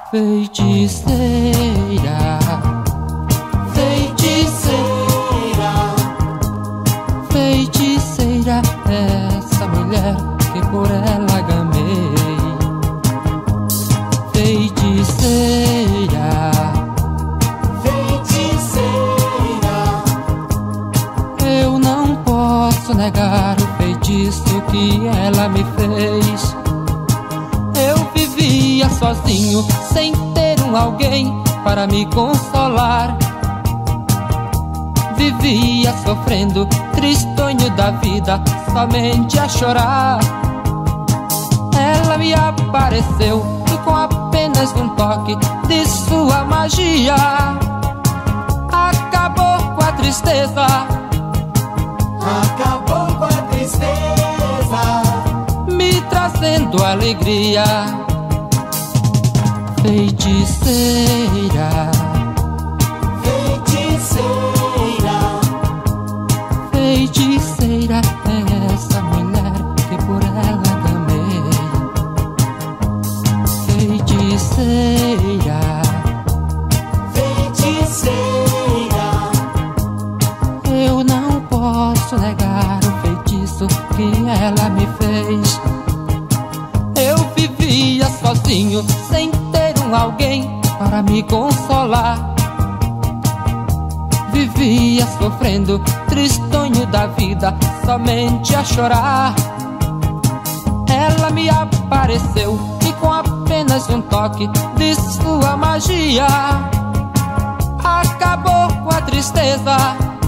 Feiticeira, feiticeira, feiticeira, essa mulher que por ela gamei. Feiticeira, feiticeira, eu não posso negar o feitiço que ela me fez. Eu vivia sozinho, sem ter alguém para me consolar. Vivia sofrendo, tristonho da vida, somente a chorar. Ela me apareceu e com apenas um toque de sua magia acabou com a tristeza. acabou com a tristeza, Me trazendo alegria. Feiticeira, feiticeira, feiticeira, é essa mulher que por ela gamei. Feiticeira, feiticeira, eu não posso negar o feitiço que ela me fez. Eu vivia sozinho, sem ter alguém para me consolar. Vivia sofrendo, tristonho da vida, somente a chorar. Ela me apareceu e com apenas um toque de sua magia acabou com a tristeza.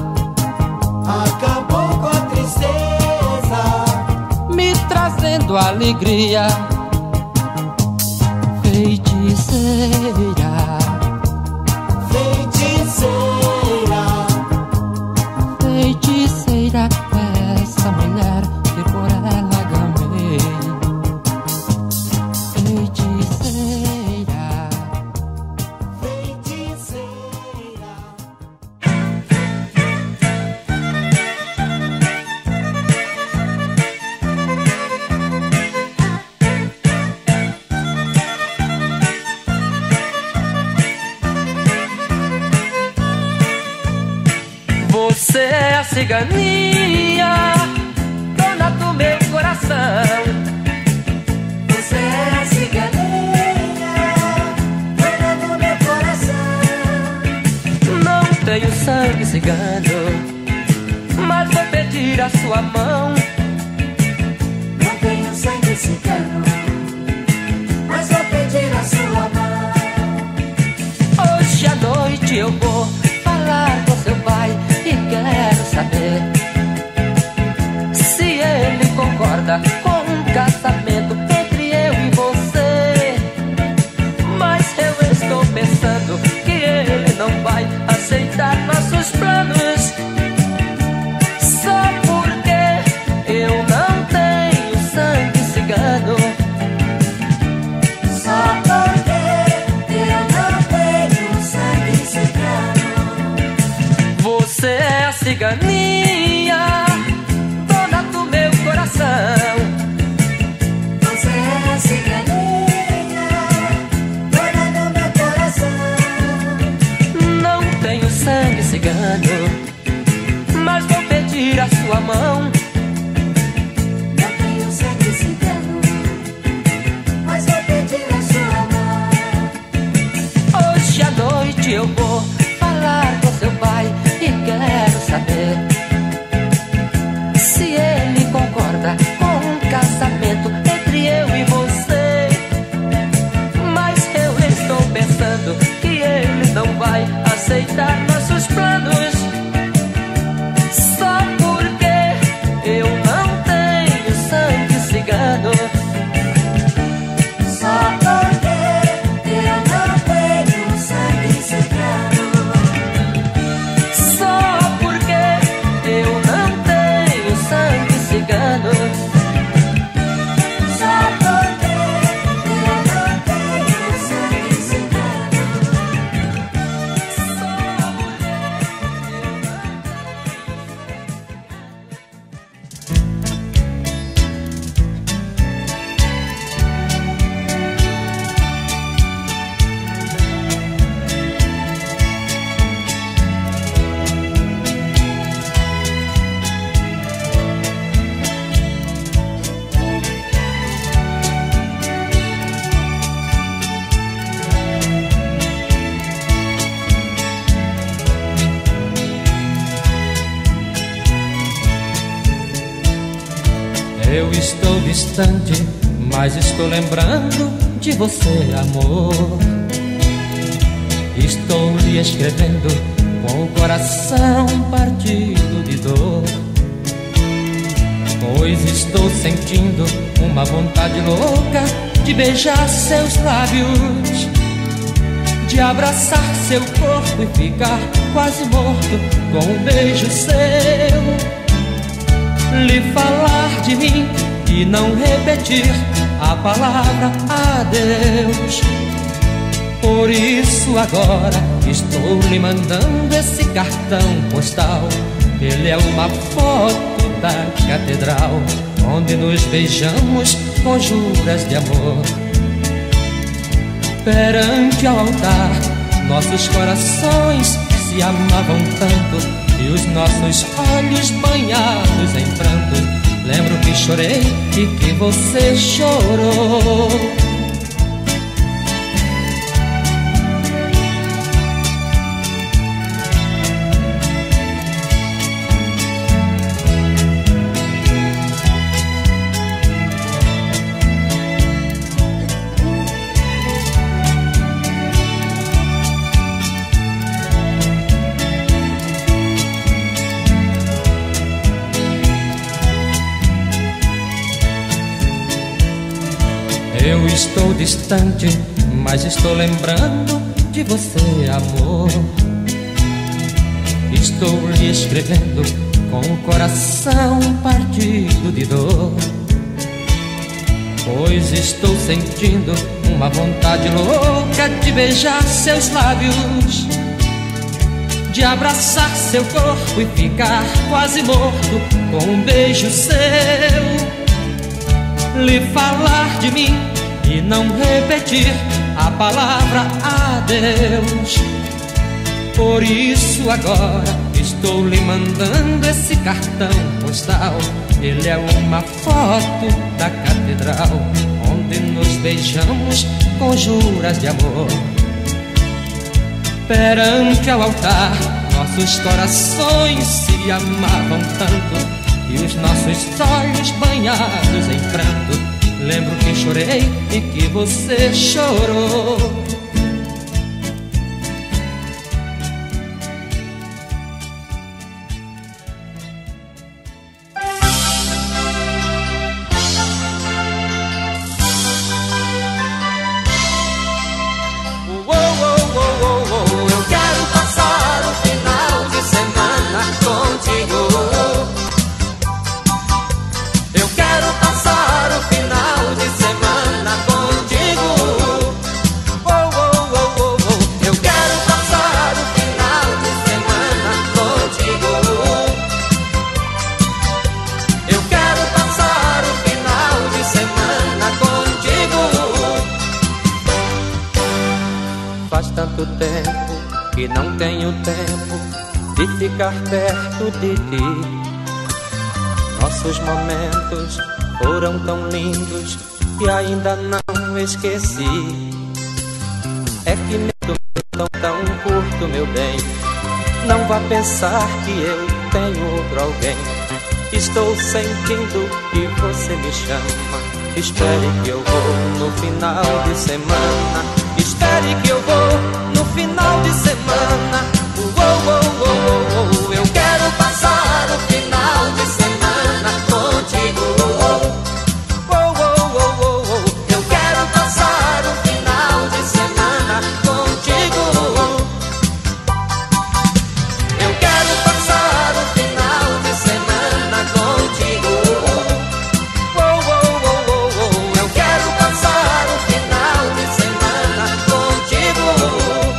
acabou com a tristeza, Me trazendo alegria. Feiticeira, feiticeira, feiticeira, é essa mulher que por ela gamei. Feiticeira, feiticeira. Você é a ciganinha, dona do meu coração. Você é a ciganinha, dona do meu coração. Não tenho sangue cigano, mas vou pedir a sua mão. Não tenho sangue cigano, mas vou pedir a sua mão. Hoje à noite eu vou falar com seu pai e quero saber se ele concorda com um casamento entre eu e você. Mas eu estou pensando que ele não vai aceitar nossos planos, só porque eu não tenho sangue cigano. Só porque eu não tenho sangue cigano. Você é a ciganinha, dona do meu coração. Você é a ciganinha, dona do meu coração. Não tenho sangue cigano, mas vou pedir a sua mão. Não tenho sangue cigano, mas vou pedir a sua mão. Hoje à noite eu vou falar com seu pai e quero saber Eu estou distante, mas estou lembrando de você, amor. Estou lhe escrevendo com o coração partido de dor, pois estou sentindo uma vontade louca de beijar seus lábios, de abraçar seu corpo e ficar quase morto com um beijo seu, lhe falar de mim e não repetir a palavra adeus. Por isso agora estou lhe mandando esse cartão postal. Ele é uma foto da catedral, onde nos beijamos com juras de amor. Perante ao altar, nossos corações se amavam tanto, e os nossos olhos banhados em pranto. Lembro que chorei e que você chorou. Eu estou distante, mas estou lembrando de você, amor. Estou lhe escrevendo com o coração partido de dor, pois estou sentindo uma vontade louca de beijar seus lábios, de abraçar seu corpo e ficar quase morto com um beijo seu, lhe falar de mim e não repetir a palavra adeus. Por isso agora estou lhe mandando esse cartão postal. Ele é uma foto da catedral, onde nos beijamos com juras de amor. Perante ao altar, nossos corações se amavam tanto, e os nossos olhos banhados em pranto. Lembro que chorei e que você chorou. Eu quero passar o final de semana contigo. Eu quero passar o final de semana contigo. Eu quero passar o final de semana contigo. Eu quero passar o final de semana contigo. Faz tanto tempo que não tenho tempo de ficar perto de ti. Nossos momentos foram tão lindos que ainda não esqueci. É que meu tempo é tão curto, meu bem. Não vá pensar que eu tenho outro alguém. Estou sentindo que você me chama. Espere que eu vou no final de semana. Espere que eu vou no final de semana. Eu quero passar o final de semana contigo. Eu quero passar o final de semana contigo. Eu quero passar o final de semana contigo. Eu quero passar o final de semana contigo.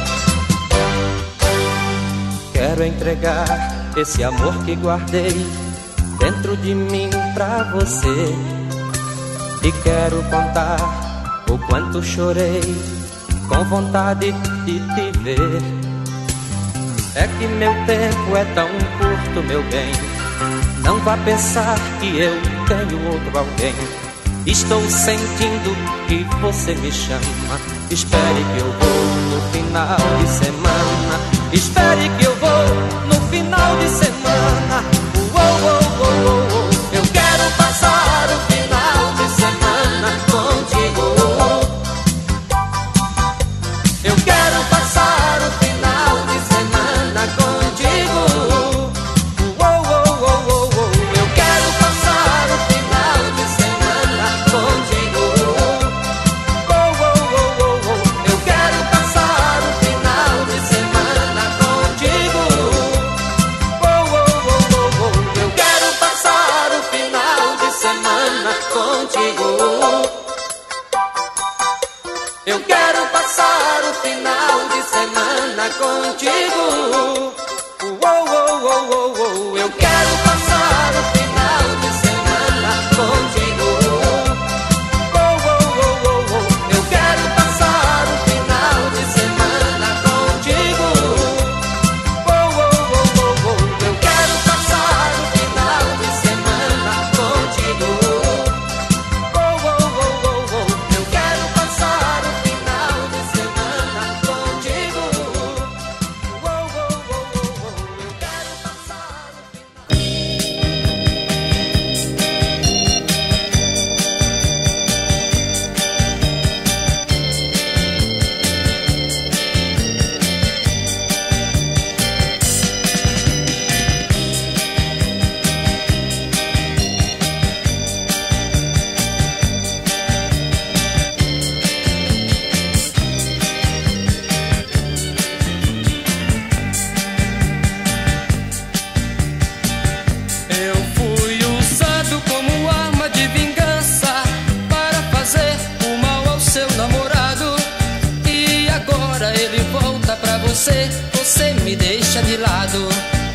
Quero entregar esse amor que guardei dentro de mim pra você. E quero contar o quanto chorei com vontade de te ver. É que meu tempo é tão curto, meu bem. Não vá pensar que eu tenho outro alguém. Estou sentindo que você me chama. Espere que eu vou no final de semana. Espere que eu vou no final de semana. Eu quero passar o contigo. Eu quero passar o final de semana contigo. Eu quero passar o final de semana contigo. Eu quero passar o final de semana contigo. Eu quero passar o final de semana contigo. Eu quero passar o final de semana contigo. Eu quero passar o Eu fui usado como arma de vingança para fazer o mal ao seu namorado. E agora ele volta pra você, você me deixa de lado.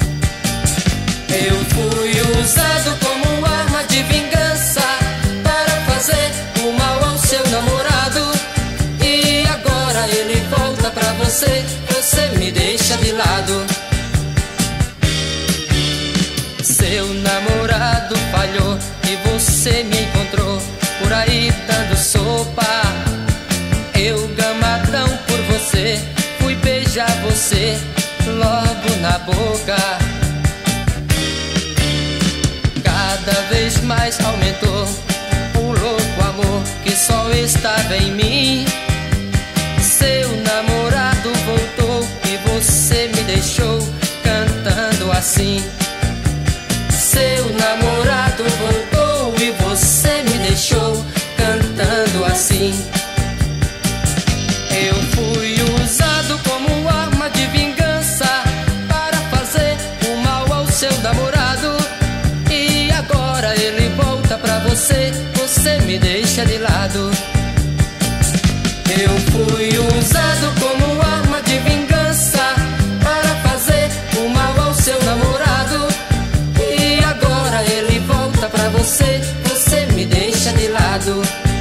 Eu fui usado como arma de vingança para fazer o mal ao seu namorado. E agora ele volta pra você, você me deixa de lado. Seu namorado falhou e você me encontrou por aí dando sopa. Eu gamadão por você, fui beijar você logo na boca. Cada vez mais aumentou o louco amor que só estava em mim. Seu namorado voltou e você me deixou cantando assim. Seu namorado voltou e você me deixou cantando assim. Eu fui usado como arma de vingança para fazer o mal ao seu namorado. E agora ele volta pra você, você me deixa de lado. Eu fui usado como arma de vingança para fazer o mal ao seu namorado. E agora ele volta pra você, você me deixa de lado.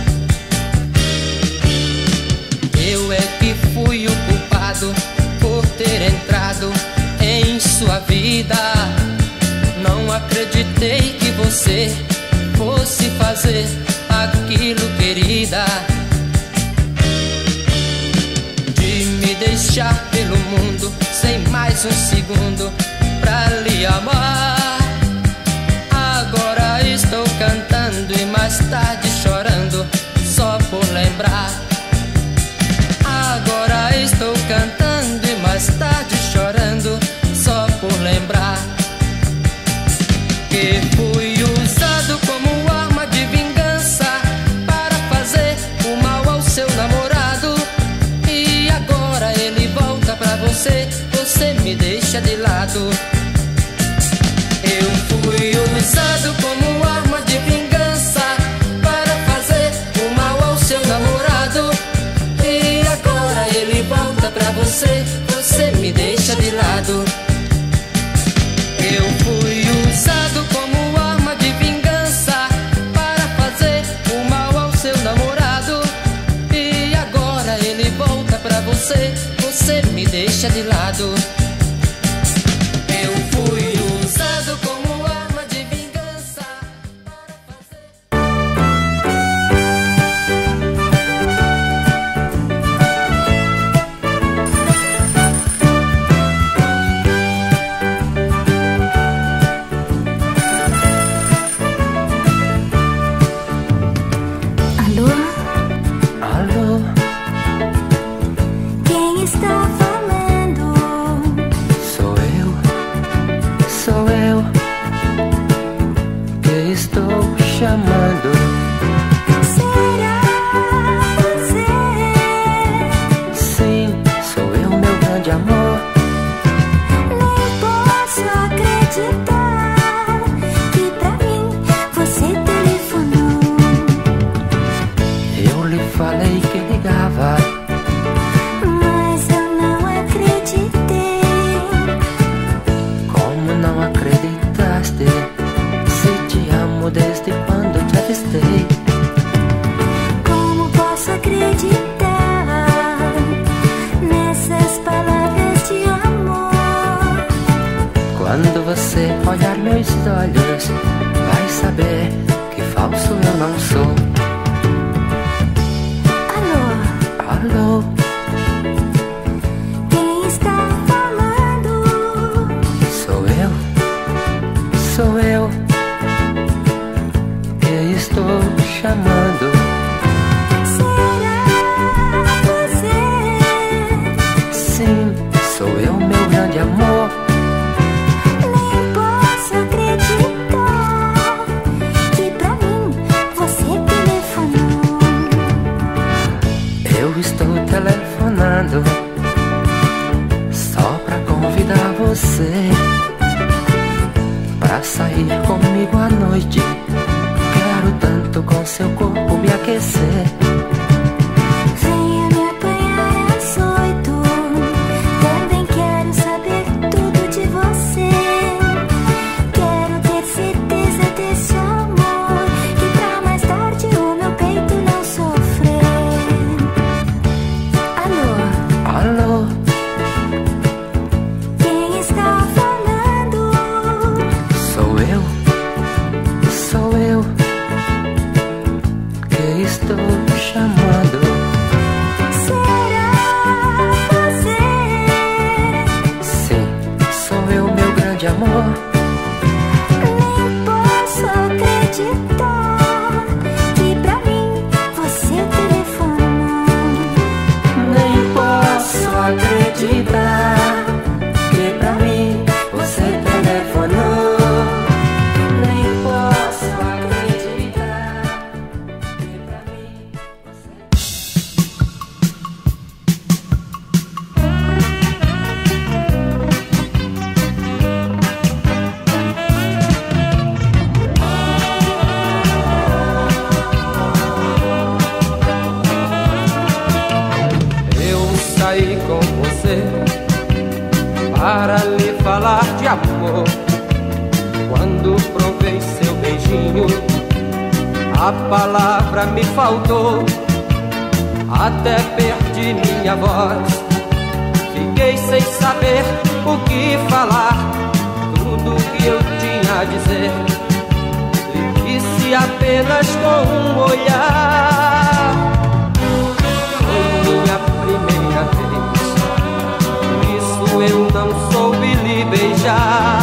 Eu é que fui o culpado por ter entrado em sua vida. Não acreditei que você fosse fazer aquilo, querida, de me deixar pelo mundo sem mais um segundo pra lhe amar. Agora estou cantando e mais tarde chorando só por lembrar. Agora estou cantando e mais tarde chorando só por lembrar que fui usado como arma de vingança para fazer o mal ao seu namorado. E agora ele volta pra você, você me deixa de lado. Eu fui usado como arma de vingança para fazer o mal ao seu namorado. E agora ele volta pra você, você me deixa de lado. Eu fui usado como arma de vingança para fazer o mal ao seu namorado. E agora ele volta pra você, você me deixa de lado. Eu fui usado como arma de vingança para fazer... Alô? Quem está falando? falei que ligava, mas eu não acreditei. como não acreditaste? Se te amo desde quando te avistei. Como posso acreditar nessas palavras de amor? Quando você olhar meus olhos, vai saber que falso eu não sou. Alô, Quem está falando? sou eu que estou chamando. Será você? Sim, sou eu, meu grande amor. Nem posso acreditar que pra mim você telefonou. Eu estou telefonando só pra convidar você pra sair comigo à noite. Quero tanto com seu corpo me aquecer. Venha me apanhar açoito. Também quero saber tudo de você. Quero ter certeza desse amor, que pra mais tarde o meu peito não sofrer. Alô, Quem está falando? sou eu que estou chamando. Será você? Sim, sou eu, meu grande amor. Nem posso acreditar que pra mim você telefonou. Nem posso acreditar que pra mim você telefonou. Nem posso acreditar que pra mim você... Eu saí com você para lhe falar de amor. Quando provei seu beijinho, a palavra me faltou. Até perdi minha voz, fiquei sem saber o que falar. Tudo que eu tinha a dizer lhe disse apenas com um olhar. Foi minha primeira vez, por isso eu não soube lhe beijar.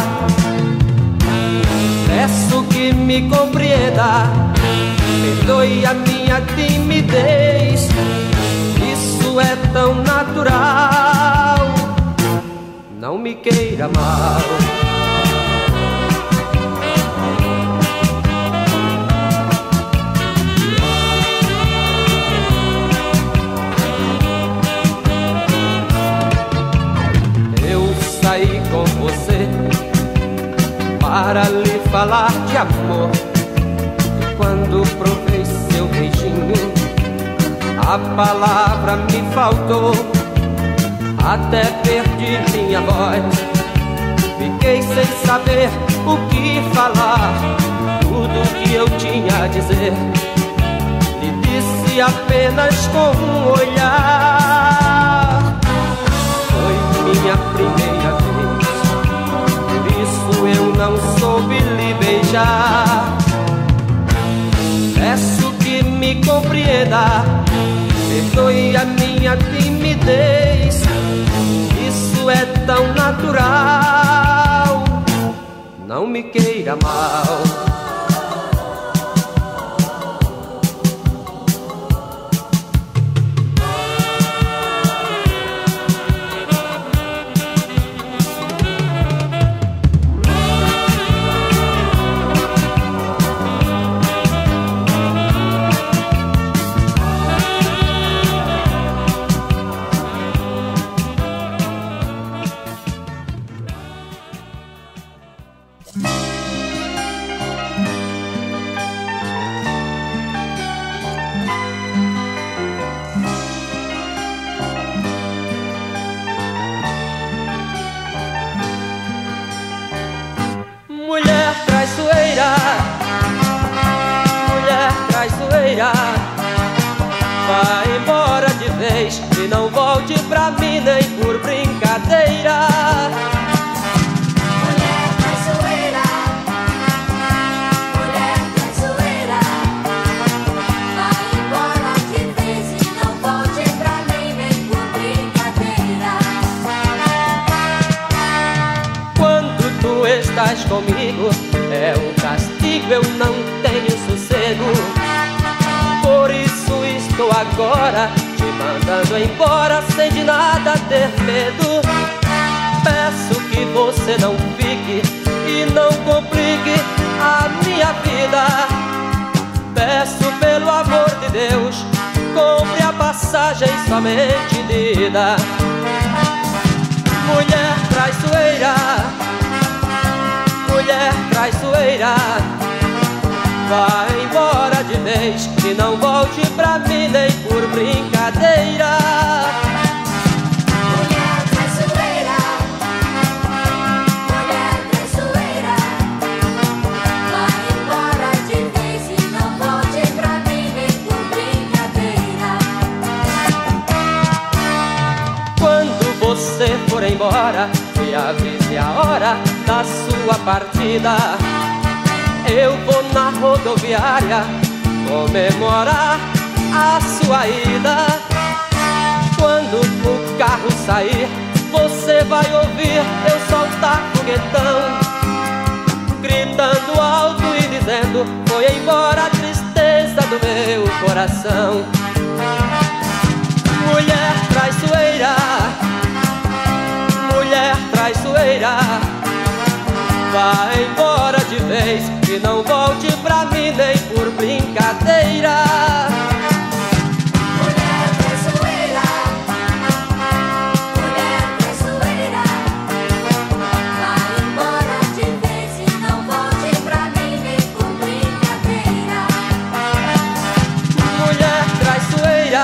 Peço que me compreenda, perdoe a minha timidez. Isso é tão natural, não me queira mal. Eu saí com você para lhe falar de amor. E quando provei seu beijinho, a palavra me faltou. Até perdi minha voz, fiquei sem saber o que falar. Tudo que eu tinha a dizer lhe disse apenas com um olhar. Foi minha primeira vez, por isso eu não soube lhe beijar. Peço que me compreenda, perdoe a minha timidez. Isso é tão natural, não me queira mal. traiçoeira. Vai embora de vez e não volte pra mim nem por brincadeira. Mulher traiçoeira, mulher traiçoeira. Vai embora de vez e não volte pra mim nem por brincadeira. Quando tu estás comigo é um castigo, eu não tenho sossego. Por isso estou agora te mandando embora sem de nada ter medo. Peço que você não fique e não complique a minha vida. Peço pelo amor de Deus, compre a passagem somente de ida. Mulher traiçoeira, mulher traiçoeira. Vai embora de vez e não volte pra mim nem por brincadeira. Mulher traiçoeira, mulher traiçoeira. Vai embora de vez e não volte pra mim nem por brincadeira. Quando você for embora, me avise a hora da sua partida. Eu vou na rodoviária comemorar a sua ida. Quando o carro sair, você vai ouvir eu soltar foguetão, gritando alto e dizendo: foi embora a tristeza do meu coração. Mulher traiçoeira, mulher traiçoeira. Vai embora de vez e não volte pra mim nem por brincadeira. Mulher traiçoeira, mulher traiçoeira. Vai embora de vez e não volte pra mim nem por brincadeira. Mulher traiçoeira,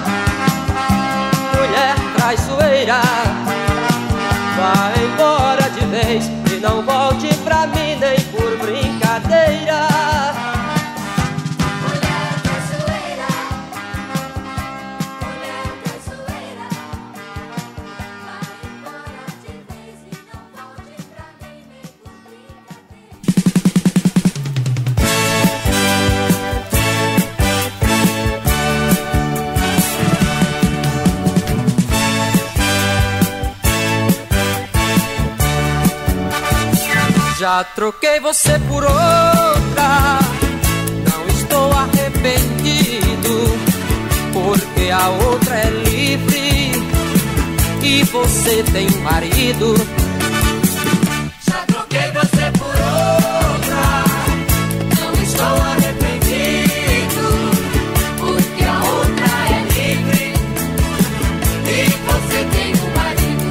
mulher traiçoeira. Vai embora de vez e não volte pra mim nem por brincadeira. Mulher traiçoeira, mulher traiçoeira. Vai embora de vez e não volte pra mim nem por Já troquei você por outra, não estou arrependido, porque a outra é livre e você tem um marido. Já troquei você por outra, não estou arrependido, porque a outra é livre e você tem um marido.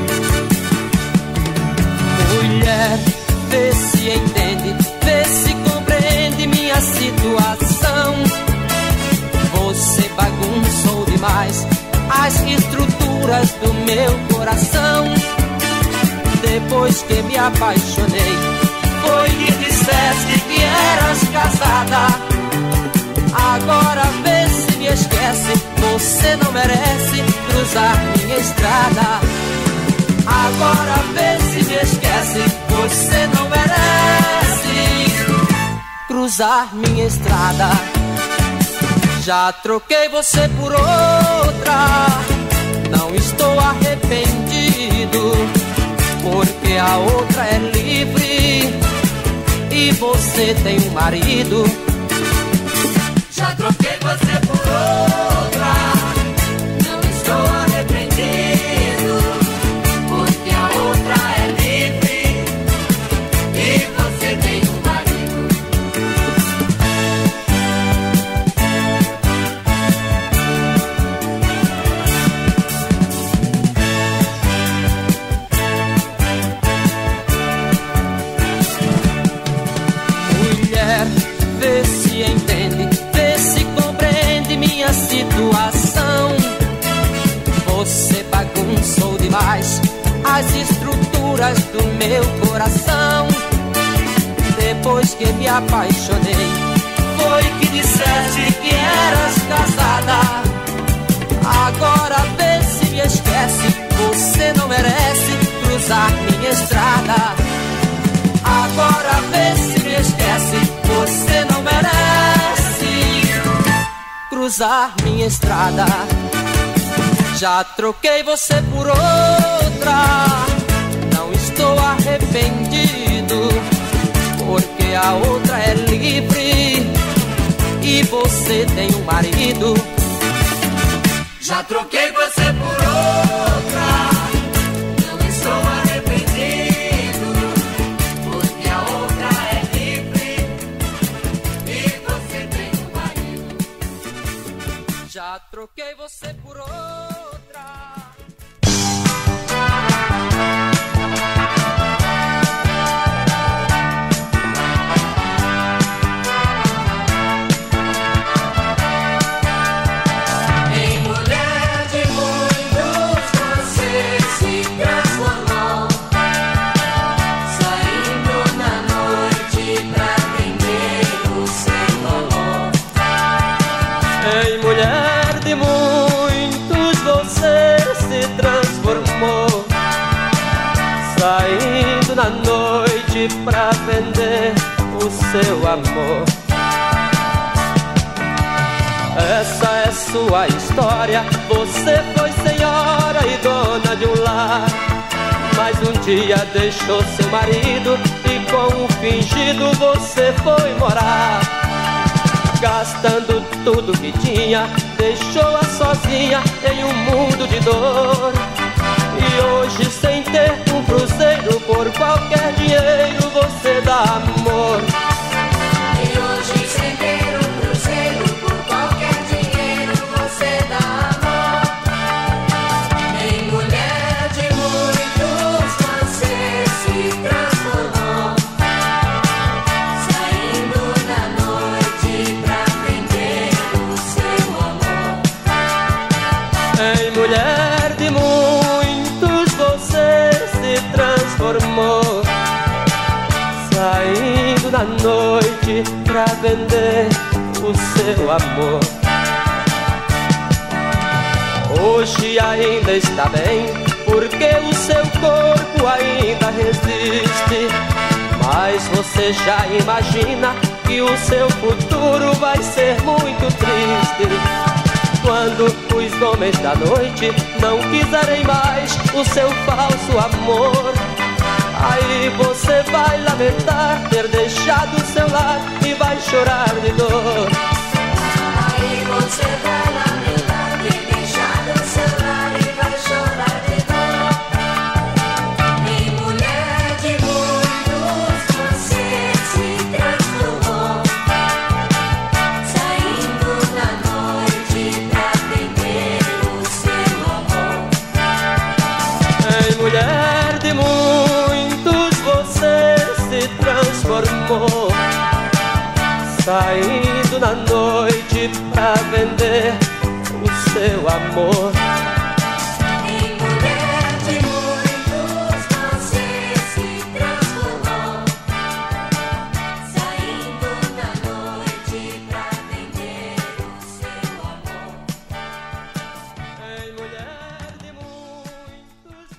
Mulher, vê se entende, vê se compreende minha situação. Você bagunçou demais as estruturas do meu coração. Depois que me apaixonei, foi que disseste que eras casada. Agora vê se me esquece, você não merece cruzar minha estrada. Agora vê se me esquece, você não merece cruzar minha estrada. Já troquei você por outra, não estou arrependido, porque a outra é livre e você tem um marido. Já troquei você por outra, não estou arrependido, porque a outra é livre e você tem um marido. Mulher, vê se entende, vê se compreende minha situação. Você bagunçou demais as estruturas do meu coração. Depois que me apaixonei, foi que disseste que cruzar minha estrada. Já troquei você por outra, não estou arrependido, porque a outra é livre e você tem um marido. Já troquei você por outra, não estou arrependido, porque a outra é livre e você tem um marido. Já troquei você por outra. Saindo na noite pra vender o seu amor. Essa é sua história. Você foi senhora e dona de um lar, mas um dia deixou seu marido e com um fingido você foi morar. Gastando tudo que tinha, deixou-a sozinha em um mundo de dor. E hoje, sem ter um cruzeiro, por qualquer dinheiro você dá amor. E hoje, sem ter um cruzeiro, por qualquer dinheiro você dá amor. Em mulher de muitos você se transformou, saindo na noite pra vender o seu amor. Em mulher de muitos você se transformou, saindo na noite pra vender o seu amor. Hoje ainda está bem, porque o seu corpo ainda resiste, mas você já imagina que o seu futuro vai ser muito triste. Quando os homens da noite não quiserem mais o seu falso amor, aí você vai lamentar ter deixado o seu lar e vai chorar de dor. Aí você vai lamentar ter deixado o seu lar e vai chorar de dor. Em mulher de muitos você se transformou, saindo na noite pra vender o seu amor. Em mulher de muitos você se transformou, saindo na noite pra vender o seu amor. Em mulher de muitos você se transformou, saindo na noite pra vender o seu amor. Em mulher de muitos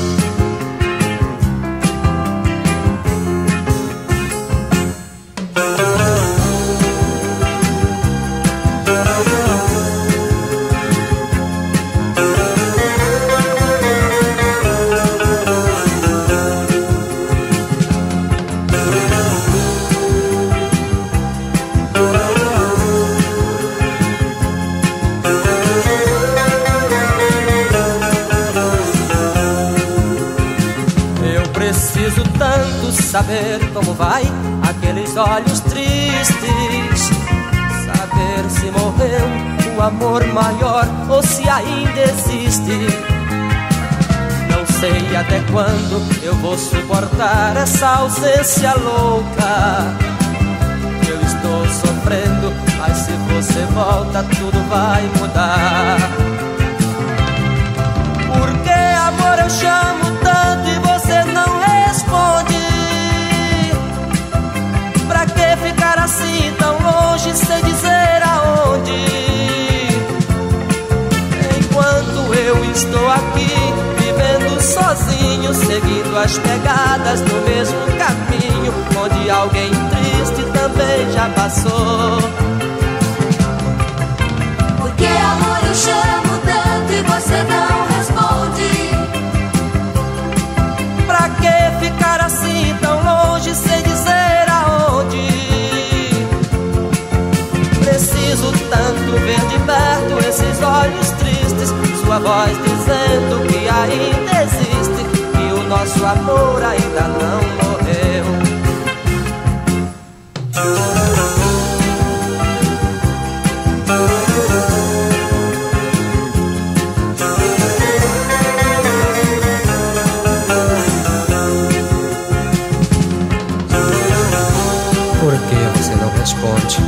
saber como vai aqueles olhos tristes, saber se morreu o amor maior ou se ainda existe. Não sei até quando eu vou suportar essa ausência louca. Eu estou sofrendo, mas se você volta tudo vai mudar. Porque amor eu chamo tanto e você não responde. Pra que ficar assim tão longe sem dizer aonde? Enquanto eu estou aqui vivendo sozinho, seguindo as pegadas do mesmo caminho, onde alguém triste também já passou. tanto ver de perto esses olhos tristes, sua voz dizendo que ainda existe, que o nosso amor ainda não morreu. Por que você não responde?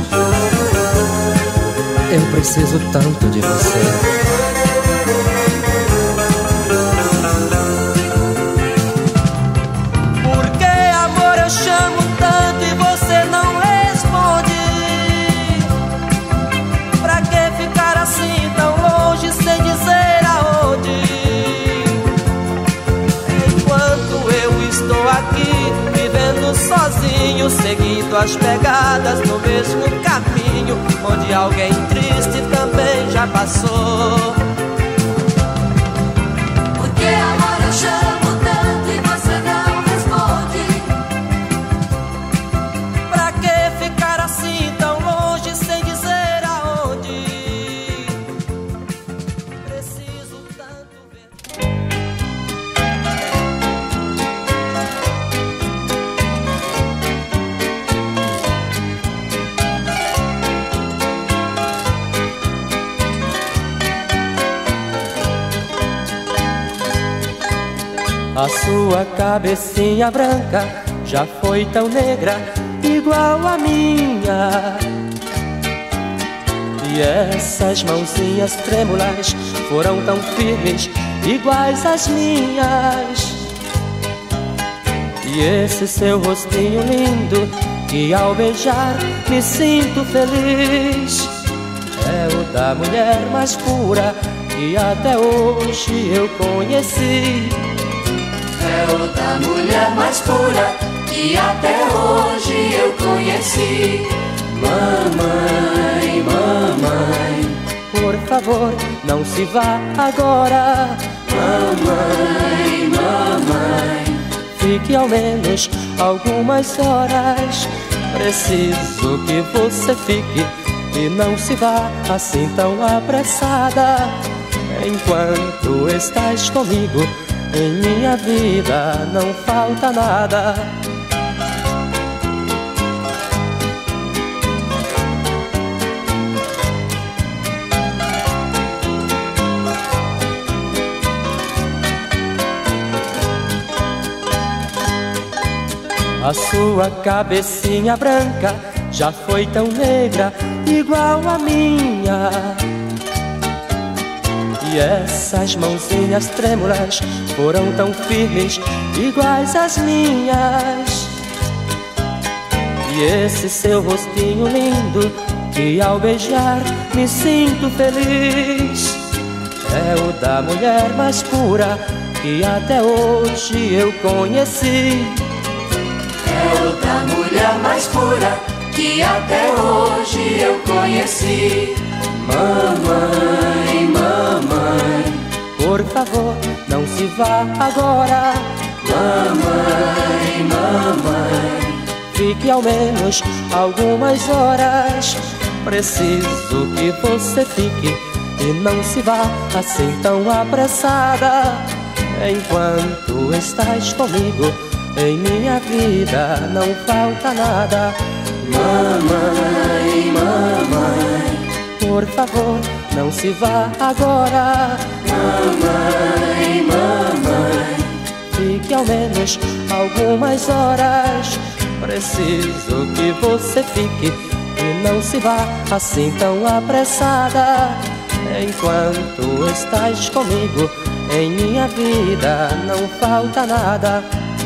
Eu preciso tanto de você. Por que, amor, eu chamo tanto e você não responde? Pra que ficar assim tão longe sem dizer aonde? Enquanto eu estou aqui vivendo sozinho, seguindo as pegadas no mesmo caminho, onde alguém triste também já passou. Por que, amor, eu chamo tanto e você não responde? Pra que ficar assim tão longe sem dizer aonde? Preciso tanto ver. A sua cabecinha branca já foi tão negra, igual a minha. E essas mãozinhas trêmulas foram tão firmes, iguais às minhas. E esse seu rostinho lindo, que ao beijar me sinto feliz, é o da mulher mais pura que até hoje eu conheci. É o da mulher mais pura que até hoje eu conheci. Mamãe, mamãe, por favor, não se vá agora. Mamãe, mamãe, fique ao menos algumas horas. Preciso que você fique e não se vá assim tão apressada. Enquanto estás comigo, em minha vida não falta nada. A sua cabecinha branca já foi tão negra, igual a minha. E essas mãozinhas trêmulas foram tão firmes, iguais às minhas. E esse seu rostinho lindo, que ao beijar me sinto feliz, é o da mulher mais pura que até hoje eu conheci. É o da mulher mais pura que até hoje eu conheci. Mamãe, mamãe, por favor, não se vá agora. Mamãe, mamãe, fique ao menos algumas horas. Preciso que você fique e não se vá assim tão apressada. Enquanto estás comigo, em minha vida não falta nada. Mamãe, mamãe, por favor, não se vá agora. Mamãe, mamãe, fique ao menos algumas horas. Preciso que você fique e não se vá assim tão apressada. Enquanto estás comigo, em minha vida não falta nada.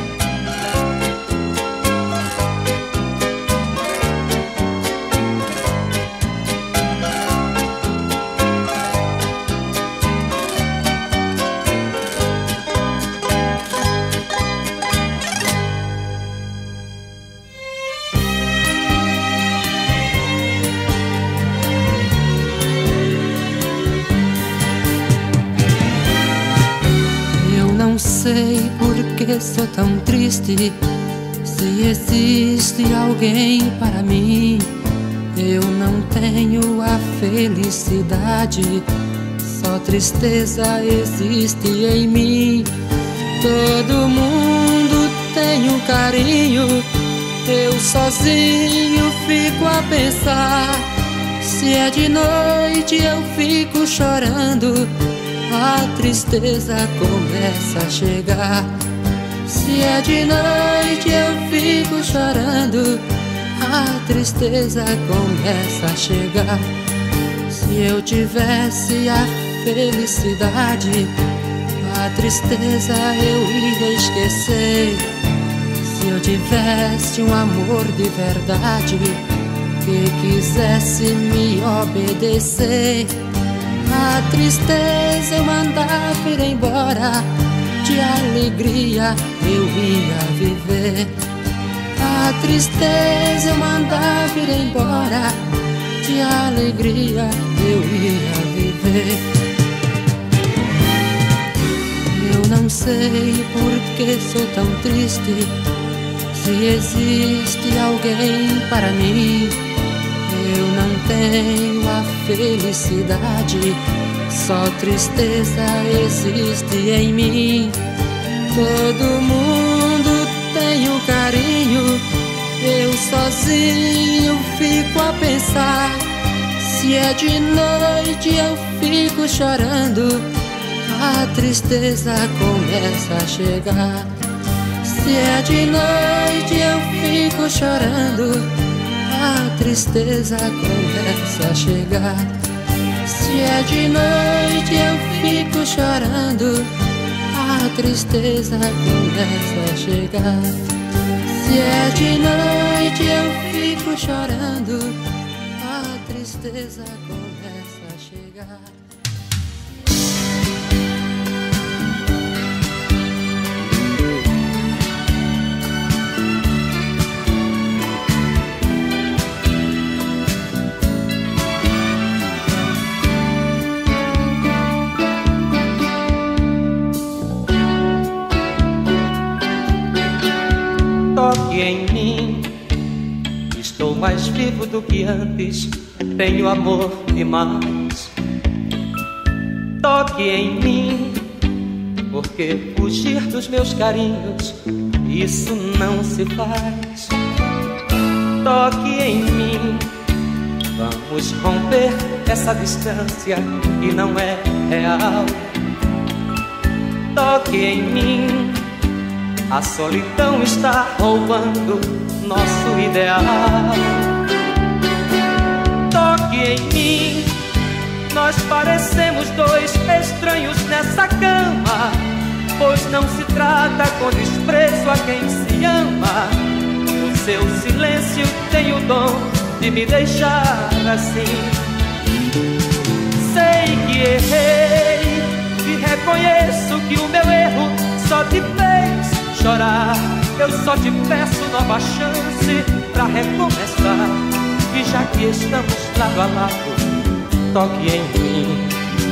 Não sei por que sou tão triste. Se existe alguém para mim, Eu não tenho a felicidade, só tristeza existe em mim. Todo mundo tem um carinho, eu sozinho fico a pensar. Se é de noite eu fico chorando, a tristeza começa a chegar. Se é de noite eu fico chorando, a tristeza começa a chegar. Se eu tivesse a felicidade, a tristeza eu ia esquecer. Se eu tivesse um amor de verdade que quisesse me obedecer, a tristeza eu mandava ir embora, de alegria eu ia viver. A tristeza eu mandava ir embora, de alegria eu ia viver. Eu não sei por que sou tão triste, se existe alguém para mim. Eu não tenho a felicidade, só tristeza existe em mim. Todo mundo tem um carinho, eu sozinho fico a pensar. Se é de noite eu fico chorando, a tristeza começa a chegar. Se é de noite eu fico chorando, a tristeza começa a chegar. Se é de noite eu fico chorando, a tristeza começa a chegar. Se é de noite eu fico chorando, a tristeza começa a chegar. Toque em mim, estou mais vivo do que antes, tenho amor demais. Toque em mim, porque fugir dos meus carinhos, isso não se faz. Toque em mim, vamos romper essa distância que não é real. Toque em mim, a solidão está roubando nosso ideal. Toque em mim, nós parecemos dois estranhos nessa cama, pois não se trata com desprezo a quem se ama. O seu silêncio tem o dom de me deixar assim. Sei que errei e reconheço que o meu erro só te fez chorar. Eu só te peço nova chance pra recomeçar. E já que estamos lado a lado, toque em mim.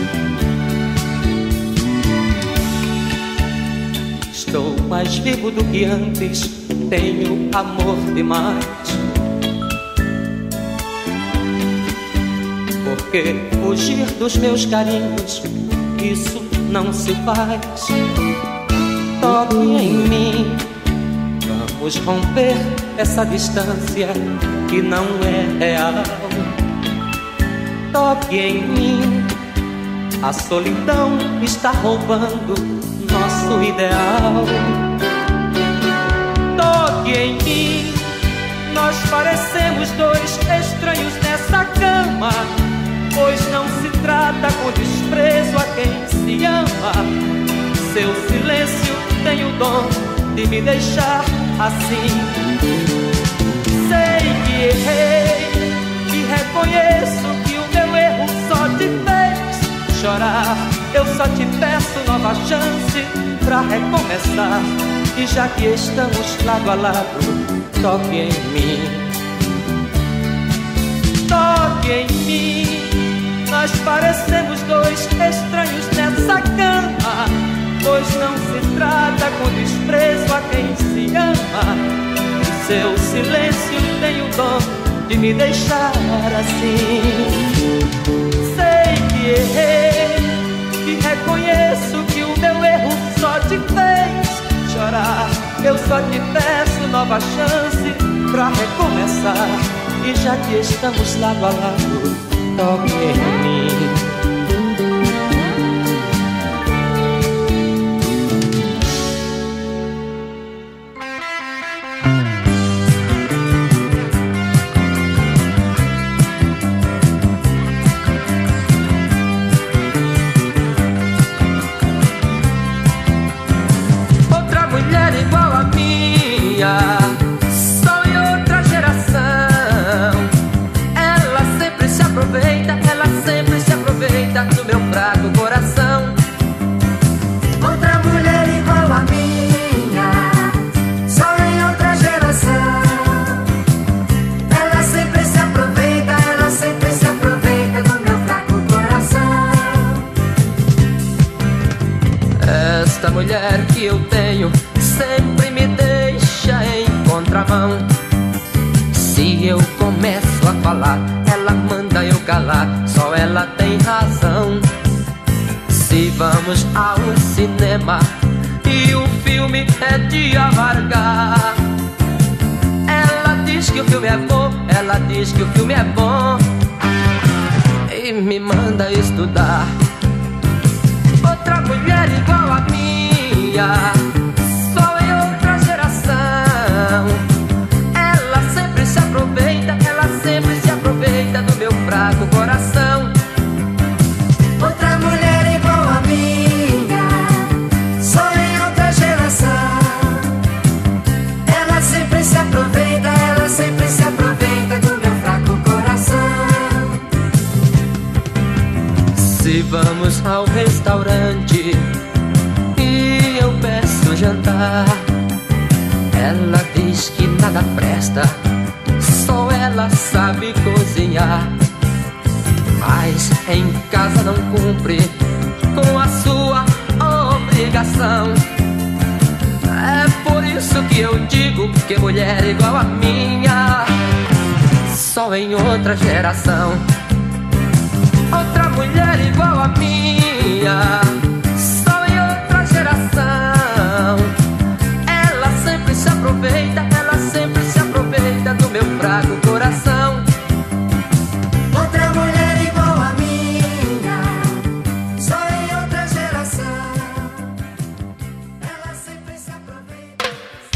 Estou mais vivo do que antes, tenho amor demais. Porque fugir dos meus carinhos, isso não se faz. Toque em mim, vamos romper essa distância que não é real. Toque em mim, a solidão está roubando nosso ideal. Toque em mim, nós parecemos dois estranhos nessa cama, pois não se trata com desprezo a quem se ama. Seu silêncio tem o dom de me deixar assim. Sei que errei e reconheço que o meu erro só te fez chorar. Eu só te peço nova chance pra recomeçar. E já que estamos lado a lado, toque em mim. Toque em mim, nós parecemos dois estranhos nessa cama, pois não se trata com desprezo a quem se ama. O seu silêncio tem o dom de me deixar assim. Sei que errei e reconheço que o meu erro só te fez chorar. Eu só te peço nova chance pra recomeçar. E já que estamos lado a lado, toque em mim. Mulher que eu tenho sempre me deixa em contramão. Se eu começo a falar, ela manda eu calar, só ela tem razão. Se vamos ao cinema e o filme é de amargar, ela diz que o filme é bom, ela diz que o filme é bom e me manda estudar. Outra mulher igual a minha, só em outra geração. Ela sempre se aproveita, ela sempre se aproveita do meu fraco coração. Outra mulher igual a minha, só em outra geração. Ela sempre se aproveita, ela sempre se aproveita do meu fraco coração. Se vamos ao restaurante e eu peço jantar, ela diz que nada presta, só ela sabe cozinhar. Mas em casa não cumpre com a sua obrigação. É por isso que eu digo que mulher igual a minha, só em outra geração. Outra mulher igual a minha, só em outra geração. Ela sempre se aproveita, ela sempre se aproveita do meu fraco coração. Outra mulher igual a minha, só em outra geração. Ela sempre se aproveita.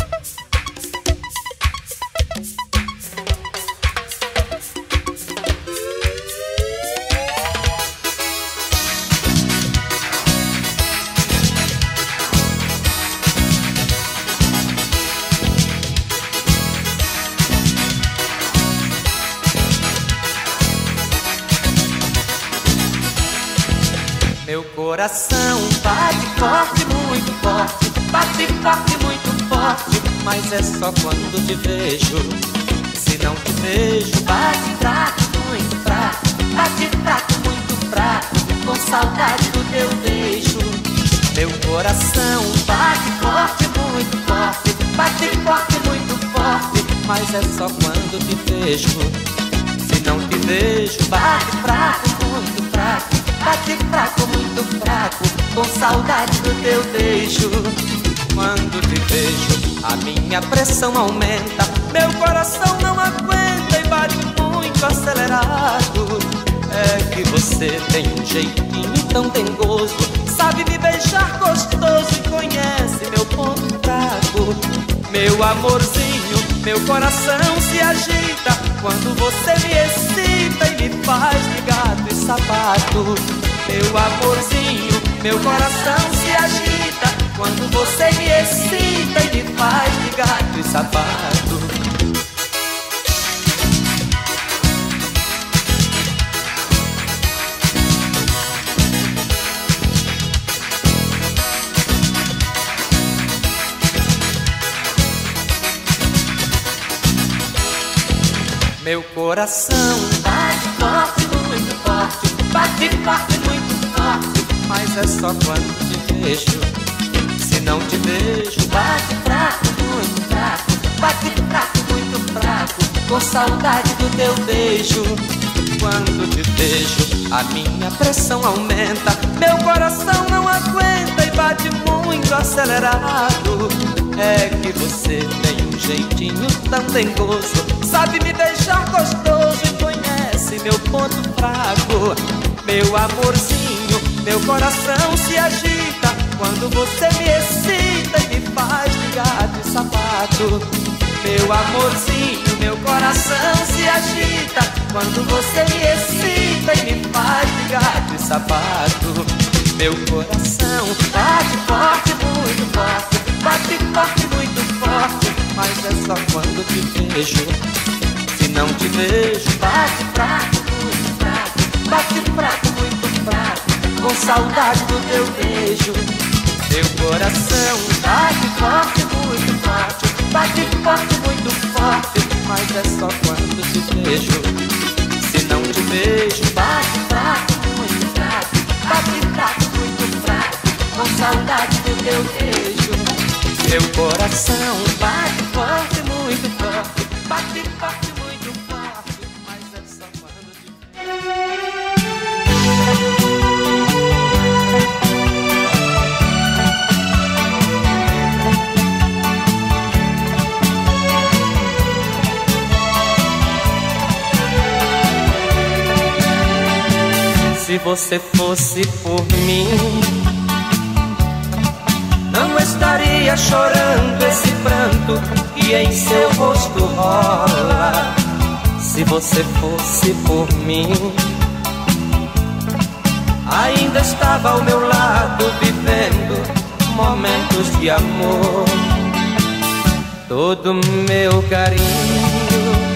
Meu coração bate forte, muito forte, bate forte, muito forte, mas é só quando te vejo. Se não te vejo, bate fraco, muito fraco, bate fraco, muito fraco, com saudade do teu beijo. Meu coração bate forte, muito forte, bate forte, muito forte, mas é só quando te vejo. Se não te vejo, bate fraco, muito fraco, bate fraco, muito fraco, com saudade do teu beijo. Quando te vejo, a minha pressão aumenta, meu coração não aguenta e bate muito acelerado. É que você tem um jeitinho tão dengoso, sabe me beijar gostoso e conhece meu ponto fraco. Meu amorzinho, meu coração se agita quando você me excita e me faz de gato e sapato. Meu amorzinho, meu coração se agita quando você me excita e me faz de gato e sapato. Meu coração bate forte, muito forte, bate forte, muito forte, mas é só quando te vejo. Se não te vejo, bate fraco, muito fraco, bate fraco, muito fraco, com saudade do teu beijo. Quando te vejo, a minha pressão aumenta, meu coração não aguenta e bate muito acelerado. É que você tem um jeitinho tão dengoso, sabe me deixar gostoso e conhece meu ponto fraco. Meu amorzinho, meu coração se agita quando você me excita e me faz de gato e sapato. Meu amorzinho, meu coração se agita quando você me excita e me faz de gato e sapato. Meu coração bate forte, muito forte, bate forte, muito forte, mas é só quando te vejo. Se não te vejo, bate fraco, muito fraco, bate fraco, muito fraco, com saudade do teu beijo. Meu coração bate forte, muito forte, bate forte, muito forte, mas é só quando te vejo. Se não te vejo, bate fraco, muito fraco, bate fraco, muito fraco, com saudade do teu beijo. Meu coração bate forte, muito forte, bate forte, muito forte, mas é só quando te vejo. Se você fosse por mim, não estaria chorando esse pranto que em seu rosto rola. Se você fosse por mim, ainda estava ao meu lado vivendo momentos de amor. Todo meu carinho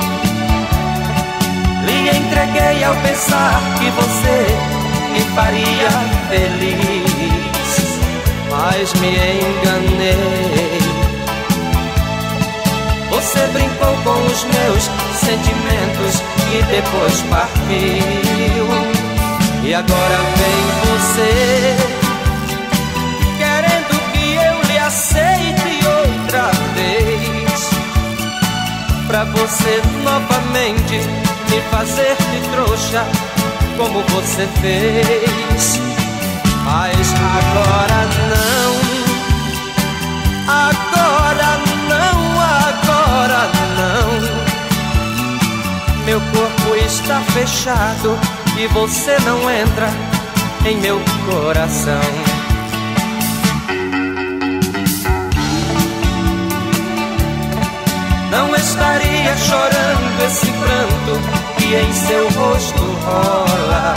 lhe entreguei ao pensar que você me faria feliz, mas me enganei. Você brincou com os meus sentimentos e depois partiu. E agora vem você, querendo que eu lhe aceite outra vez, pra você novamente me fazer de trouxa como você fez. Mas agora não, agora não, agora não. Meu corpo está fechado e você não entra em meu coração. Não estaria chorando esse pranto que em seu rosto rola.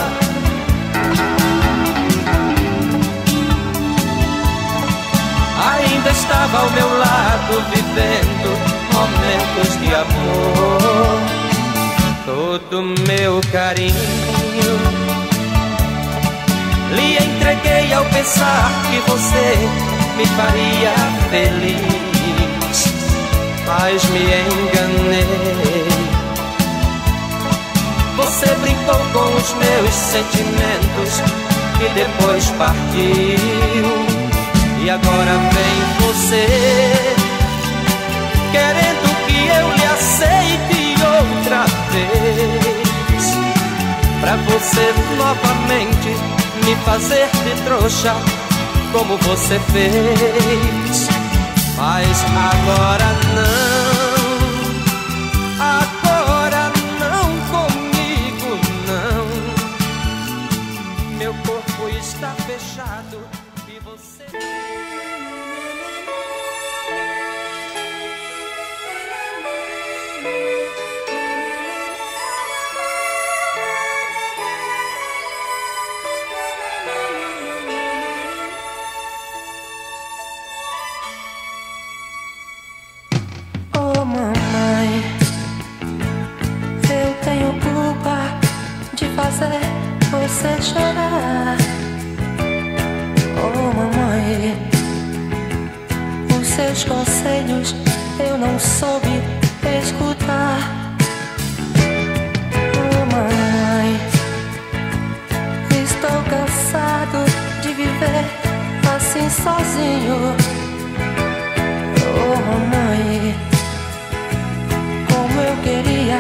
Ainda estava ao meu lado vivendo momentos de amor. Todo meu carinho lhe entreguei ao pensar que você me faria feliz, mas me enganei. Você brincou com os meus sentimentos e depois partiu. E agora vem você, querendo que eu lhe aceite outra vez, pra você novamente me fazer de trouxa como você fez. Mas agora não, agora não comigo não. Meu corpo está fechado e você... Oh mamãe, eu tenho culpa de fazer você chorar. Oh mamãe, os seus conselhos eu não soube escutar. Oh mamãe, estou cansado de viver assim sozinho. Oh mamãe, como eu queria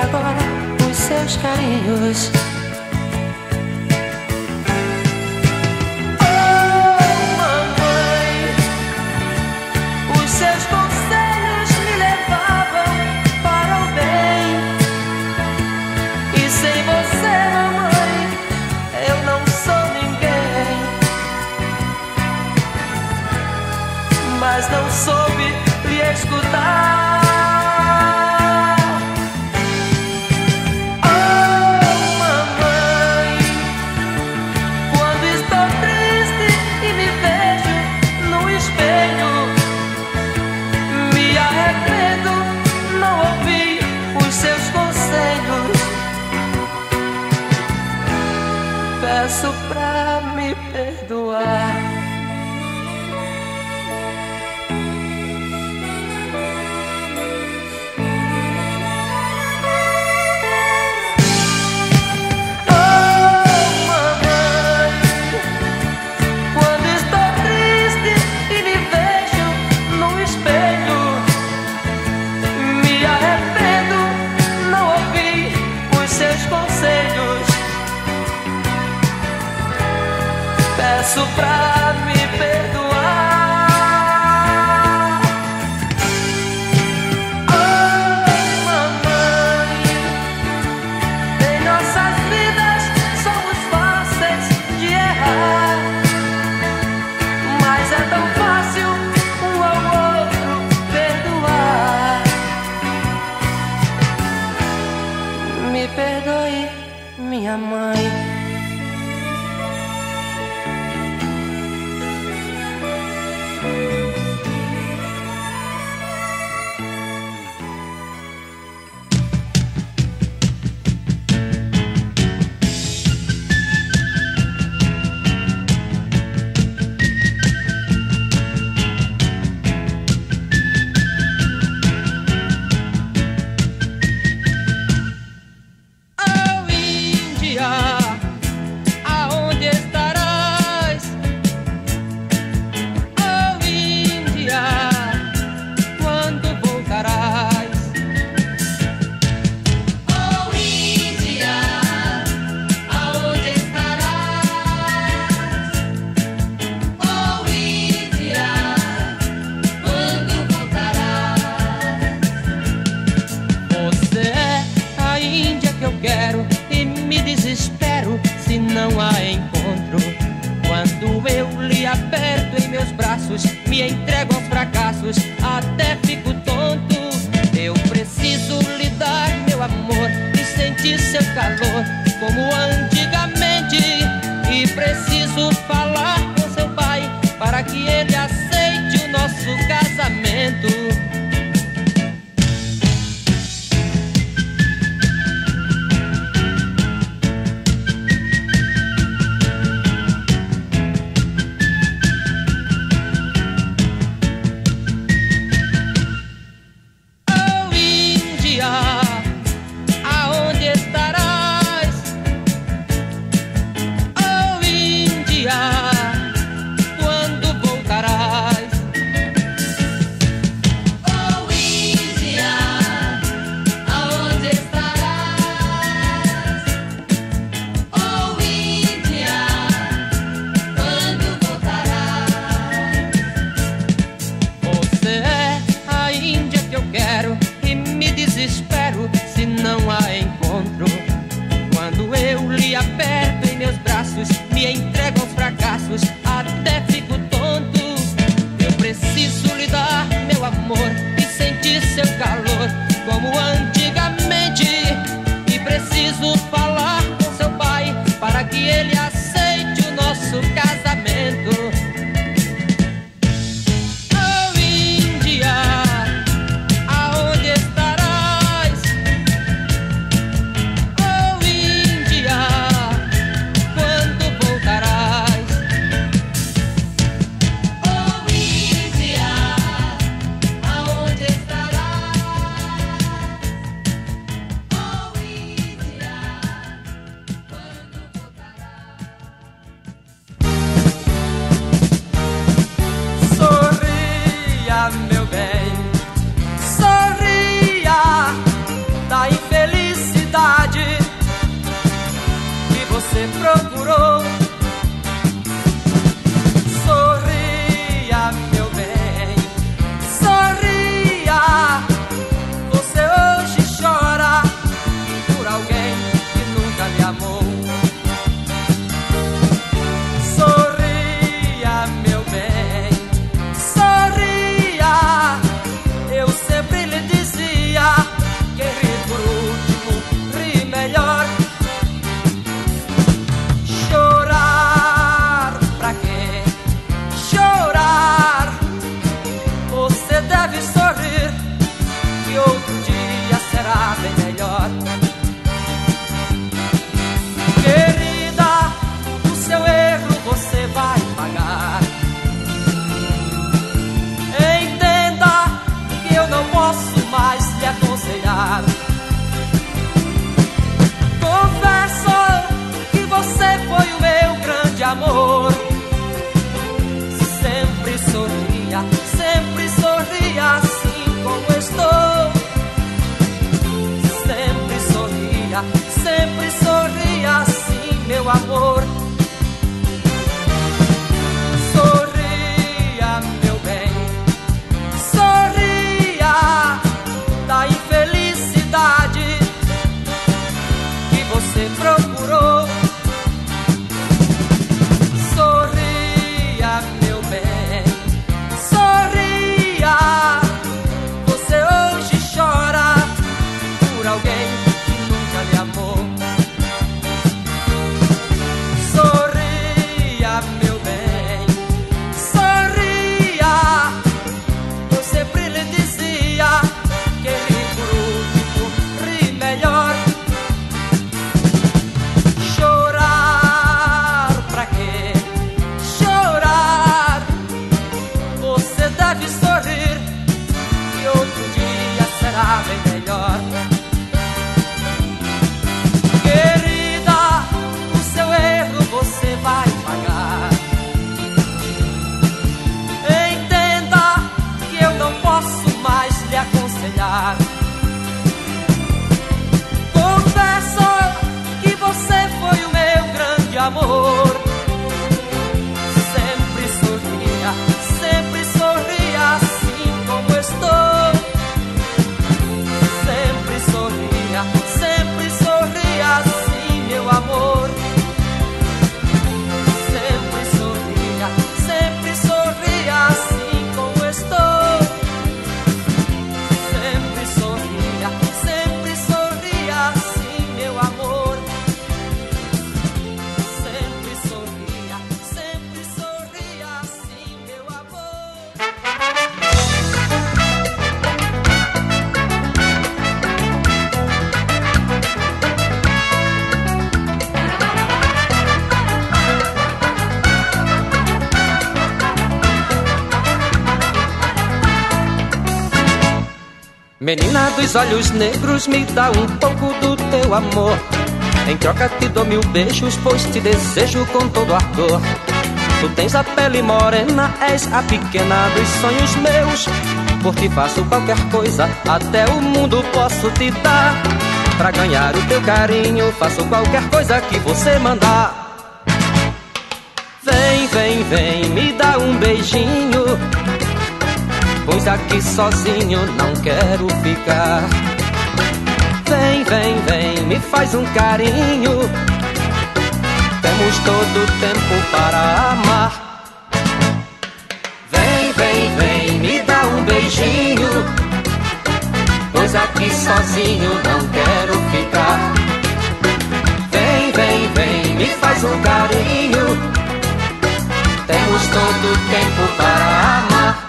agora os seus carinhos. Oh, mamãe, os seus conselhos me levavam para o bem. E sem você, mamãe, eu não sou ninguém. Mas não soube lhe escutar. Peço pra me perdoar. Oh, mamãe, quando estou triste e me vejo no espelho, me arrependo, não ouvi os seus conselhos. Peço pra me perdoar. Oh, mamãe, em nossas vidas somos fáceis de errar, mas é tão fácil um ao outro perdoar. Me perdoe, minha mãe. Me entrego aos fracassos, até fico tonto. Eu preciso lhe dar meu amor e sentir seu calor como antigamente. E preciso falar com seu pai para que ele aceite o nosso casamento. Me entrego aos fracassos, até fico tonto. Eu preciso lhe dar meu amor e sentir seu calor como antigamente. E preciso falar com seu pai para que ele aceite o nosso casamento. Oh, Índia, aonde estarás? Oh, Índia, quando voltarás? Oh, Índia, aonde estarás? Oh, Índia, quando voltarás? você procurou. Sorria, meu bem, sorria. Você hoje chora por alguém que nunca lhe amou. Sorria, meu bem, sorria. Eu sempre lhe dizia que rir por último, ri melhor. Chorar, pra quê? Chorar. Você deve sorrir, que outro dia será bem melhor. Querida, o seu erro você vai pagar. Entenda que eu não posso mais lhe aconselhar. Confesso que você foi o meu grande amor. Sempre sorria assim como estou. Sempre sorria assim, meu amor. Sorria, meu bem, sorria da infelicidade que você procurou. Sorria, meu bem, sorria. Você hoje chora por alguém que nunca lhe amou. Sorria, meu bem, sorria. Eu sempre lhe dizia que rir por último, ri melhor. Chorar, pra quê? Chorar. Você deve sorrir, que outro dia será bem melhor. Querida, o seu erro você vai pagar. Entenda que eu não posso mais lhe aconselhar. Confesso que você foi o meu grande amor. Sempre sorria assim como estou. Sempre sorria assim, meu amor. Sempre sorria assim como estou. Sempre sorria assim, meu amor. Sempre sorria assim, meu amor. Menina dos olhos negros, me dá um pouco do teu amor. Em troca te dou 1000 beijos, pois te desejo com todo ardor. Tu tens a pele morena, és a pequena dos sonhos meus. Por ti faço qualquer coisa, até o mundo posso te dar. Pra ganhar o teu carinho, faço qualquer coisa que você mandar. Vem, vem, vem, me dá um beijinho, pois aqui sozinho não quero ficar. Vem, vem, vem, me faz um carinho, temos todo o tempo para amar. Vem, vem, vem, me dá um beijinho, pois aqui sozinho não quero ficar. Vem, vem, vem, me faz um carinho, temos todo o tempo para amar.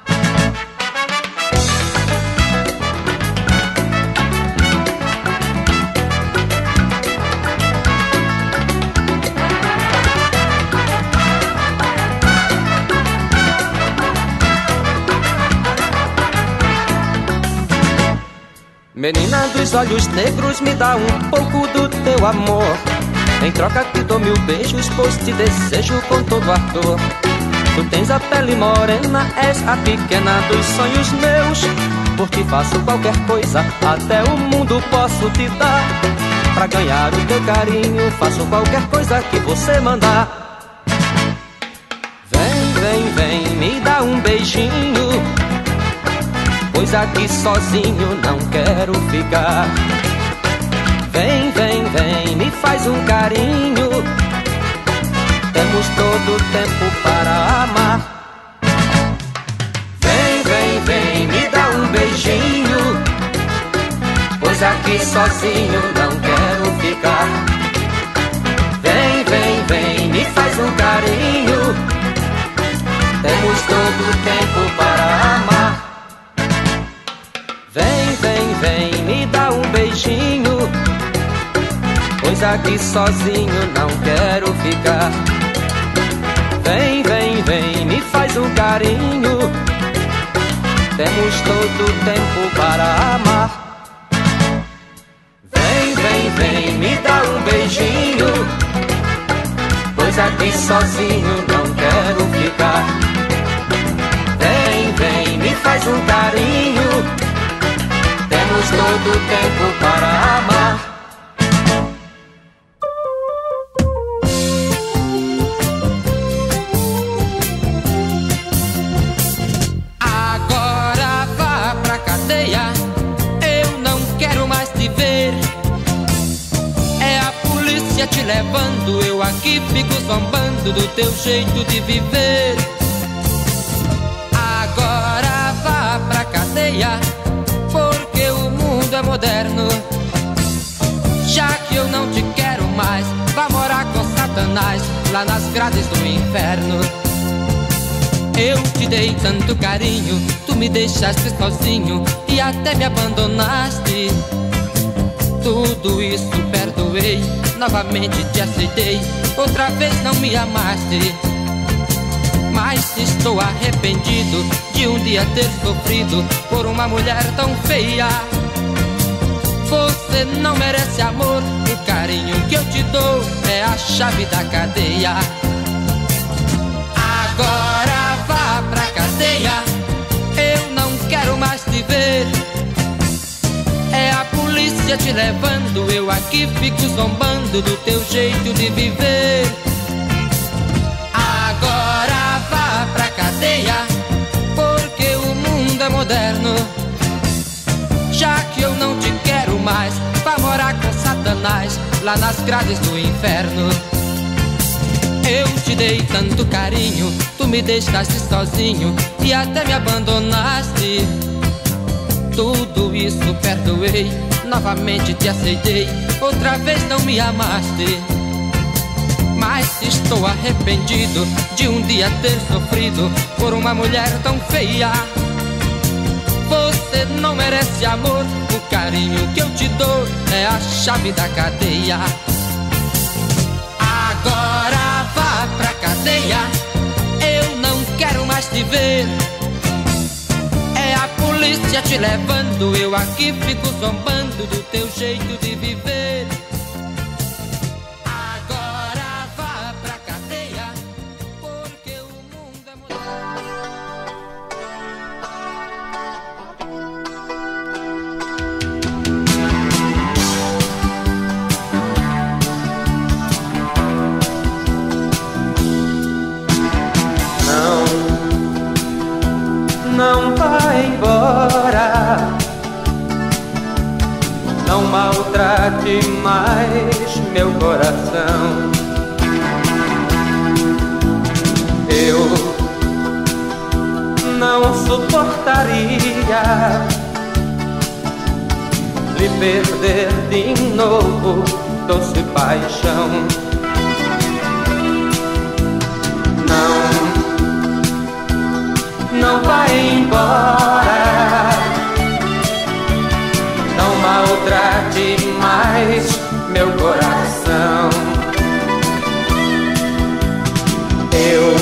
Menina dos olhos negros, me dá um pouco do teu amor. Em troca te dou 1000 beijos, pois te desejo com todo ardor. Tu tens a pele morena, és a pequena dos sonhos meus. Por ti faço qualquer coisa, até o mundo posso te dar. pra ganhar o teu carinho, faço qualquer coisa que você mandar. Vem, vem, vem, me dá um beijinho, pois aqui sozinho não quero ficar. Vem, vem, vem, me faz um carinho, temos todo o tempo para amar. Vem, vem, vem, me dá um beijinho, pois aqui sozinho não quero ficar. Vem, vem, vem, me faz um carinho, temos todo o tempo para amar. Vem, vem, vem, me dá um beijinho, pois aqui sozinho não quero ficar. Vem, vem, vem, me faz um carinho, temos todo o tempo para amar. Vem, vem, vem, me dá um beijinho, pois aqui sozinho não quero ficar. Vem, vem, me faz um carinho, temos todo o tempo para amar. Agora vá pra cadeia, eu não quero mais te ver. É a polícia te levando, eu aqui fico zombando do teu jeito de viver. Agora vá pra cadeia, porque o mundo é moderno. Já que eu não te quero mais, vá morar com Satanás lá nas grades do inferno. Eu te dei tanto carinho, tu me deixaste sozinho e até me abandonaste. Tudo isso perdoei, novamente te aceitei, outra vez não me amaste. Mas estou arrependido de um dia ter sofrido por uma mulher tão feia. Você não merece amor, o carinho que eu te dou é a chave da cadeia. Agora vá pra cadeia, eu não quero mais te ver. É a polícia te levando, eu aqui fico zombando do teu jeito de viver. Agora vá pra cadeia, porque o mundo é moderno. Já que eu não te quero mais, vá morar com Satanás lá nas grades do inferno. Eu te dei tanto carinho, tu me deixaste sozinho e até me abandonaste. Tudo isso perdoei, novamente te aceitei, outra vez não me amaste. Mas estou arrependido de um dia ter sofrido por uma mulher tão feia. Você não merece amor, o carinho que eu te dou é a chave da cadeia. Agora vá pra cadeia, eu não quero mais te ver. É a polícia te levando, eu aqui fico zombando do teu jeito de viver. Agora vá pra cadeia, porque o mundo é moderno. Não vá embora, não maltrate mais meu coração. Eu não suportaria lhe perder de novo, doce paixão. Não vai embora, não maltrate mais meu coração. Eu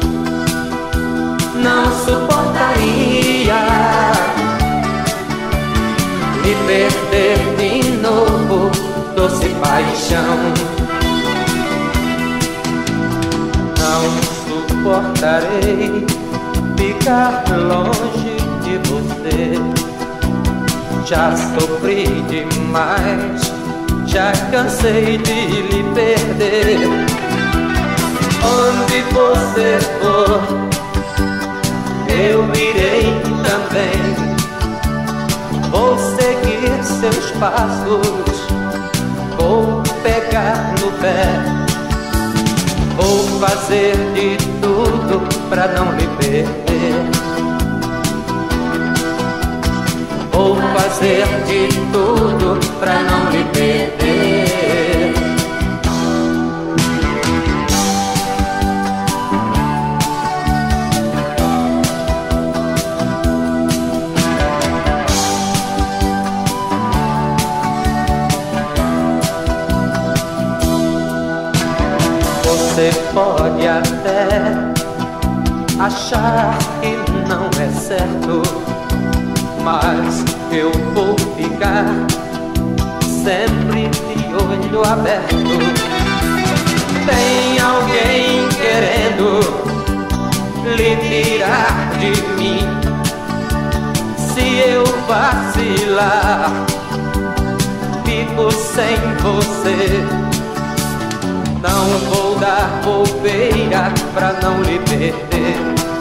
não suportaria lhe perder de novo, doce paixão. Não suportarei ficar longe de você. Já sofri demais, Já cansei de lhe perder. Onde você for, eu irei também. Vou seguir seus passos, vou pegar no pé. Vou fazer de tudo pra não lhe perder. Vou fazer de tudo pra não lhe perder. Você pode até achar que não é certo, mas eu vou ficar sempre de olho aberto. Tem alguém querendo lhe tirar de mim. Se eu vacilar, fico sem você. Não vou dar bobeira pra não lhe perder.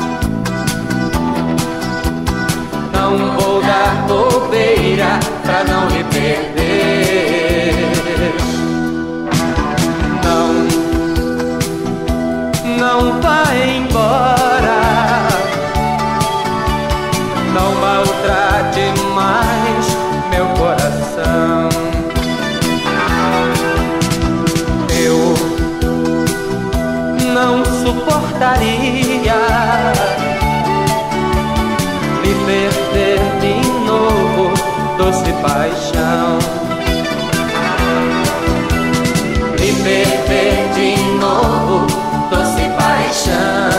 Não vou dar bobeira pra não lhe perder. Não vai embora. Não maltrate mais meu coração. Eu não suportaria lhe perder de novo, doce paixão. Lhe perder de novo, doce paixão.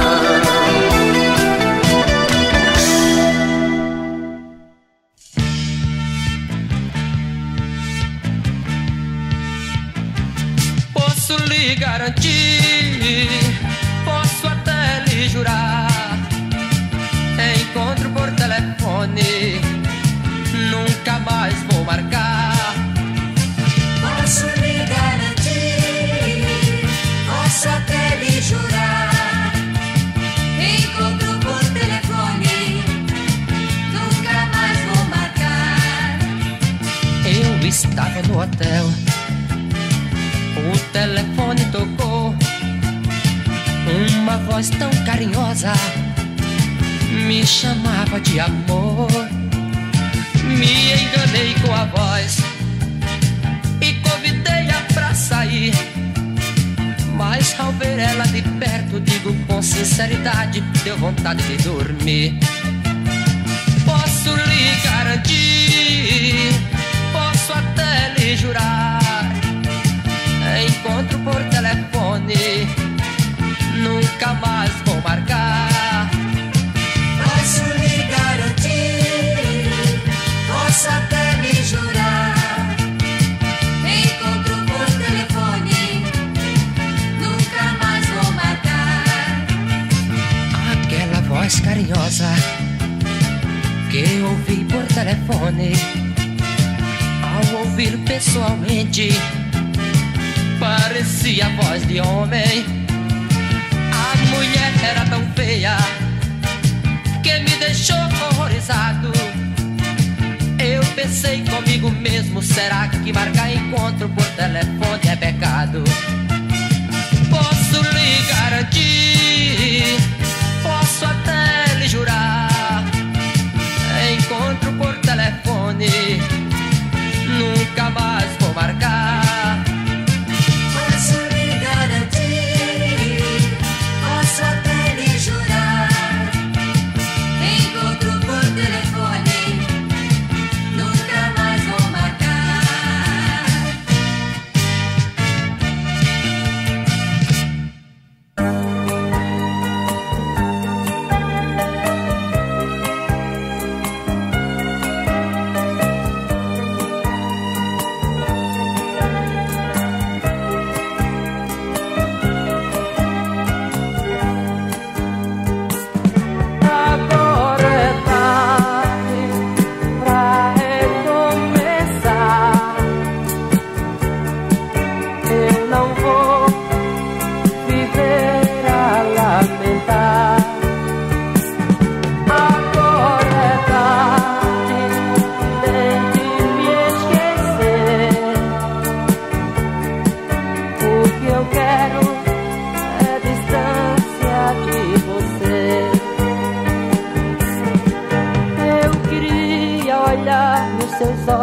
Posso lhe garantir, posso até lhe jurar. Encontro por telefone, nunca mais vou marcar. Posso lhe garantir, posso até lhe jurar. Encontro por telefone, nunca mais vou marcar. Eu estava no hotel, o telefone tocou. Uma voz tão carinhosa me chamava de amor. Me enganei com a voz e convidei-a pra sair. Mas ao ver ela de perto, digo com sinceridade, deu vontade de dormir. Posso lhe garantir, posso até lhe jurar. Encontro por telefone, nunca mais vou marcar. Posso lhe garantir, posso até lhe jurar. Encontro por telefone, nunca mais vou marcar. Aquela voz carinhosa que eu ouvi por telefone, ao ouvir pessoalmente, parecia a voz de homem. A mulher era tão feia que me deixou horrorizado. Eu pensei comigo mesmo, será que marcar encontro por telefone é pecado? Posso lhe garantir, posso até lhe jurar. Encontro por telefone, nunca mais vou marcar. Posso lhe garantir, posso até lhe jurar. Encontro por telefone, nunca mais vou marcar.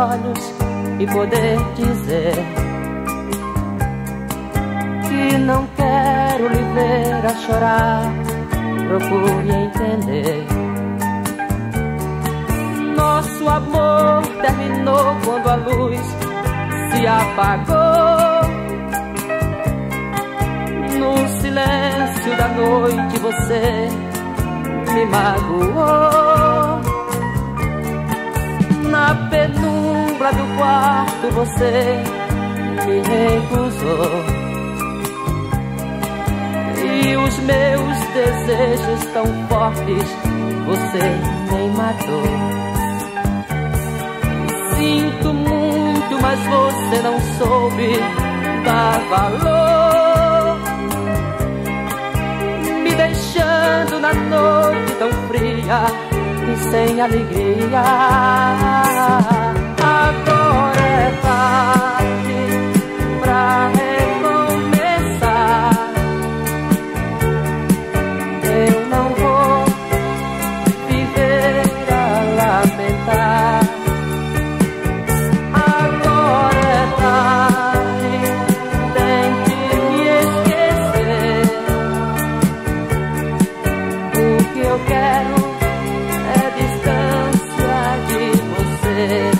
olhos e poder dizer que não quero lhe ver a chorar. Procure entender. Nosso amor terminou quando a luz se apagou. No silêncio da noite você me magoou. Na penumbra do quarto você me recusou. E os meus desejos tão fortes você nem matou. Sinto muito, mas você não soube dar valor, me deixando na noite tão fria e sem alegria. Agora é tarde pra recomeçar. Eu não vou viver a lamentar. Agora é tarde, tente me esquecer. O que eu quero é distância de você.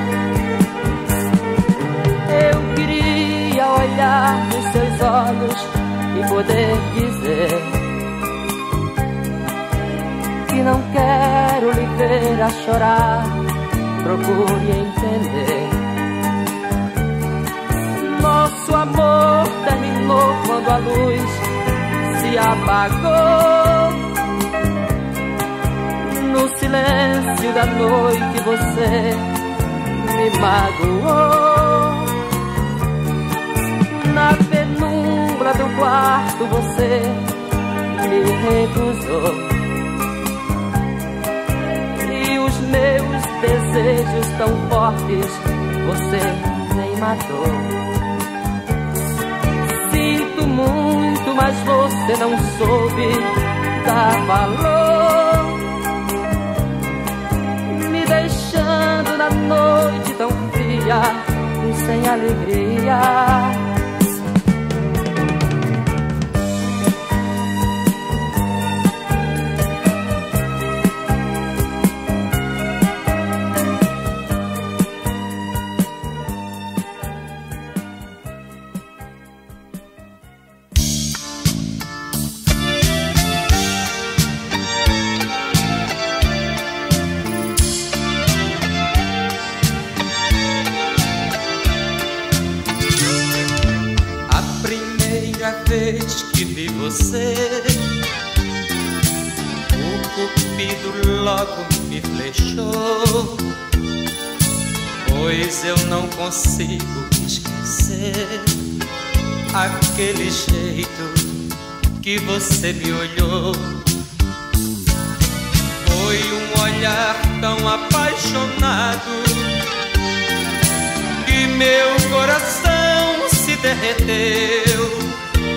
Eu queria olhar nos seus olhos e poder dizer que não quero lhe ver a chorar. Procure entender. Nosso amor terminou quando a luz se apagou. No silêncio da noite você me magoou. Na penumbra do quarto você me recusou. E os meus desejos tão fortes você nem matou. Sinto muito, mas você não soube dar valor, me deixando na noite tão fria e sem alegria. Que vi você, o cupido logo me flechou, pois eu não consigo esquecer aquele jeito que você me olhou. Foi um olhar tão apaixonado que meu coração se derreteu.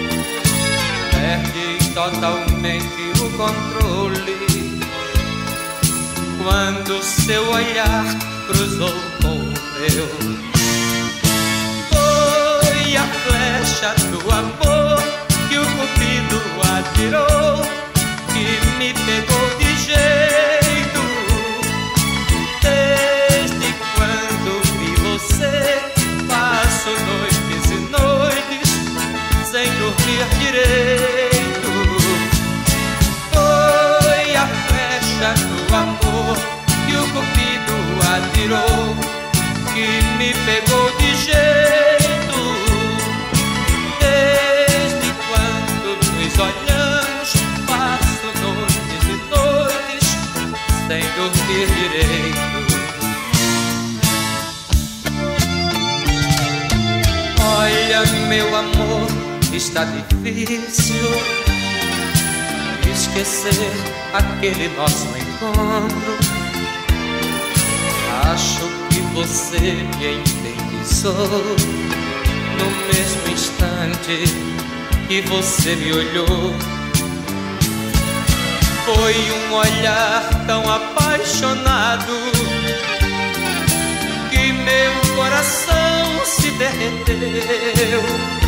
Perde totalmente o controle quando seu olhar cruzou com o meu. Foi a flecha do amor que o cupido atirou, que me pegou de jeito. Desde quando vi você, passo noites e noites sem dormir direito. Foi a flecha do amor que o cupido atirou, que me pegou de jeito. Desde quando nos olhamos, passo noites e noites sem dormir direito. Olha, meu amor, está difícil esquecer aquele nosso encontro. Acho que você me enfeitiçou no mesmo instante que você me olhou. Foi um olhar tão apaixonado que meu coração se derreteu.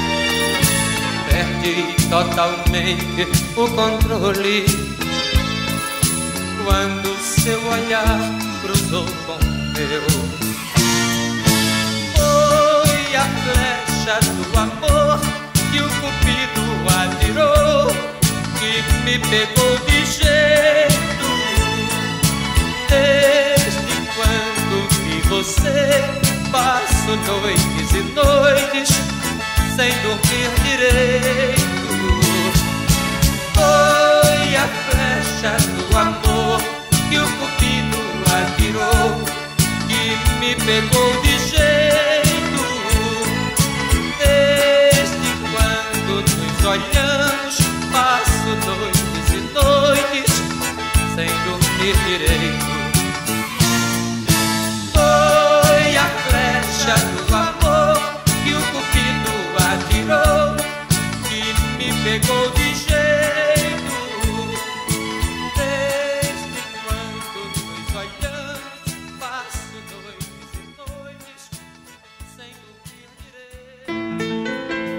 Perdi totalmente o controle quando seu olhar cruzou com o meu. Foi a flecha do amor que o Cupido atirou, que me pegou de jeito. Desde quando vi você, passo noites e noites sem dormir direito. Foi a flecha do amor que o Cupido atirou, que me pegou de jeito. Desde quando nos olhamos, passo noites e noites sem dormir direito. Foi a flecha do amor que o Cupido atirou, que me pegou de jeito. Desde quando nos olhamos, passo noites e noites sem dormir direito.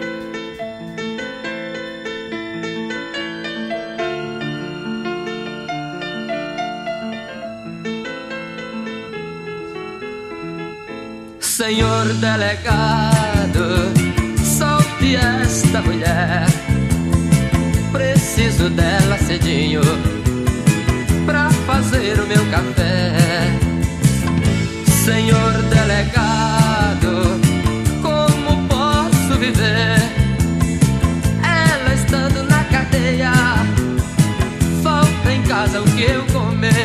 Senhor delegado, solte esta mulher. Preciso dela cedinho pra fazer o meu café. Senhor delegado, como posso viver? Ela estando na cadeia, falta em casa o que eu comer.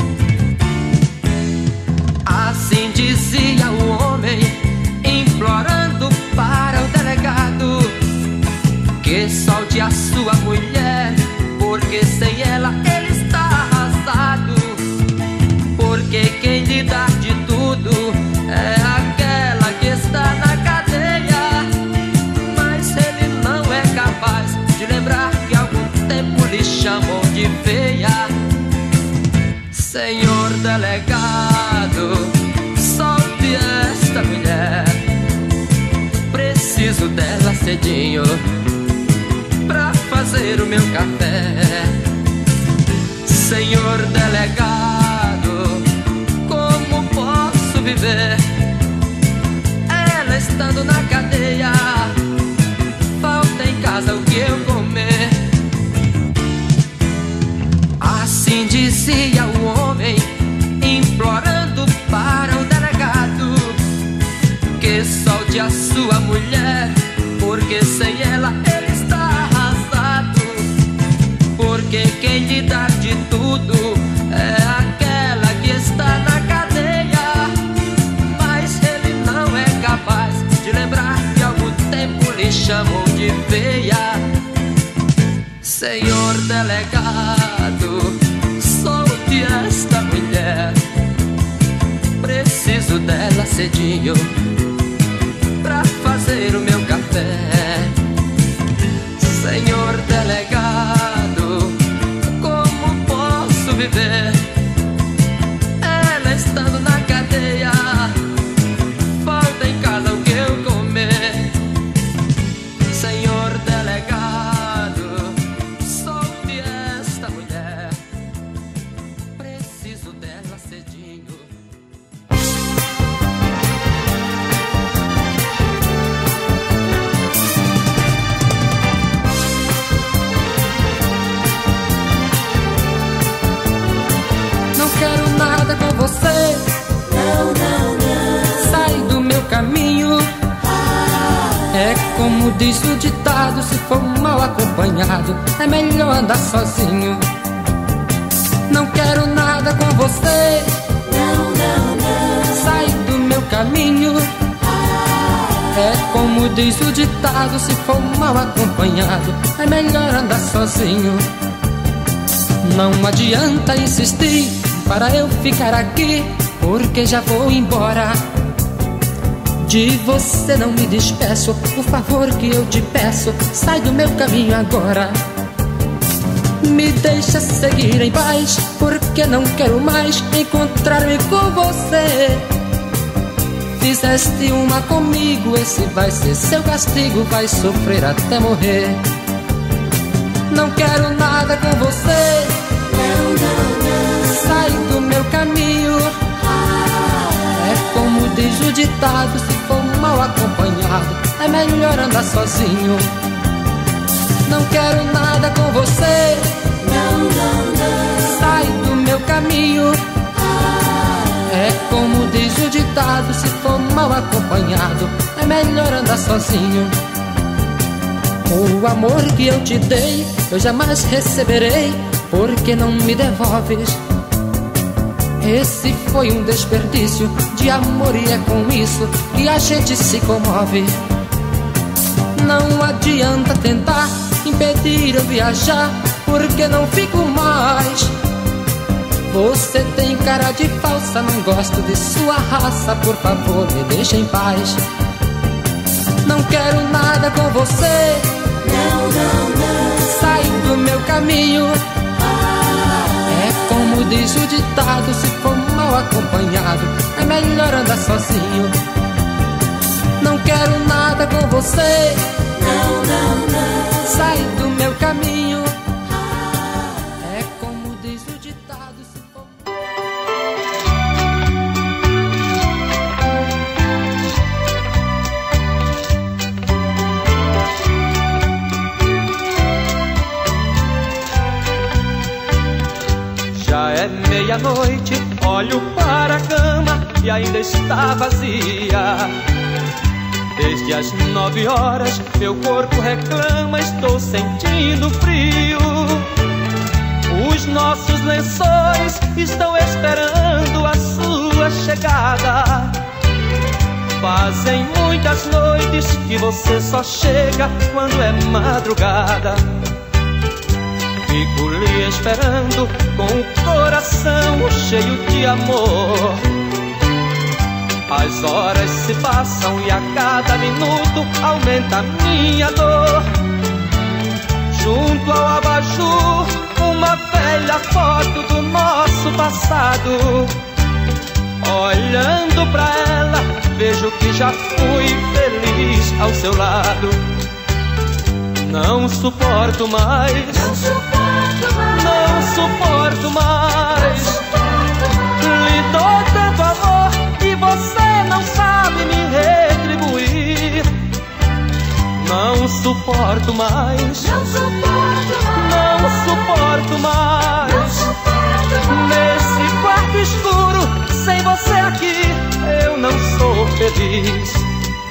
Assim dizia o homem, implorando para o delegado que solte a sua mulher, porque sem ela ele está arrasado. Porque quem lhe dá de tudo é aquela que está na cadeia, mas ele não é capaz de lembrar que há algum tempo lhe chamou de feia. Senhor delegado, solte esta mulher. Preciso dela cedinho pra fazer o meu café. Senhor delegado, como posso viver? Ela estando na cadeia, falta em casa o que eu comer. Assim dizia o homem, implorando para o delegado que solte a sua mulher, porque sem ela ele está arrasado. Porque quem lhe dá de tudo é aquela que está na cadeia, mas ele não é capaz de lembrar que há algum tempo lhe chamou de feia. Senhor delegado, solte esta mulher. Preciso dela cedinho pra fazer o meu café. Senhor delegado, como posso viver? Ela estando na cadeia, falta em casa o que eu comer. Senhor delegado, solte esta mulher. Preciso dela cedinho. Não quero nada com você. Não, não, não. Sai do meu caminho. É como diz o ditado, se for mal acompanhado, é melhor andar sozinho. Não quero nada com você. Não, não, não. Sai do meu caminho. É como diz o ditado, se for mal acompanhado, é melhor andar sozinho. Não adianta insistir para eu ficar aqui, porque já vou embora. De você não me despeço, por favor que eu te peço, sai do meu caminho agora. Me deixa seguir em paz, porque não quero mais encontrar-me com você. Fizeste uma comigo, esse vai ser seu castigo, vai sofrer até morrer. Não quero nada com você, Não, não, não. sai do meu caminho. É como diz o ditado, se for mal acompanhado, é melhor andar sozinho. Não quero nada com você, Não, não, não. sai do meu caminho. É como diz o ditado, se for mal acompanhado, é melhor andar sozinho. O amor que eu te dei, eu jamais receberei, porque não me devolves. Esse foi um desperdício de amor e é com isso que a gente se comove. Não adianta tentar impedir eu viajar, porque não fico mais. Você tem cara de falsa, não gosto de sua raça, por favor me deixa em paz. Não quero nada com você, Não, não, não. sai do meu caminho. É como diz o ditado, se for mal acompanhado, é melhor andar sozinho. Não quero nada com você, Não, não, não. sai do meu caminho. É como diz o ditado, se for... Já é meia-noite, olho para a cama e ainda está vazia. Desde as 9 horas, meu corpo reclama, estou sentindo frio. Os nossos lençóis estão esperando a sua chegada. Fazem muitas noites que você só chega quando é madrugada. Fico lhe esperando com o coração cheio de amor. As horas se passam e a cada minuto aumenta a minha dor. Junto ao abajur, uma velha foto do nosso passado. Olhando pra ela, vejo que já fui feliz ao seu lado. Não suporto mais, Não suporto mais. não suporto mais. Lhe dou tanto amor e você não sabe me retribuir. Não suporto mais, Não suporto mais. não suporto mais. Não suporto mais. Nesse quarto escuro, sem você aqui, eu não sou feliz.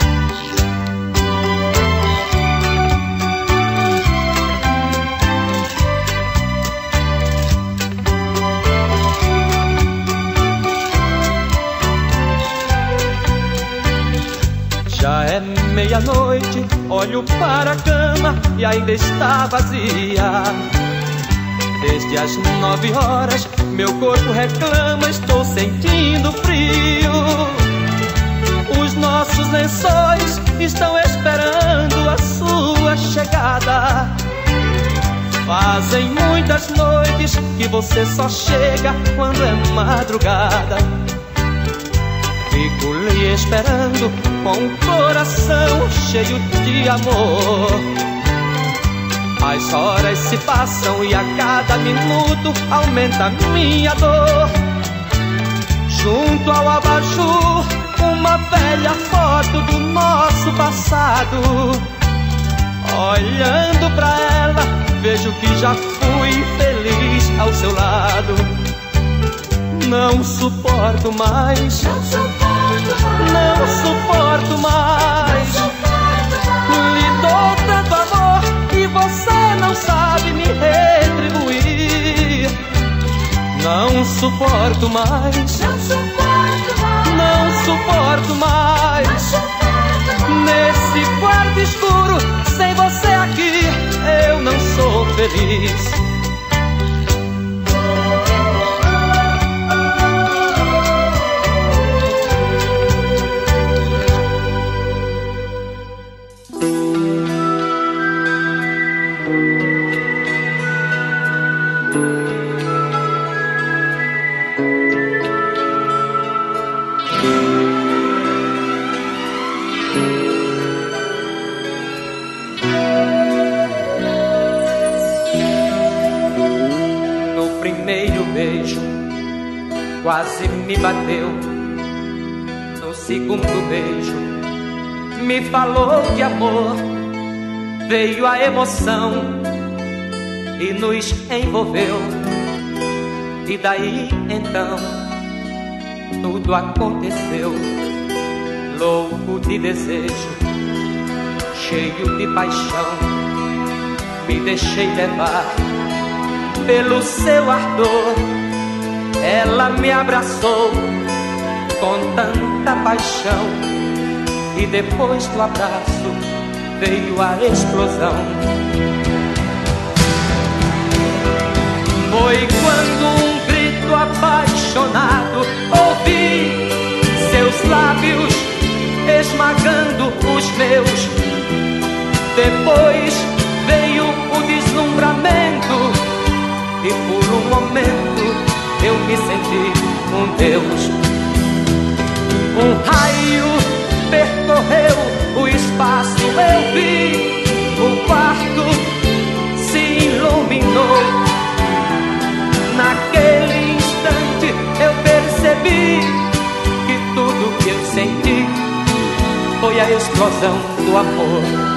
Já é meia-noite, olho para a cama e ainda está vazia. Desde as 9 horas, meu corpo reclama, estou sentindo frio. Os nossos lençóis estão esperando a sua chegada. Fazem muitas noites que você só chega quando é madrugada. Fico lhe esperando com o coração cheio de amor. As horas se passam e a cada minuto aumenta a minha dor. Junto ao abajur, uma velha foto do nosso passado. Olhando pra ela, vejo que já fui feliz ao seu lado. Não suporto mais, Não suporto mais. não suporto mais. Lhe dou tanto amor e você não sabe me retribuir. Não suporto mais, Não suporto mais. não suporto mais. Não suporto mais. Nesse quarto escuro, sem você aqui, eu não sou feliz. quase me bateu. No segundo beijo me falou de amor, veio a emoção e nos envolveu. E daí então tudo aconteceu. Louco de desejo, cheio de paixão, me deixei levar pelo seu ardor. Ela me abraçou com tanta paixão e depois do abraço veio a explosão. Foi quando um grito apaixonado ouvi, seus lábios esmagando os meus. Depois veio o deslumbramento e por um momento eu me senti um Deus. Um raio percorreu o espaço, eu vi, o quarto se iluminou. Naquele instante eu percebi que tudo que eu senti foi a explosão do amor.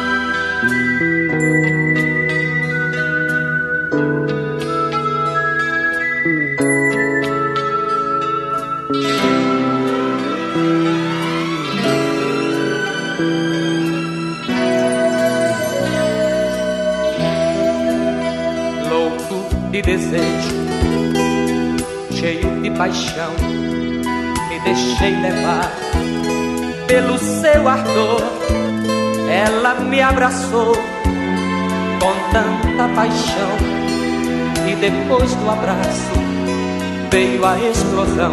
De desejo, cheio de paixão, me deixei levar pelo seu ardor. Ela me abraçou com tanta paixão e depois do abraço veio a explosão.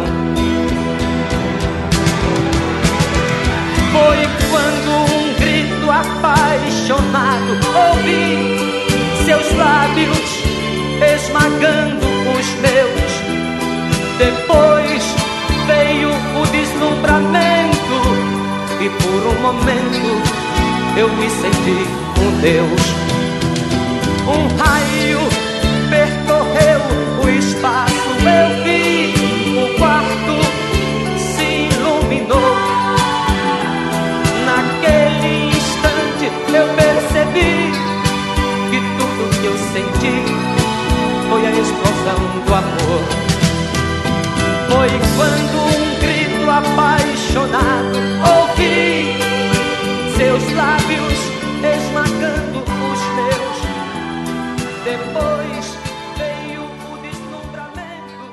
Foi quando um grito apaixonado ouvi, seus lábios esmagando os meus. Depois veio o deslumbramento e por um momento eu me senti um Deus. Um raio percorreu o espaço, eu vi, o quarto se iluminou. Naquele instante eu percebi que tudo que eu senti foi a explosão do amor. Foi quando um grito apaixonado ouvi, seus lábios esmagando os meus. Depois veio o deslumbramento.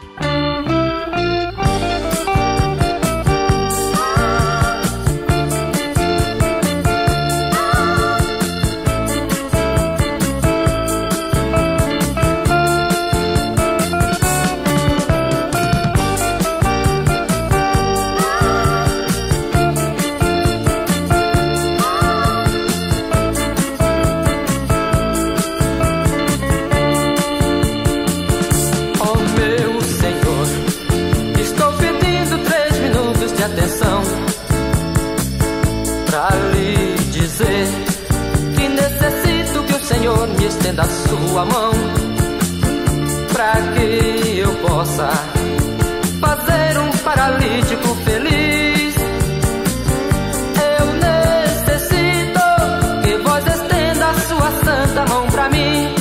Estenda a sua mão pra que eu possa fazer um paralítico feliz. Eu necessito que vós estenda a sua santa mão pra mim.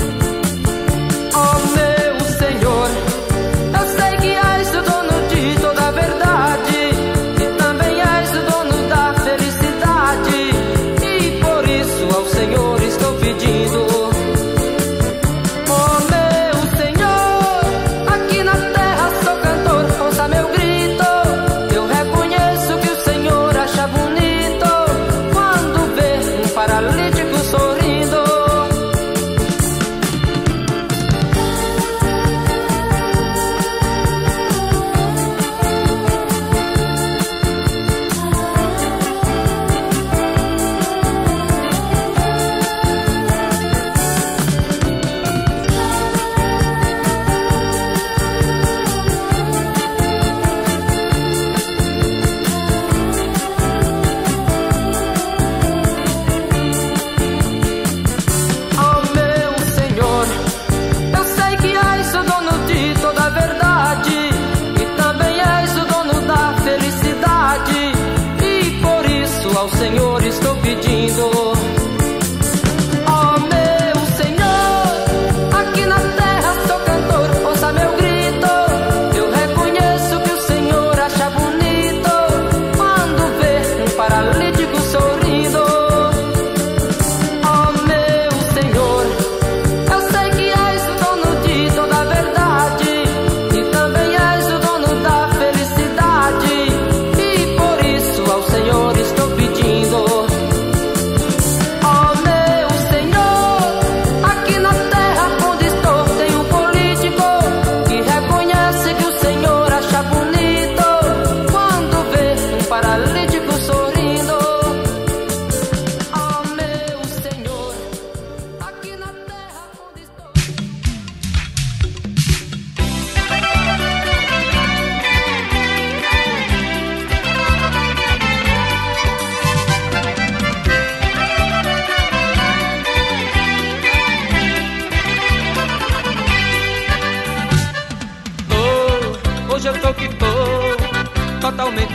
Oh meu Senhor, eu sei que és o dono de toda a verdade e também és o dono da felicidade, e por isso ao Senhor estou pedindo.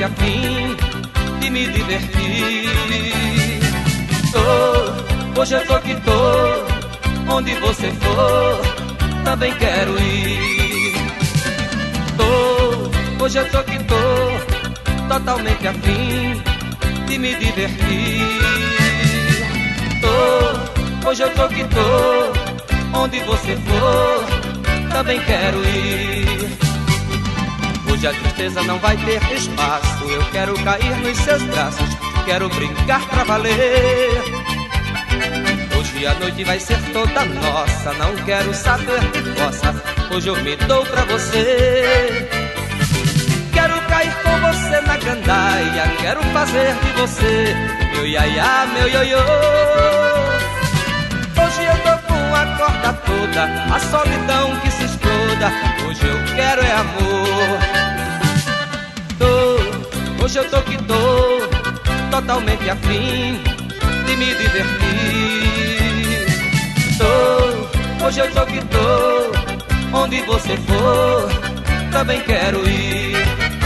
totalmente afim de me divertir. Hoje eu tô que tô, onde você for, também quero ir. Hoje eu tô que tô, totalmente afim de me divertir. Hoje eu tô que tô, onde você for, também quero ir. Hoje a tristeza não vai ter espaço, eu quero cair nos seus braços, quero brincar pra valer. Hoje a noite vai ser toda nossa, não quero saber de fossa, hoje eu me dou pra você. Quero cair com você na gandaia, quero fazer de você meu iaiá, meu ioiô. Hoje eu tô com a corda toda, a solidão que se exploda, hoje eu quero é amor. Hoje eu tô que tô, totalmente afim de me divertir. Hoje eu tô que tô, onde você for, também quero ir.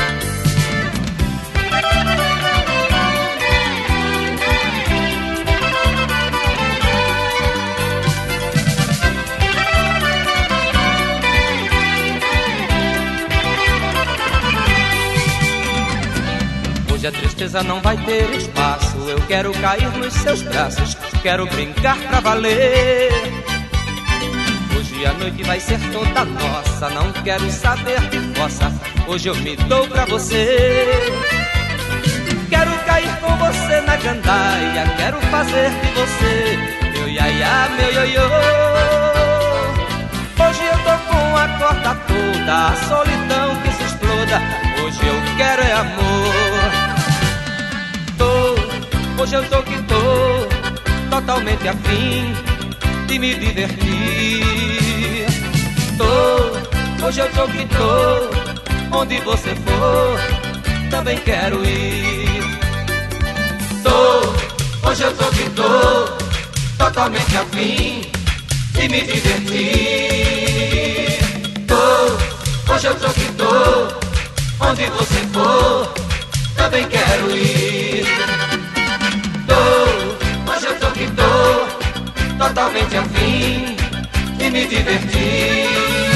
Hoje a tristeza não vai ter espaço, eu quero cair nos seus braços, quero brincar pra valer. Hoje a noite vai ser toda nossa, não quero saber de fossa, hoje eu me dou pra você. Quero cair com você na gandaia, quero fazer de você meu iaiá, meu ioiô. Hoje eu tô com a corda toda, a solidão que se exploda, hoje eu quero é amor. Hoje eu tô que tô, totalmente afim de me divertir. Hoje eu tô que tô, onde você for, também quero ir. Hoje eu tô que tô, totalmente afim de me divertir. Hoje eu tô que tô, onde você for, também quero ir. Hoje eu tô que tô, totalmente afim de me divertir.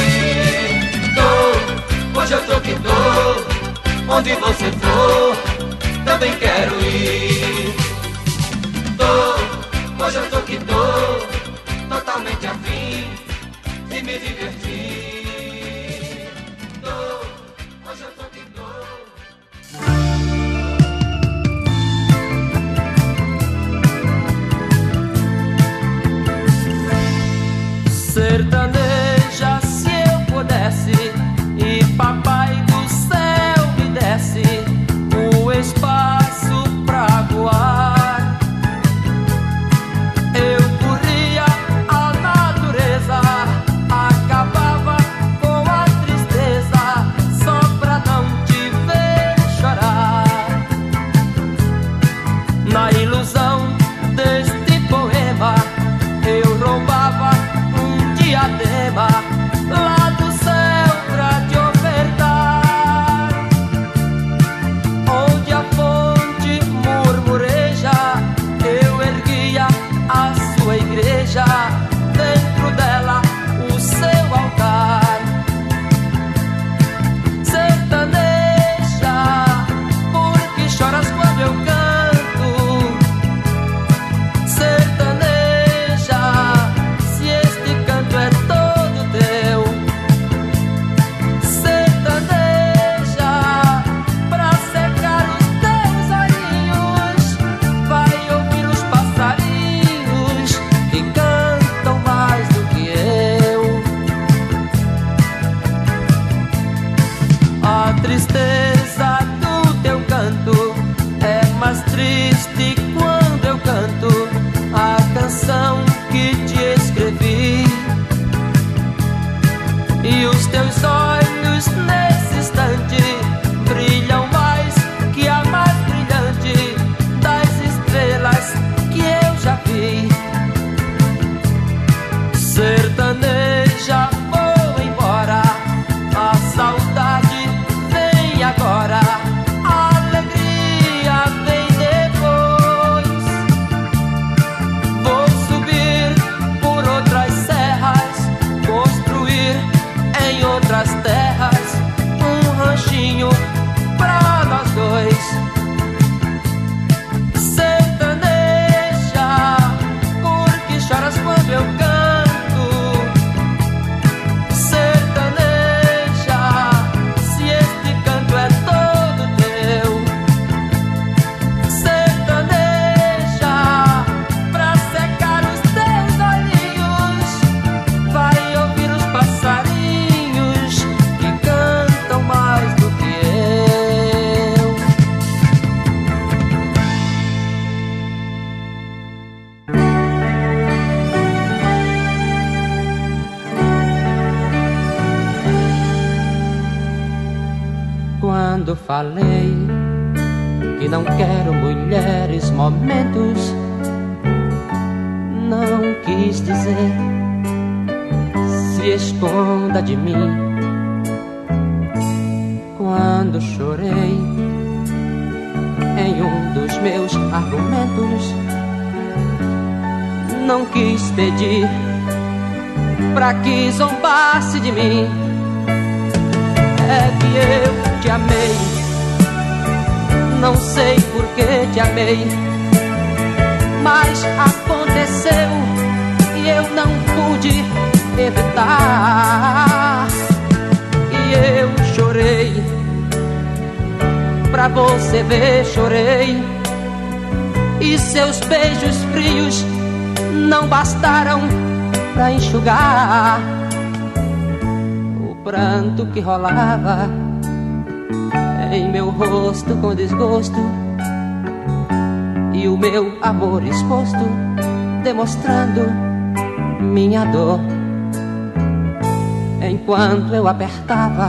Hoje eu tô que tô, onde você for, também quero ir. Hoje eu tô que tô, totalmente afim de me divertir. Hoje eu tô que tô. Sertaneja, se eu pudesse e papai do céu me desse o espaço pra voar, eu corria Quando falei que não quero mulheres, momentos, não quis dizer se esconda de mim. Quando chorei em um dos meus argumentos, não quis pedir pra que zombasse de mim. É que eu te amei, não sei por que te amei, mas aconteceu e eu não pude evitar. E eu chorei, pra você ver, chorei, e seus beijos frios não bastaram pra enxugar o pranto que rolava em meu rosto com desgosto, e o meu amor exposto, demonstrando minha dor. Enquanto eu apertava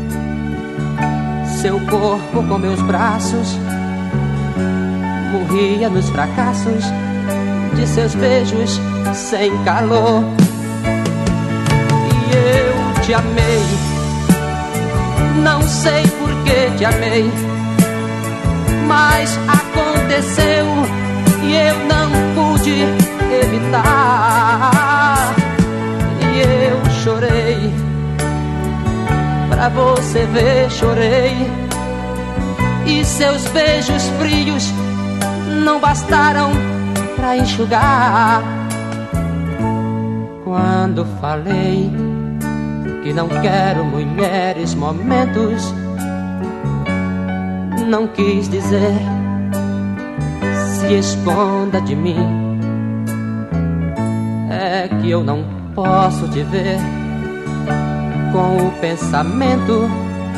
seu corpo com meus braços, morria nos fracassos de seus beijos sem calor. E eu te amei, não sei por que te amei, mas aconteceu e eu não pude evitar. E eu chorei, pra você ver, chorei, e seus beijos frios não bastaram pra enxugar. Quando falei que não quero mulheres, momentos, não quis dizer se esconda de mim. É que eu não posso te ver com o pensamento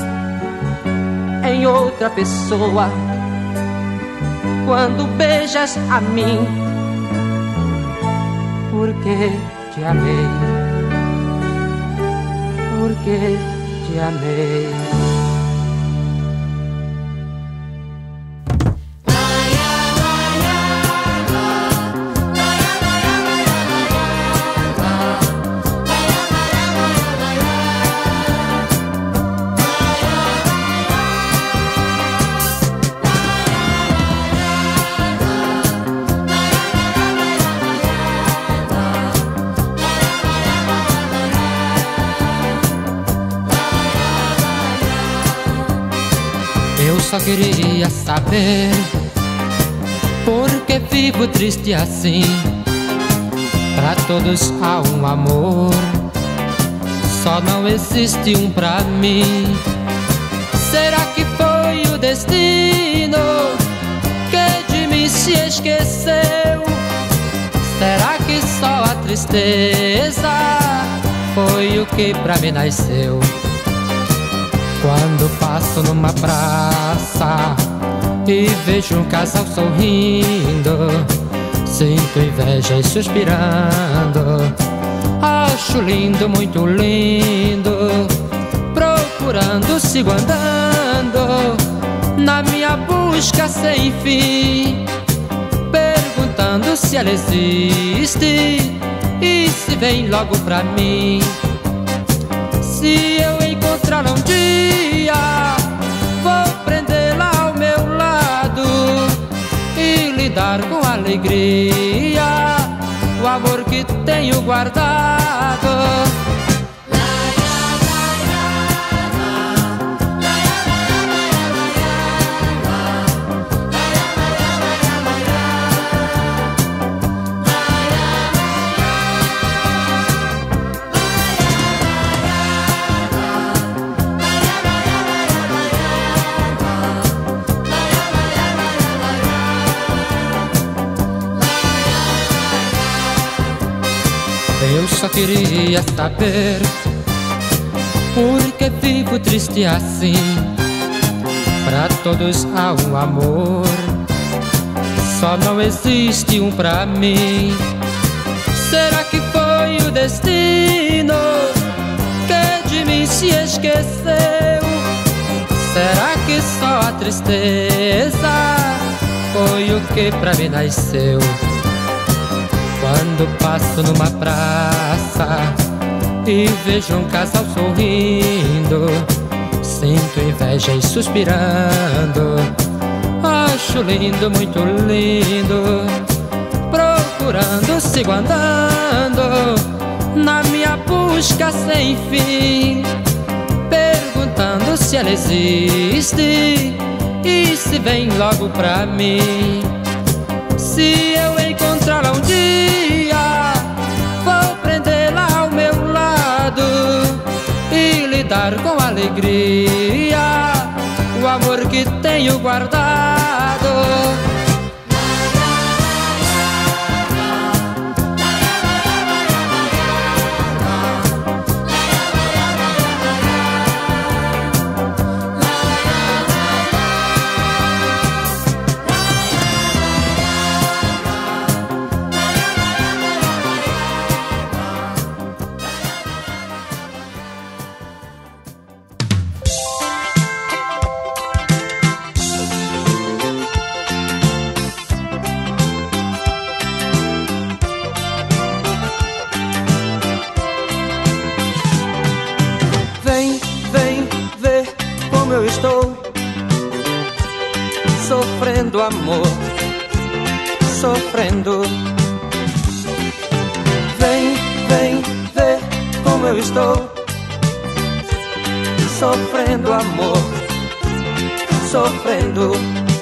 em outra pessoa quando beijas a mim, porque te amei, porque te amei. Só queria saber por que vivo triste assim. Pra todos há um amor, só não existe um pra mim. Será que foi o destino que de mim se esqueceu? Será que só a tristeza foi o que pra mim nasceu? Quando passo numa praça e vejo um casal sorrindo, sinto inveja e suspirando. Acho lindo, muito lindo, procurando, sigo andando na minha busca sem fim, perguntando se ela existe e se vem logo pra mim. Se eu encontrá-la um dia, vou prendê-la ao meu lado e lhe dar com alegria o amor que tenho guardado. Eu só queria saber por que vivo triste assim. Pra todos há um amor, só não existe um pra mim. Será que foi o destino que de mim se esqueceu? Será que e só a tristeza foi o que pra mim nasceu. Quando passo numa praça e vejo um casal sorrindo, sinto inveja e suspirando. Acho lindo, muito lindo. Procurando, sigo andando na minha busca sem fim, perguntando se ela existe e se vem logo pra mim. Se eu encontrá-la um dia, vou prendê-la ao meu lado e lhe dar com alegria o amor que tenho guardado. Sofrendo amor, sofrendo. Vem, vem ver como eu estou. Sofrendo amor, sofrendo.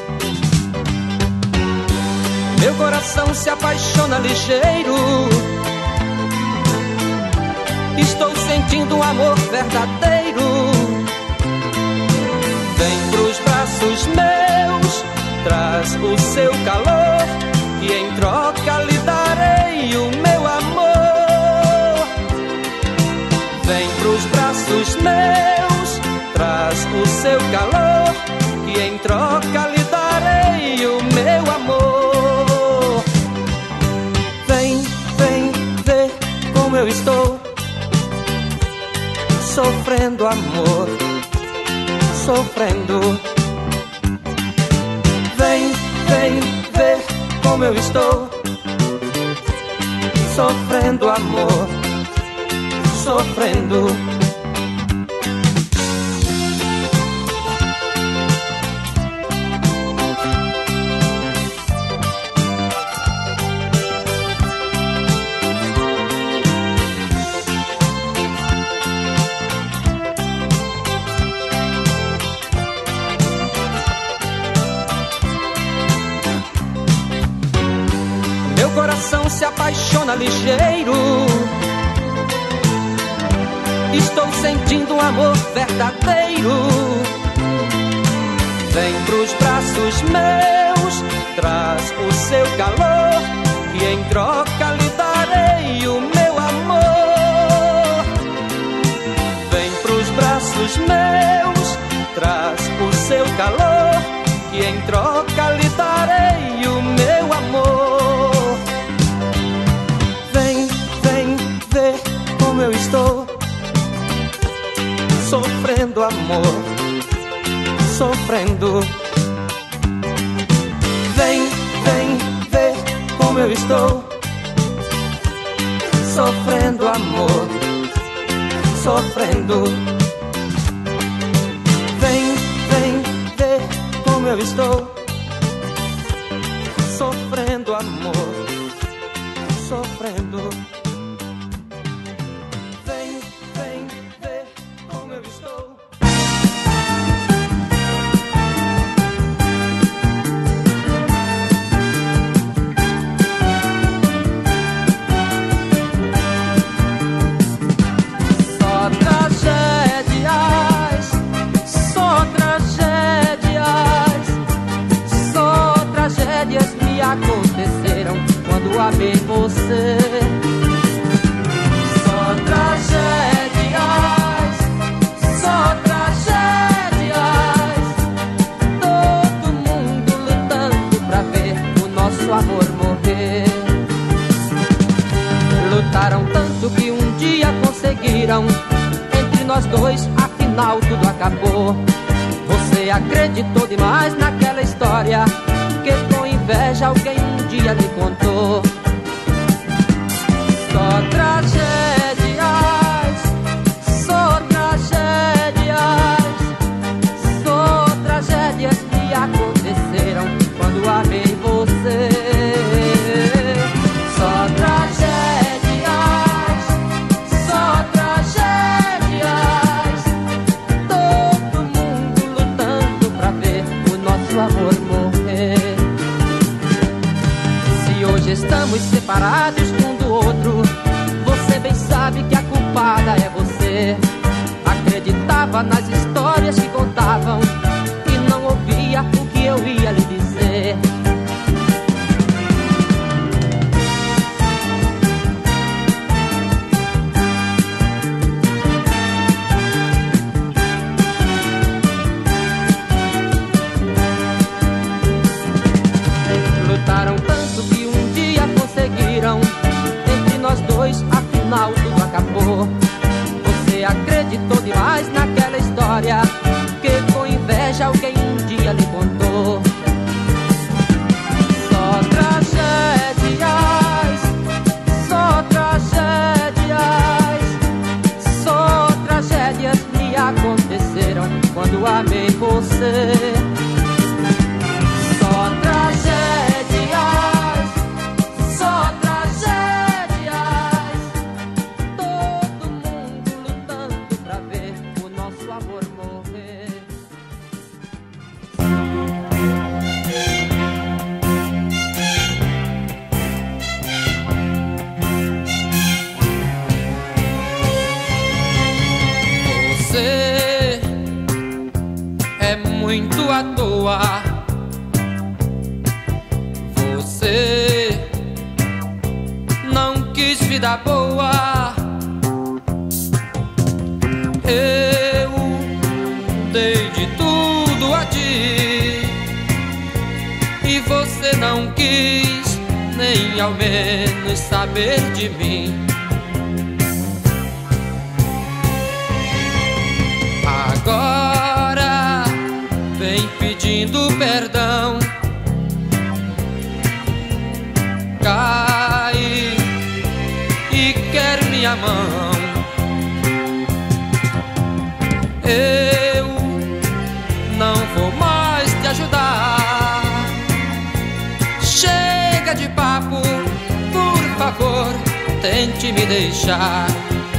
Meu coração se apaixona ligeiro. Estou sentindo um amor verdadeiro. Vem pros braços meus, traz o seu calor, e em troca lhe darei o meu amor. Vem pros braços meus, traz o seu calor, e em troca lhe darei o meu amor. Vem, vem ver como eu estou. Sofrendo amor, sofrendo. Vem, vem ver como eu estou. Sofrendo amor, sofrendo. Coração se apaixona ligeiro. Estou sentindo um amor verdadeiro. Vem pros braços meus, traz o seu calor, e em troca lhe darei o meu amor. Vem pros braços meus, traz o seu calor, e em troca lhe darei o meu amor. Como eu estou. Sofrendo amor, sofrendo. Vem, vem ver como eu estou. Sofrendo amor, sofrendo. Vem, vem ver como eu estou. Sofrendo amor, sofrendo. Aconteceram quando amei você. Só tragédias, só tragédias. Todo mundo lutando pra ver o nosso amor morrer. Lutaram tanto que um dia conseguiram. Entre nós dois, afinal tudo acabou. Você Você acreditou demais naquela história que com inveja alguém um dia lhe contou. Só tragédias, só tragédias, só tragédias que aconteceram quando amei você. Só tragédias, só tragédias, todo mundo lutando pra ver o nosso amor morrer. Se hoje estamos separados um do outro, você bem sabe que a culpada é você. Acreditava nas histórias que contavam e não ouvia o que eu ia lhe dizer. Lutaram tanto que um dia conseguiram. Entre nós dois, afinal tudo acabou. Você acreditou demais naquela história que com inveja alguém um dia lhe contou. Só tragédias, só tragédias, só tragédias me aconteceram quando amei você. Só tragédias, só tragédias, todo mundo lutando pra ver o nosso amor morrer. Você é muito à toa. Você não quis vida boa. Eu dei de tudo a ti e você não quis nem ao menos saber de mim. Agora vem pedindo perdão. Cai e quer minha mão. Eu não vou mais te ajudar. Chega de papo, por favor, tente me deixar.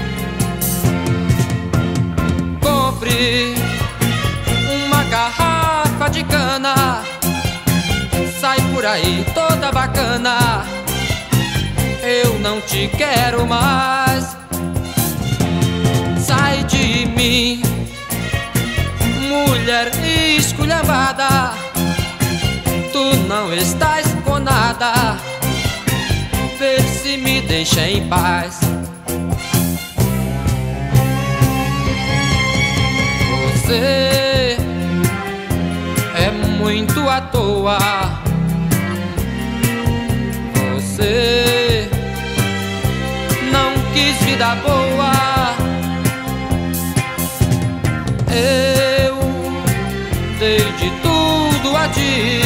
Compre uma garrafa de cana, sai por aí toda bacana. Eu não te quero mais. Sai de mim, mulher esculhambada. Tu não estás com nada. Vê se me deixa em paz. Você é muito à toa. Você não quis vida boa. Eu dei de tudo a ti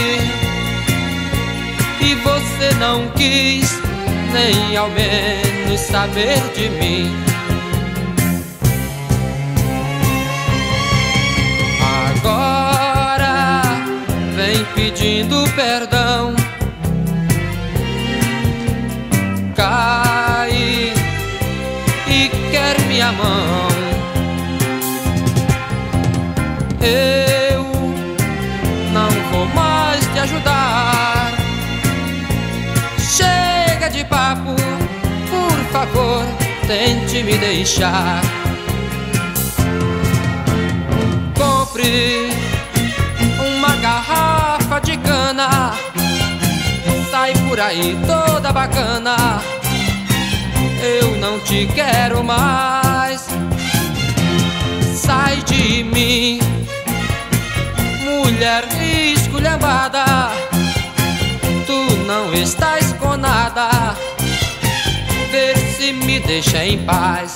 e você não quis nem ao menos saber de mim. Agora vem pedindo perdão. Cai e quer minha mão. Eu não vou mais te ajudar. Chega de papo, por favor, tente me deixar. Compre uma garrafa de cana, sai por aí toda bacana. Eu não te quero mais. Sai de mim, mulher esculhambada. Tu não estás com nada. Vê se me deixa em paz.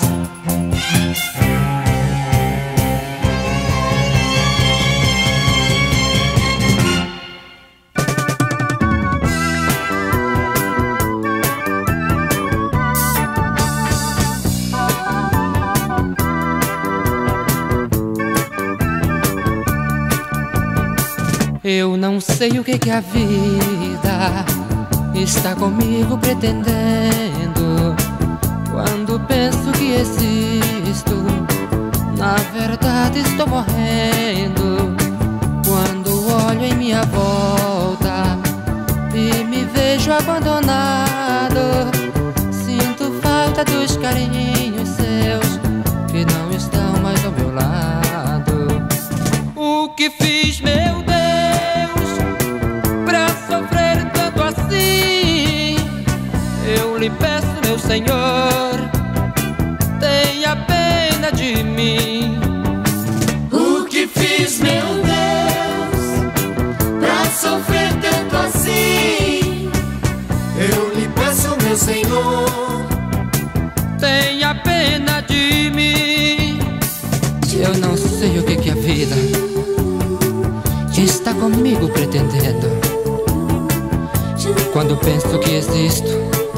Eu não sei o que a vida está comigo pretendendo. Quando penso que existo, na verdade estou morrendo. Quando olho em minha volta e me vejo abandonado, sinto falta dos carinhos seus que não estão mais ao meu lado. O que fiz, meu Deus, pra sofrer tanto assim? Eu lhe peço, meu Senhor, tenha pena de mim. O que fiz, meu Deus, pra sofrer tanto assim? Eu lhe peço, meu Senhor, tenha pena de mim. Eu não sei o que a vida está comigo pretendendo. Quando penso que existo,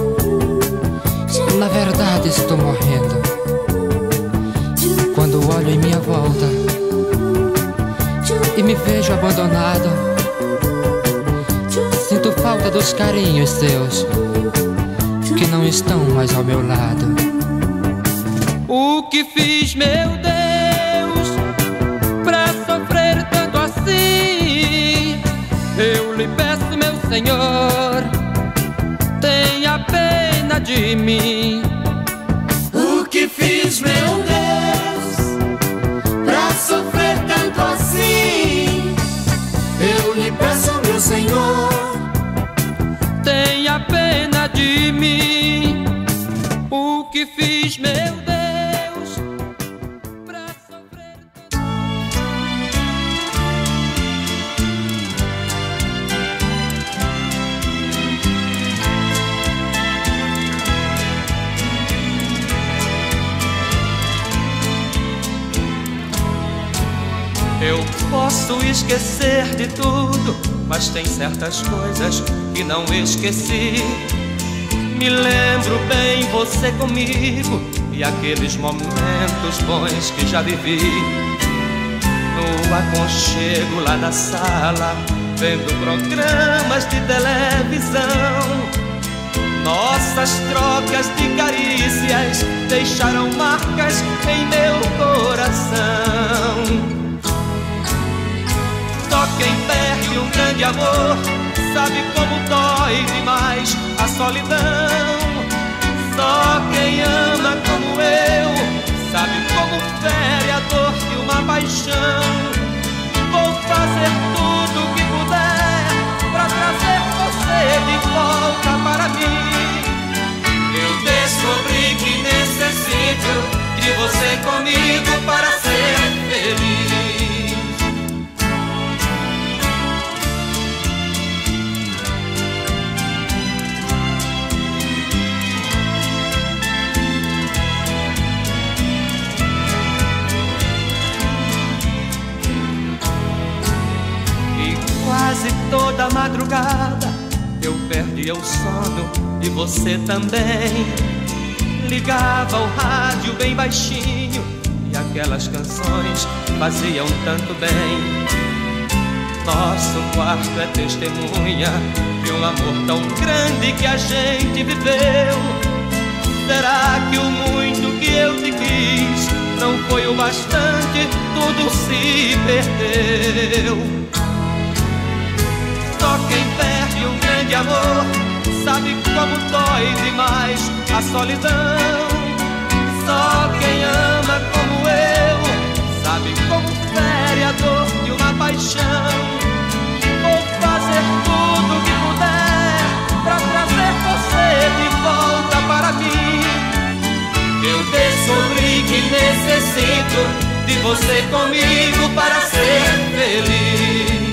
na verdade estou morrendo. Quando olho em minha volta e me vejo abandonado, sinto falta dos carinhos seus que não estão mais ao meu lado. O que fiz, meu Deus, pra sofrer tanto assim? Eu lhe peço, meu Senhor, tenha pena de mim. o que fiz, meu Deus, pra sofrer tanto assim? Eu lhe peço, meu Senhor, Tenha pena de mim. O que fiz, meu Deus, pra sofrer tanto. Eu posso esquecer de tudo, mas tem certas coisas que não esqueci. Me lembro bem você comigo e aqueles momentos bons que já vivi. No aconchego lá na sala, vendo programas de televisão, nossas trocas de carícias deixaram marcas em meu coração. Só quem perde um grande amor sabe como dói demais a solidão. Só quem ama como eu sabe como fere a dor de uma paixão. Vou fazer tudo o que puder pra trazer você de volta para mim. Eu descobri que necessito de você comigo para ser feliz. Quase toda madrugada eu perdia o sono e você também. Ligava o rádio bem baixinho e aquelas canções faziam tanto bem. Nosso quarto é testemunha de um amor tão grande que a gente viveu. Será que o muito que eu te quis não foi o bastante? Tudo se perdeu. Só quem perde um grande amor sabe como dói demais a solidão. Só quem ama como eu sabe como fere a dor de uma paixão. Vou fazer tudo o que puder pra trazer você de volta para mim. Eu descobri que necessito de você comigo para ser feliz.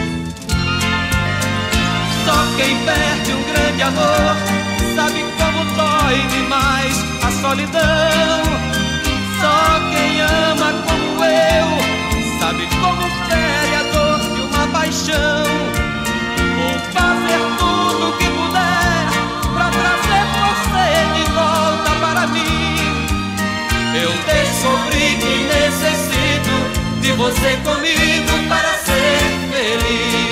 Só quem perde um grande amor sabe como dói demais a solidão. Só quem ama como eu sabe como fere a dor de uma paixão. Vou fazer tudo o que puder pra trazer você de volta para mim. Eu descobri que necessito de você comigo para ser feliz.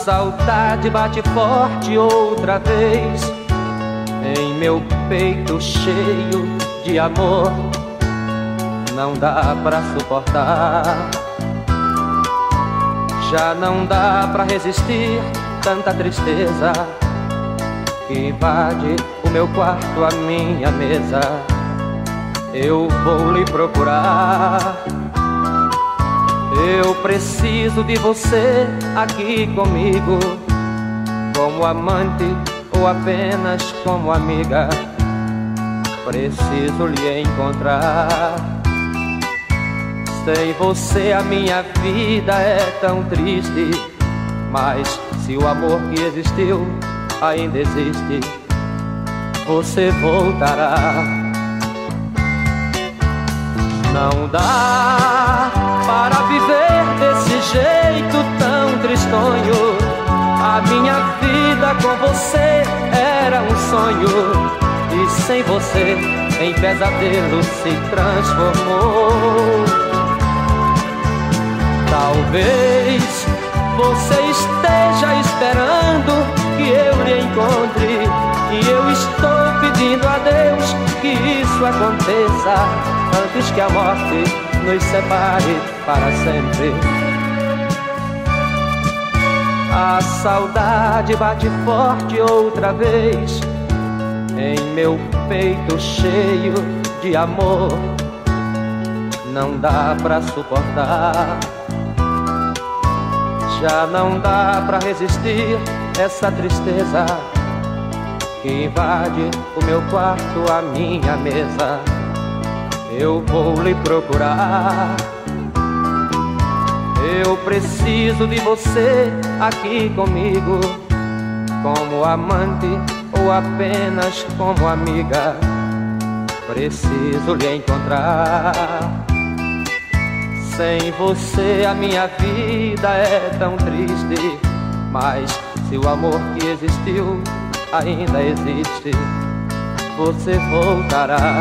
saudade bate forte outra vez em meu peito cheio de amor. Não dá pra suportar, já não dá pra resistir tanta tristeza que invade o meu quarto, a minha mesa. Eu vou lhe procurar, eu preciso de você aqui comigo, como amante ou apenas como amiga. Preciso lhe encontrar. Sem você a minha vida é tão triste, mas se o amor que existiu ainda existe, você voltará. Não dá para viver desse jeito tão tristonho. A minha vida com você era um sonho, e sem você em pesadelo se transformou. Talvez você esteja esperando que eu lhe encontre, e eu estou pedindo a Deus que isso aconteça antes que a morte nos separe para sempre. A saudade bate forte outra vez em meu peito cheio de amor. Não dá pra suportar, já não dá pra resistir essa tristeza que invade o meu quarto, a minha mesa. Eu vou lhe procurar, eu preciso de você aqui comigo, como amante ou apenas como amiga. Preciso lhe encontrar. Sem você a minha vida é tão triste, mas se o amor que existiu ainda existe, você voltará.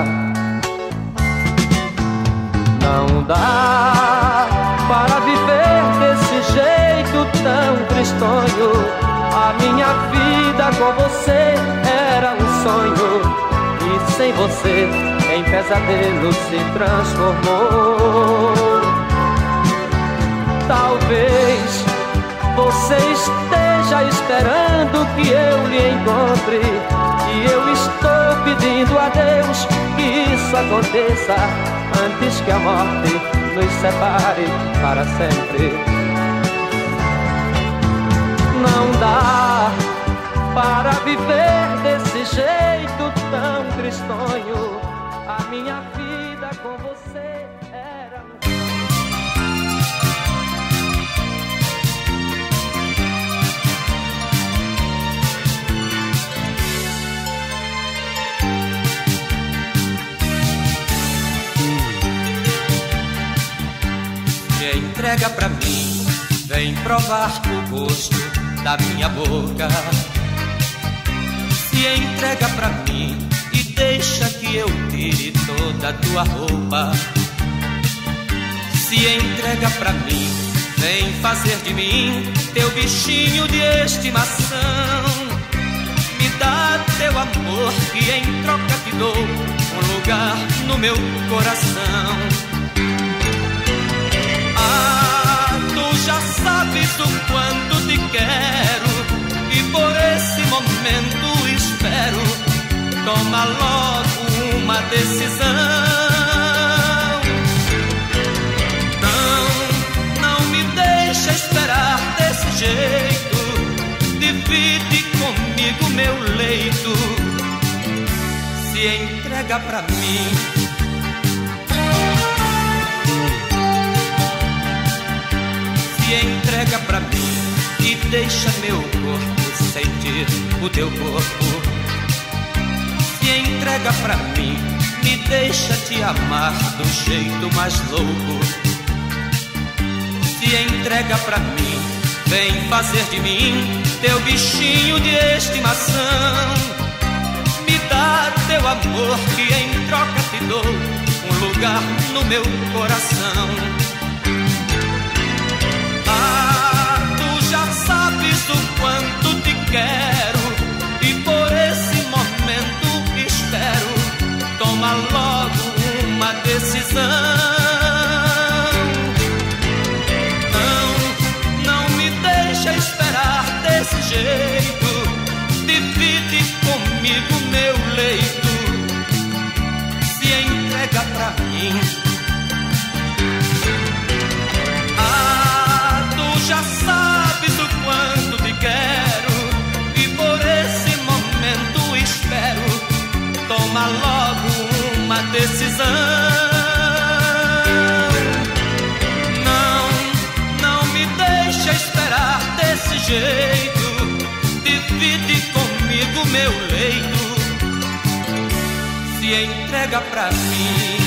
Não dá para viver desse jeito tão tristonho. A minha vida com você era um sonho, e sem você em pesadelo se transformou. Talvez você esteja esperando que eu lhe encontre, e eu estou pedindo a Deus que isso aconteça antes que a morte nos separe para sempre. Não dá para viver desse jeito tão tristonho. A minha vida com você era Se entrega pra mim, vem provar o gosto da minha boca. Se entrega pra mim e deixa que eu tire toda a tua roupa. Se entrega pra mim, vem fazer de mim teu bichinho de estimação. Me dá teu amor que em troca te dou um lugar no meu coração. Ah, tu já sabes o quanto te quero, e por esse momento espero. Toma logo uma decisão. Não me deixa esperar desse jeito. Divide comigo meu leito. Se entrega pra mim. Se entrega pra mim e deixa meu corpo sentir o teu corpo. Se entrega pra mim, me deixa te amar do jeito mais louco. Se entrega pra mim, vem fazer de mim teu bichinho de estimação. Me dá teu amor que em troca te dou um lugar no meu coração. Ah, tu já sabes o jeito, divide comigo meu leito, se entrega pra mim.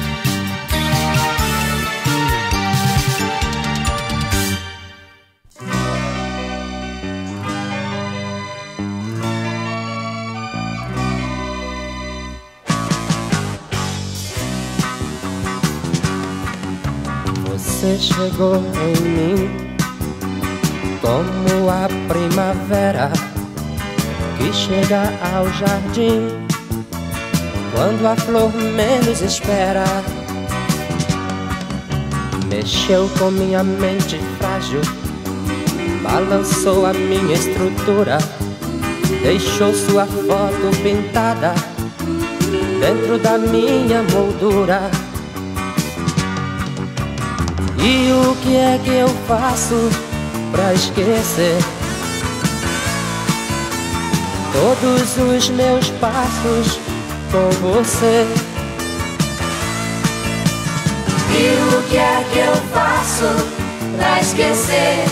Você chegou em mim como a primavera que chega ao jardim quando a flor menos espera. Mexeu com minha mente frágil, balançou a minha estrutura, deixou sua foto pintada dentro da minha moldura. E o que é que eu faço pra esquecer todos os meus passos com você? E o que é que eu faço pra esquecer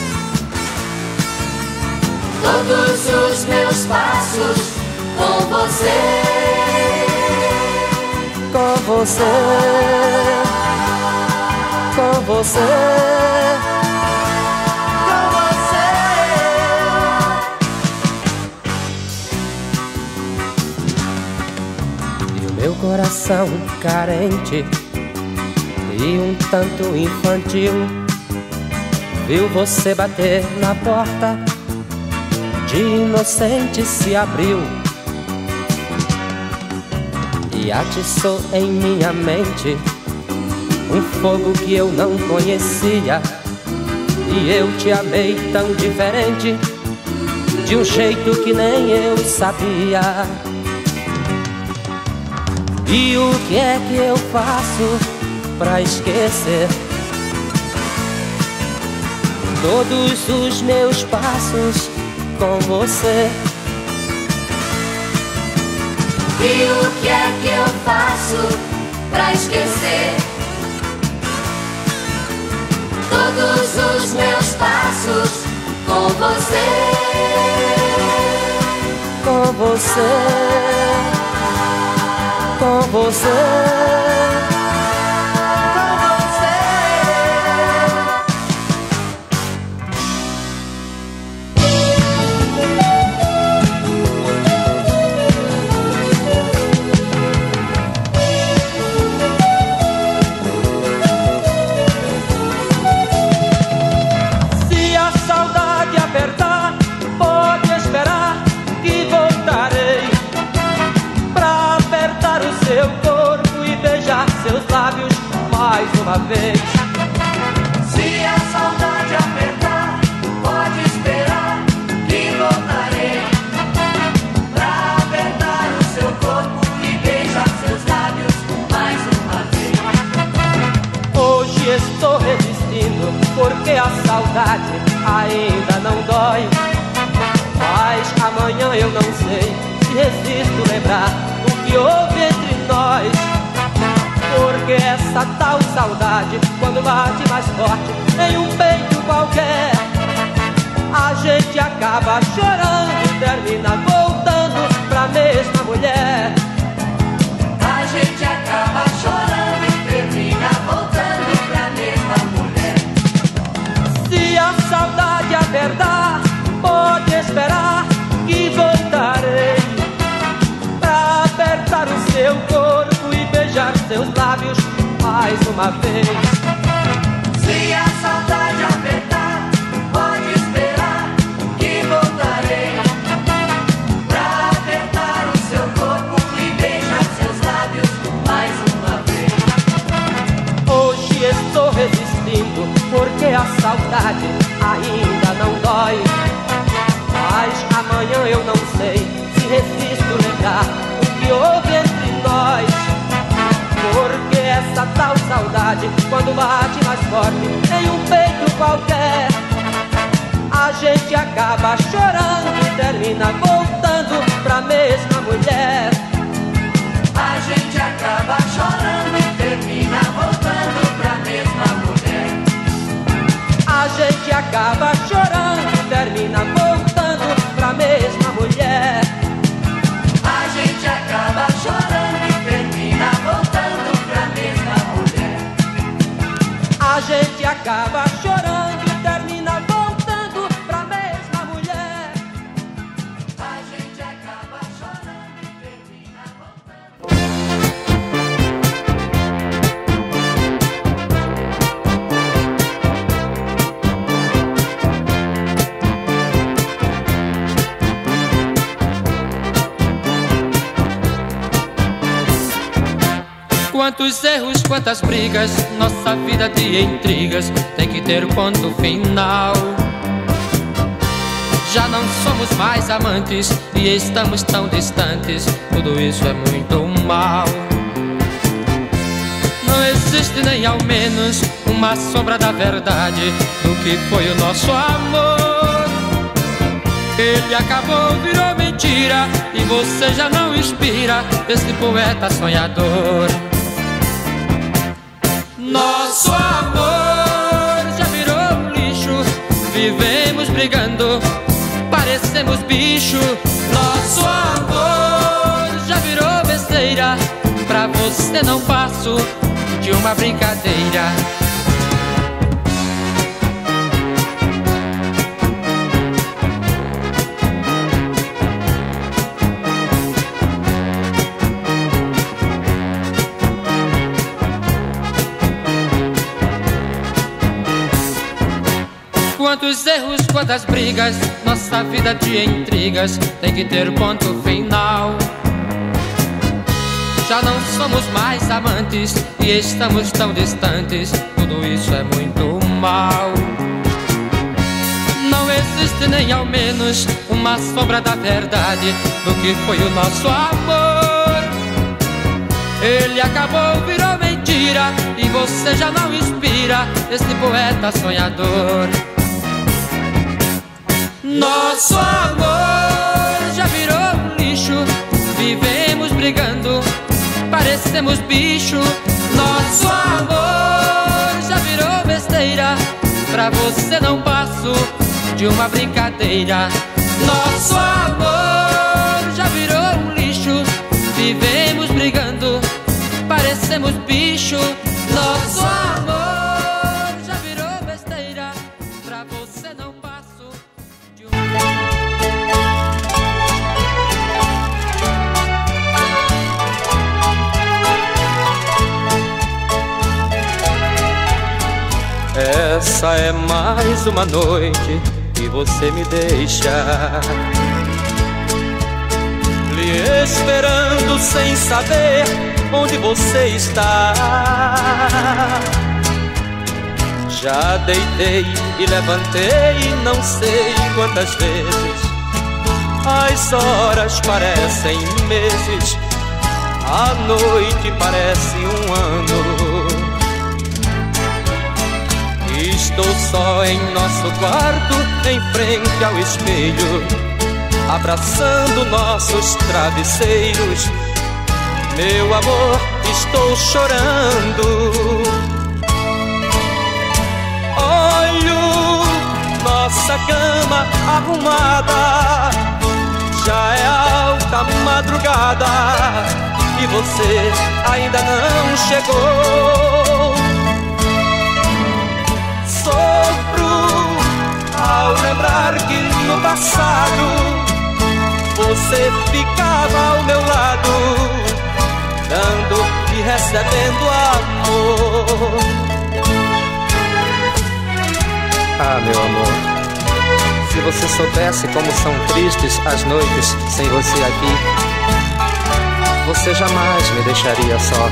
todos os meus passos com você? Com você, com você, com você. E o meu coração carente e um tanto infantil viu você bater na porta, de inocente se abriu e atiçou em minha mente um fogo que eu não conhecia. E eu te amei tão diferente, de um jeito que nem eu sabia. E o que é que eu faço pra esquecer todos os meus passos com você? E o que é que eu faço pra esquecer todos os meus passos com você? Com você, com você. Mais uma vez. Se a saudade apertar, pode esperar que voltarei pra apertar o seu corpo e beijar seus lábios mais uma vez. Hoje estou resistindo porque a saudade ainda não dói, mas amanhã eu não sei se resisto lembrar o que houve entre nós. Porque essa tal saudade, quando bate mais forte em um peito qualquer, a gente acaba chorando e termina voltando pra mesma mulher. A gente acaba chorando e termina voltando pra mesma mulher. Se a saudade apertar, pode esperar que voltarei pra apertar o seu corpo e beijar seus lábios mais uma vez. Se a saudade apertar, pode esperar que voltarei pra apertar o seu corpo e beijar seus lábios mais uma vez. Hoje estou resistindo porque a saudade ainda não dói, mas amanhã eu não sei se resisto lembrar o que houve entre nós. Porque essa tal saudade, quando bate mais forte em um peito qualquer, a gente acaba chorando e termina voltando pra mesma mulher. A gente acaba chorando e termina voltando pra mesma mulher. A gente acaba chorando e termina acaba chorando e termina voltando pra mesma mulher. A gente acaba chorando e termina Quantos erros, quantas brigas, nossa vida de intrigas tem que ter ponto final. Já não somos mais amantes e estamos tão distantes, tudo isso é muito mal. Não existe nem ao menos uma sombra da verdade do que foi o nosso amor. Ele acabou, virou mentira e você já não inspira esse poeta sonhador. Nosso amor já virou um lixo, vivemos brigando, parecemos bicho. Nosso amor já virou besteira, pra você não passo de uma brincadeira. Quantos erros, quantas brigas, nossa vida de intrigas tem que ter ponto final. Já não somos mais amantes e estamos tão distantes, tudo isso é muito mal. Não existe nem ao menos uma sombra da verdade do que foi o nosso amor. Ele acabou, virou mentira e você já não inspira esse poeta sonhador. Nosso amor já virou um lixo, vivemos brigando, parecemos bicho. Nosso amor já virou besteira, pra você não passo de uma brincadeira. Nosso amor já virou um lixo, vivemos brigando, parecemos bicho. Nosso amor já virou besteira, pra você não passo. Essa é mais uma noite que você me deixa lhe esperando sem saber onde você está. Já deitei e levantei não sei quantas vezes, as horas parecem meses, a noite parece um ano. Estou só em nosso quarto, em frente ao espelho, abraçando nossos travesseiros. Meu amor, estou chorando. Olho nossa cama arrumada, já é alta madrugada e você ainda não chegou. Sofro ao lembrar que no passado você ficava ao meu lado, dando e recebendo amor. Ah, meu amor, se você soubesse como são tristes as noites sem você aqui, você jamais me deixaria só.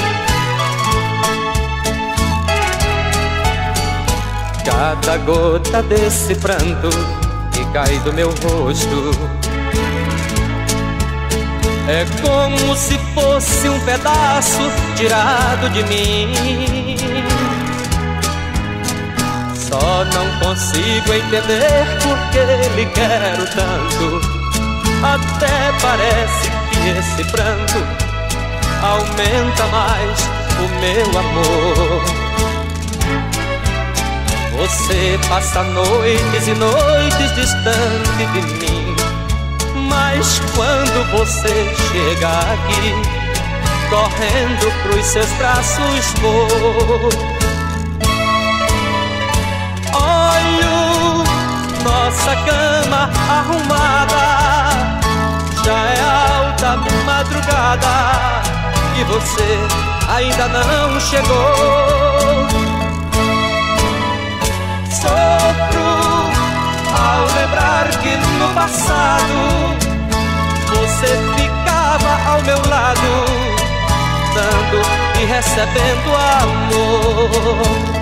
Cada gota desse pranto que cai do meu rosto é como se fosse um pedaço tirado de mim. Só não consigo entender por que lhe quero tanto. Até parece que esse pranto aumenta mais o meu amor. Você passa noites e noites distante de mim, mas quando você chega aqui, correndo pros seus braços vou. Olho nossa cama arrumada, já é alta madrugada e você ainda não chegou. Sofro ao lembrar que no passado você ficava ao meu lado, dando e recebendo amor.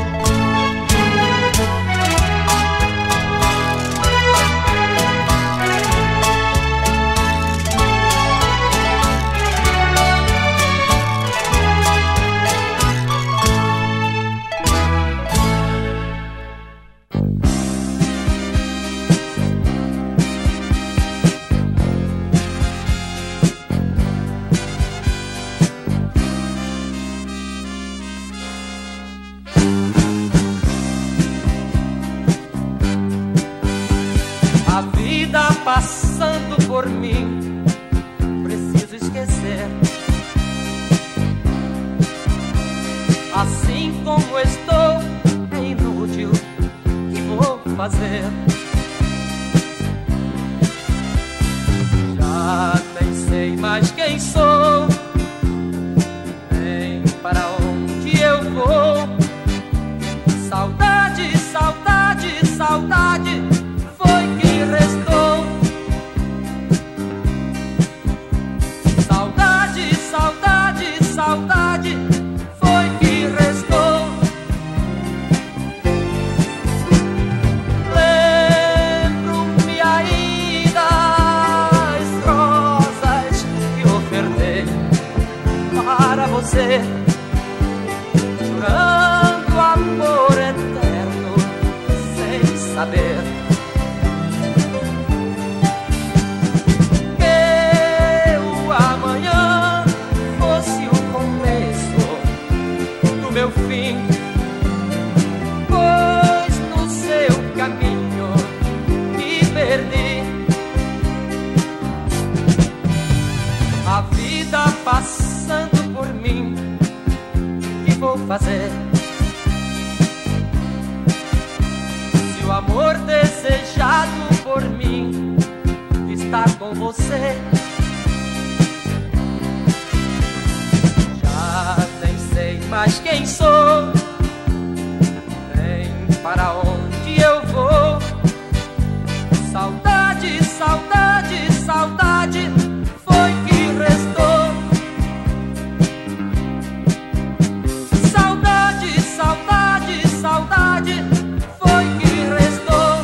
Passando por mim, preciso esquecer. Assim como estou, é inútil, que vou fazer? Já nem sei mais quem sou, nem para onde eu vou. Saudade, saudade, saudade foi que restou. Saudade foi que restou. Lembro-me ainda as rosas que ofertei para você, jurando amor eterno sem saber meu fim, pois no seu caminho me perdi. A vida passando por mim, o que vou fazer? Se o amor desejado por mim está com você, mas quem sou, nem para onde eu vou. Saudade, saudade, saudade foi que restou. Saudade, saudade, saudade foi que restou.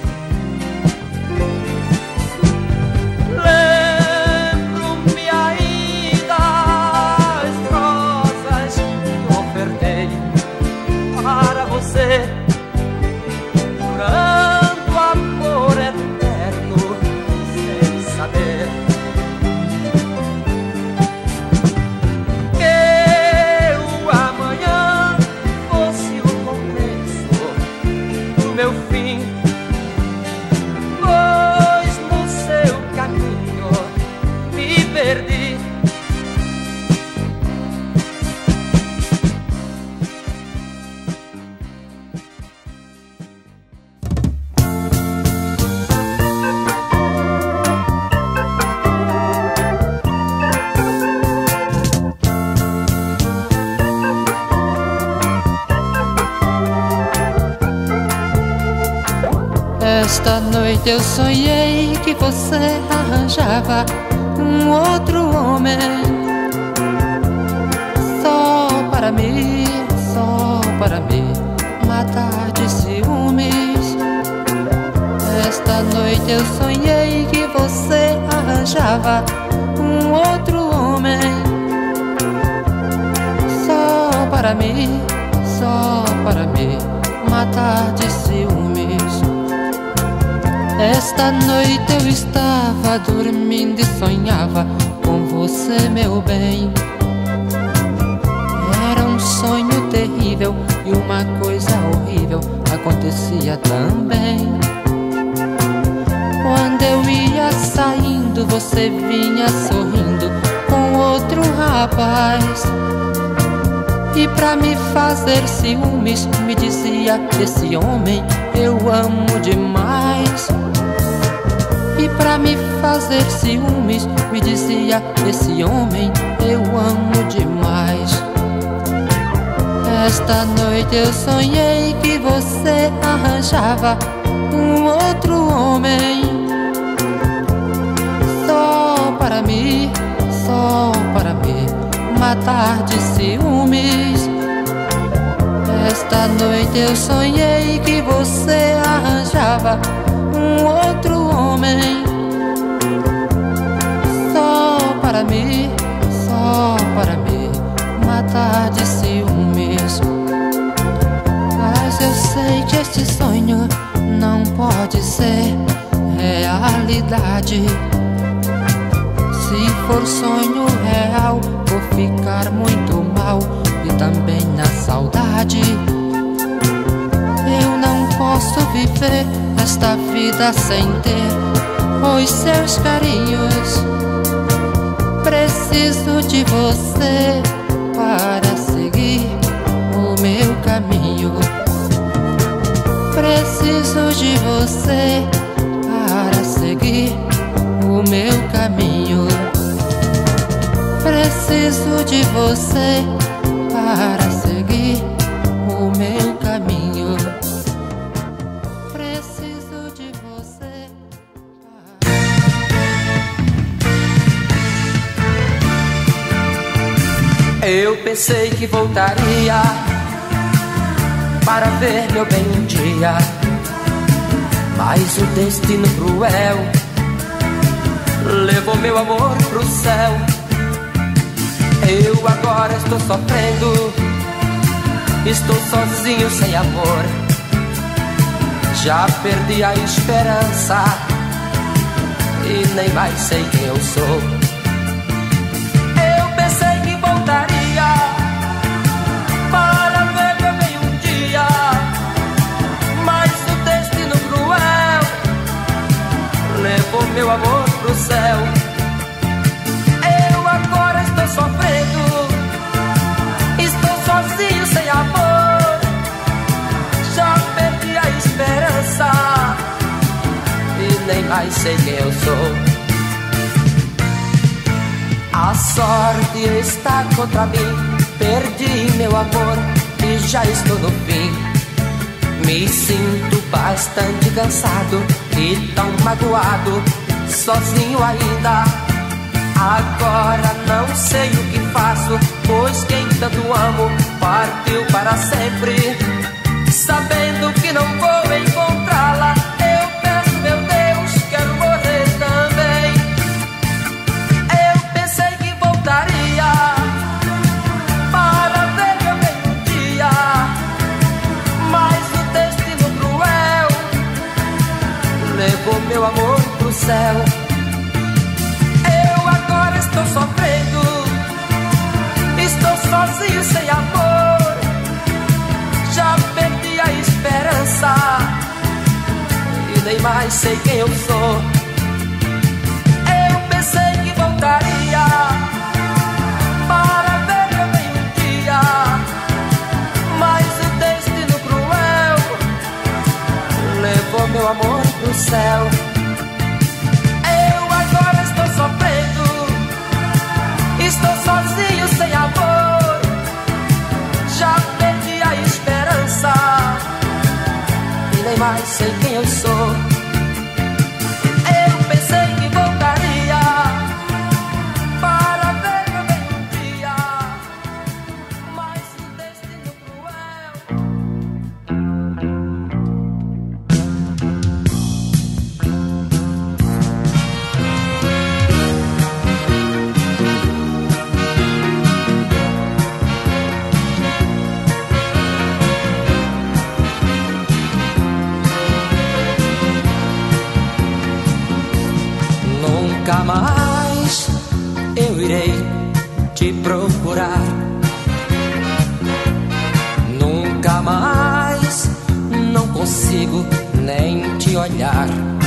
Lembro-me ainda as rosas que ofertei para você, jurando amor eterno sem saber que o amanhã fosse o começo do meu fim, pois no seu caminho me perdi. Esta noite eu sonhei que você arranjava um outro homem, só para me matar de ciúmes. Esta noite eu sonhei que você arranjava um outro homem, só para me matar de ciúmes. Esta noite eu estava dormindo e sonhava com você, meu bem. Era um sonho terrível e uma coisa horrível acontecia também. Quando eu ia saindo, você vinha sorrindo com outro rapaz. E pra me fazer ciúmes me dizia: esse homem eu amo demais. E pra me fazer ciúmes me dizia: esse homem eu amo demais. Esta noite eu sonhei que você arranjava um outro homem, só para me matar de ciúmes. Esta noite eu sonhei que você arranjava um outro homem, só para me matar de ciúmes. Mas eu sei que este sonho não pode ser realidade. Se for sonho real, vou ficar muito mal e também na saudade. Eu não posso viver esta vida sem ter os seus carinhos. Preciso de você para seguir o meu caminho. Preciso de você para seguir o meu caminho. Preciso de você para seguir o meu caminho. Preciso de você para... Eu pensei que voltaria para ver meu bem um dia, mas o destino cruel levou meu amor pro céu. Eu agora estou sofrendo, estou sozinho sem amor. Já perdi a esperança e nem mais sei quem eu sou. Eu pensei que voltaria para ver meu bem um dia, mas o destino cruel levou meu amor pro céu. Eu agora estou sofrendo, estou sozinho sem amor. Já perdi a esperança e nem mais sei quem eu sou. A sorte está contra mim, perdi meu amor e já estou no fim. Me sinto bastante cansado e tão magoado, sozinho ainda. Agora não sei o que faço, pois quem tanto amo partiu para sempre. Sabendo que não vou encontrá-la, eu peço, meu Deus, quero morrer também. Eu pensei que voltaria para ver meu bem um dia, mas o destino cruel levou meu amor pro céu. Eu agora estou sofrendo, estou sozinho sem amor. Já perdi a esperança e nem mais sei quem eu sou. Eu pensei que voltaria para ver meu bem um dia, mas o destino cruel levou meu amor pro céu. Eu agora estou sofrendo, estou sozinho sem amor. Já perdi a esperança e nem mais sei quem eu sou. Eu pensei que voltaria para ver meu bem um dia, mas o destino cruel. Nunca mais eu irei te procurar. Nunca mais, não consigo nem te olhar.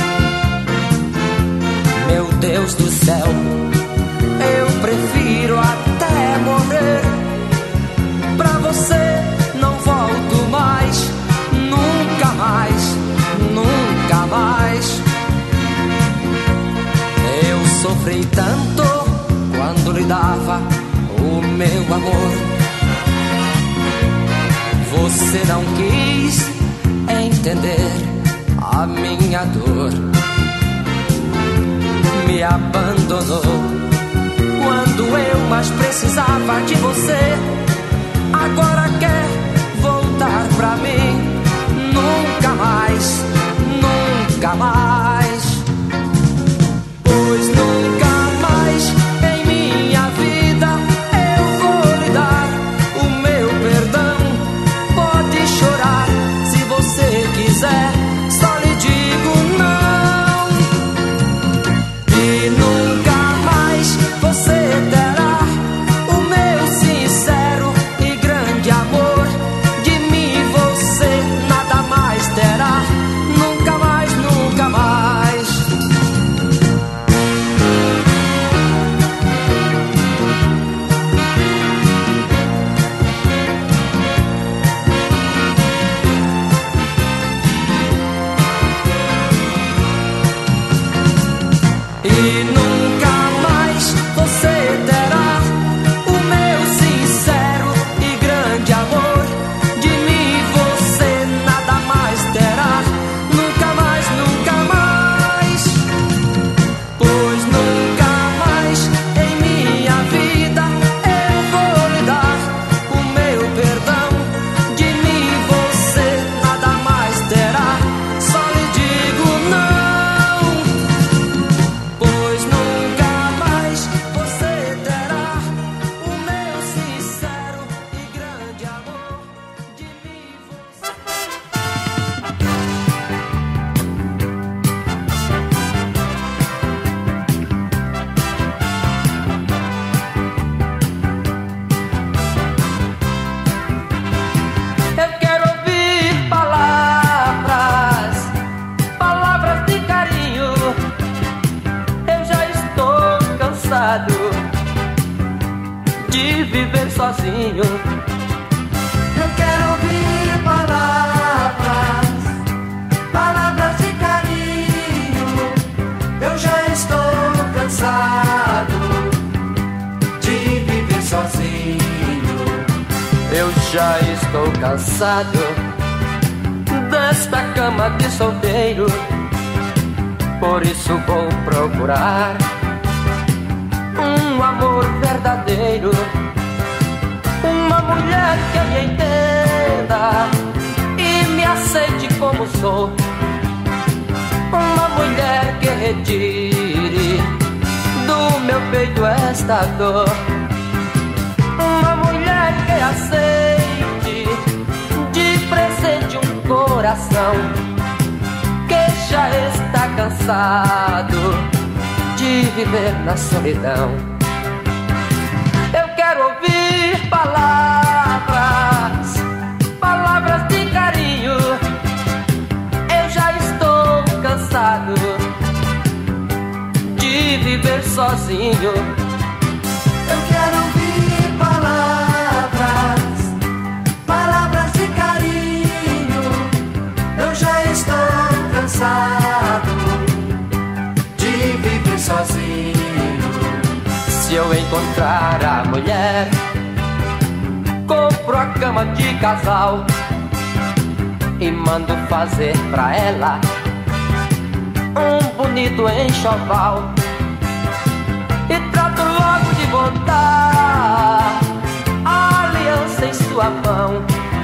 Meu Deus do céu, eu prefiro até morrer pra você não volto mais, nunca mais, nunca mais. Eu sofri tanto quando lhe dava o meu amor. Você não quis entender a minha dor, me abandonou quando eu mais precisava de você. Agora quer voltar pra mim, nunca mais, nunca mais. Pois nunca mais em minha vida eu vou lhe dar o meu perdão. Pode chorar se você quiser, só lhe digo não. E nunca mais você terá o meu sincero e grande amor. De mim você nada mais terá, nunca mais, nunca mais. E nunca mais você terá o meu sincero e grande amor. De mim você nada mais terá, nunca mais, nunca mais. Pois nunca mais em minha vida eu vou lhe dar o meu perdão. De mim você nada mais terá, só lhe digo não. Pois nunca mais você terá o meu sincero e grande amor. De mim você... Eu quero ouvir palavras, palavras de carinho. Eu já estou cansado de viver sozinho. Eu quero ouvir palavras, palavras de carinho. Eu já estou cansado de viver sozinho. Eu já estou cansado desta cama de solteiro. Por isso vou procurar um amor verdadeiro, uma mulher que me entenda e me aceite como sou, uma mulher que retire do meu peito esta dor, uma mulher que aceite de presente um coração que já está cansado de viver na solidão. Eu quero ouvir palavras, palavras de carinho. Eu já estou cansado de viver sozinho. Eu quero ouvir palavras, palavras de carinho. Eu já estou cansado de viver sozinho. Se eu encontrar a mulher, compro a cama de casal e mando fazer pra ela um bonito enxoval. E trato logo de botar a aliança em sua mão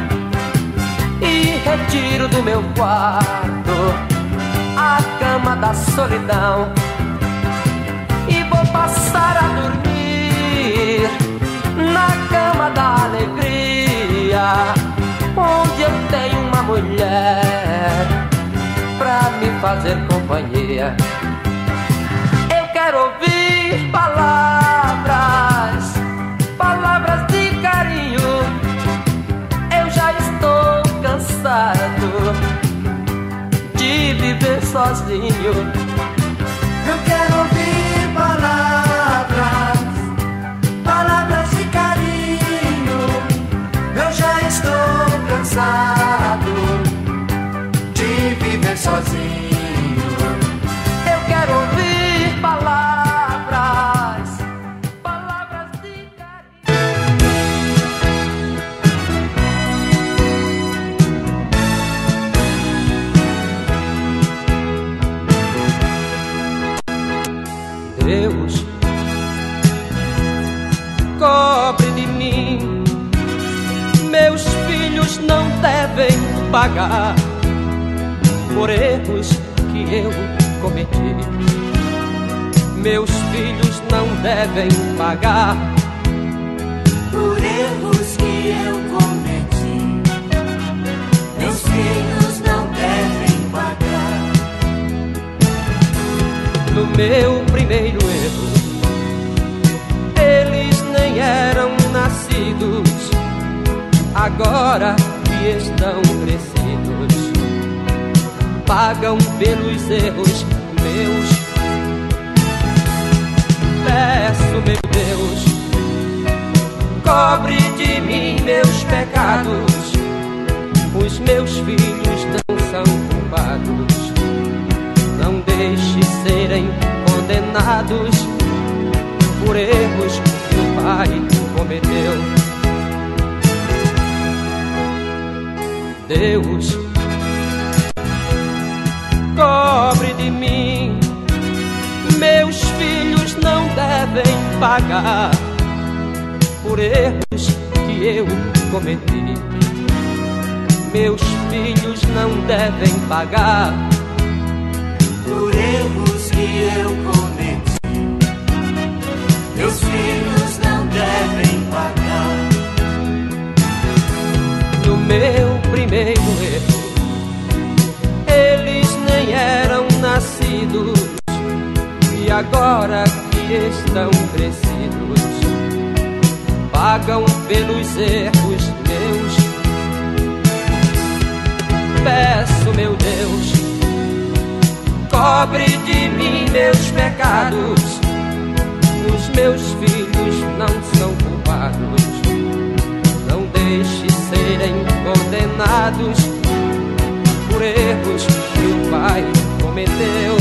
e retiro do meu quarto a cama da solidão. E vou passar a dormir na cama da alegria, onde eu tenho uma mulher pra me fazer companhia. Eu quero ouvir palavras, palavras de carinho. Eu já estou cansado de viver sozinho. Eu quero ouvir palavras, palavras de carinho. Eu já pagar por erros que eu cometi. Meus filhos não devem pagar por erros que eu cometi. Meus filhos não devem pagar. No meu primeiro erro, eles nem eram nascidos. Agora que estão crescidos, pagam pelos erros meus. Peço, meu Deus, cobre de mim meus pecados. Os meus filhos não são culpados. Não deixe serem condenados por erros que o pai cometeu. Deus, cobre de mim. Meus filhos não devem pagar por erros que eu cometi. Meus filhos não devem pagar por erros que eu cometi. Meus filhos não devem pagar. No meu primeiro erro, eles nem eram nascidos. E agora que estão crescidos, pagam pelos erros meus. Peço, meu Deus, cobre de mim meus pecados. Os meus filhos não são culpados. Não deixe serem condenados por erros que o pai cometeu.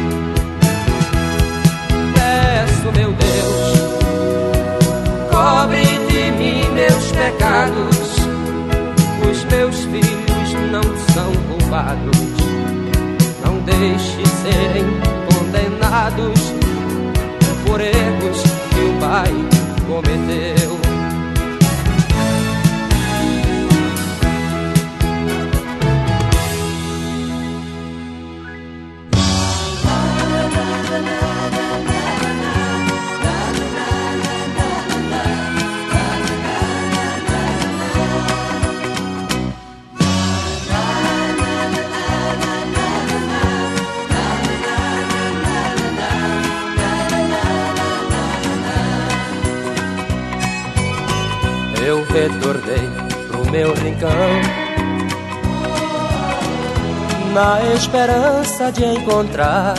Peço, meu Deus, cobre de mim meus pecados. Os meus filhos não são culpados. Não deixe serem condenados por erros que o pai cometeu. Eu retornei pro meu rincão na esperança de encontrar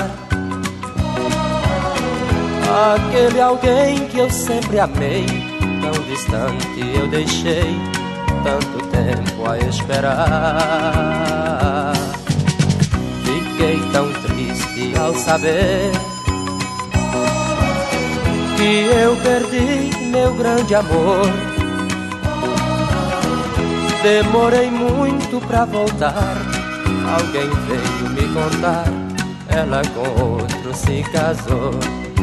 aquele alguém que eu sempre amei. Tão distante eu deixei tanto tempo a esperar. Fiquei tão triste ao saber que eu perdi meu grande amor. Demorei muito pra voltar. Alguém veio me contar, ela com outro se casou.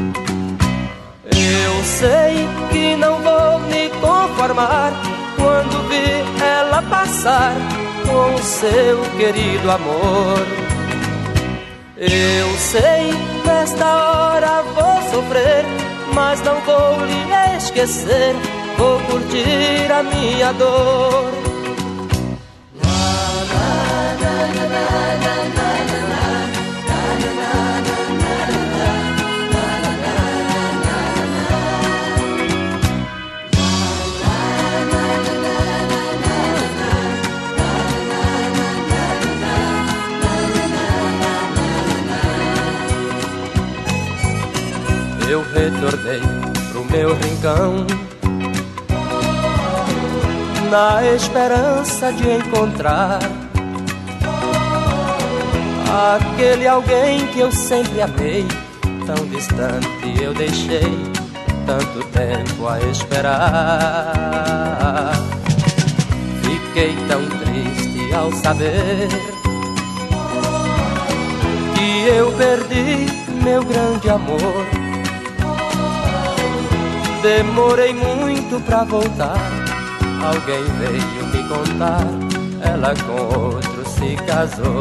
Eu sei que não vou me conformar quando vi ela passar com o seu querido amor. Eu sei que nesta hora vou sofrer, mas não vou lhe esquecer. Vou curtir a minha dor. Eu retornei pro meu rincão na esperança de encontrar aquele alguém que eu sempre amei. Tão distante eu deixei tanto tempo a esperar. Fiquei tão triste ao saber que eu perdi meu grande amor. Demorei muito pra voltar. Alguém veio me contar, ela com outro se casou.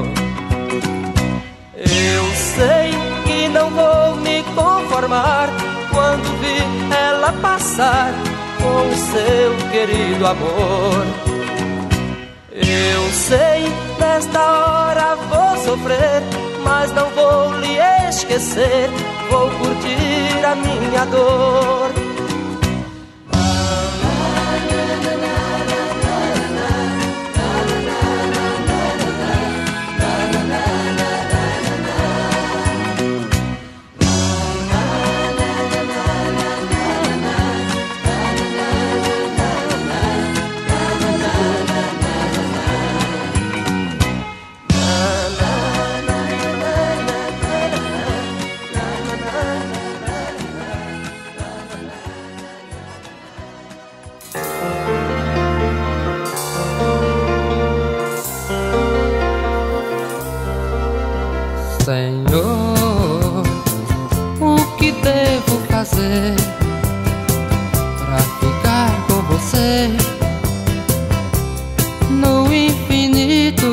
Eu sei que não vou me conformar quando vi ela passar com o seu querido amor. Eu sei, nesta hora vou sofrer, mas não vou lhe esquecer, vou curtir a minha dor. Senhor, o que devo fazer pra ficar com você no infinito?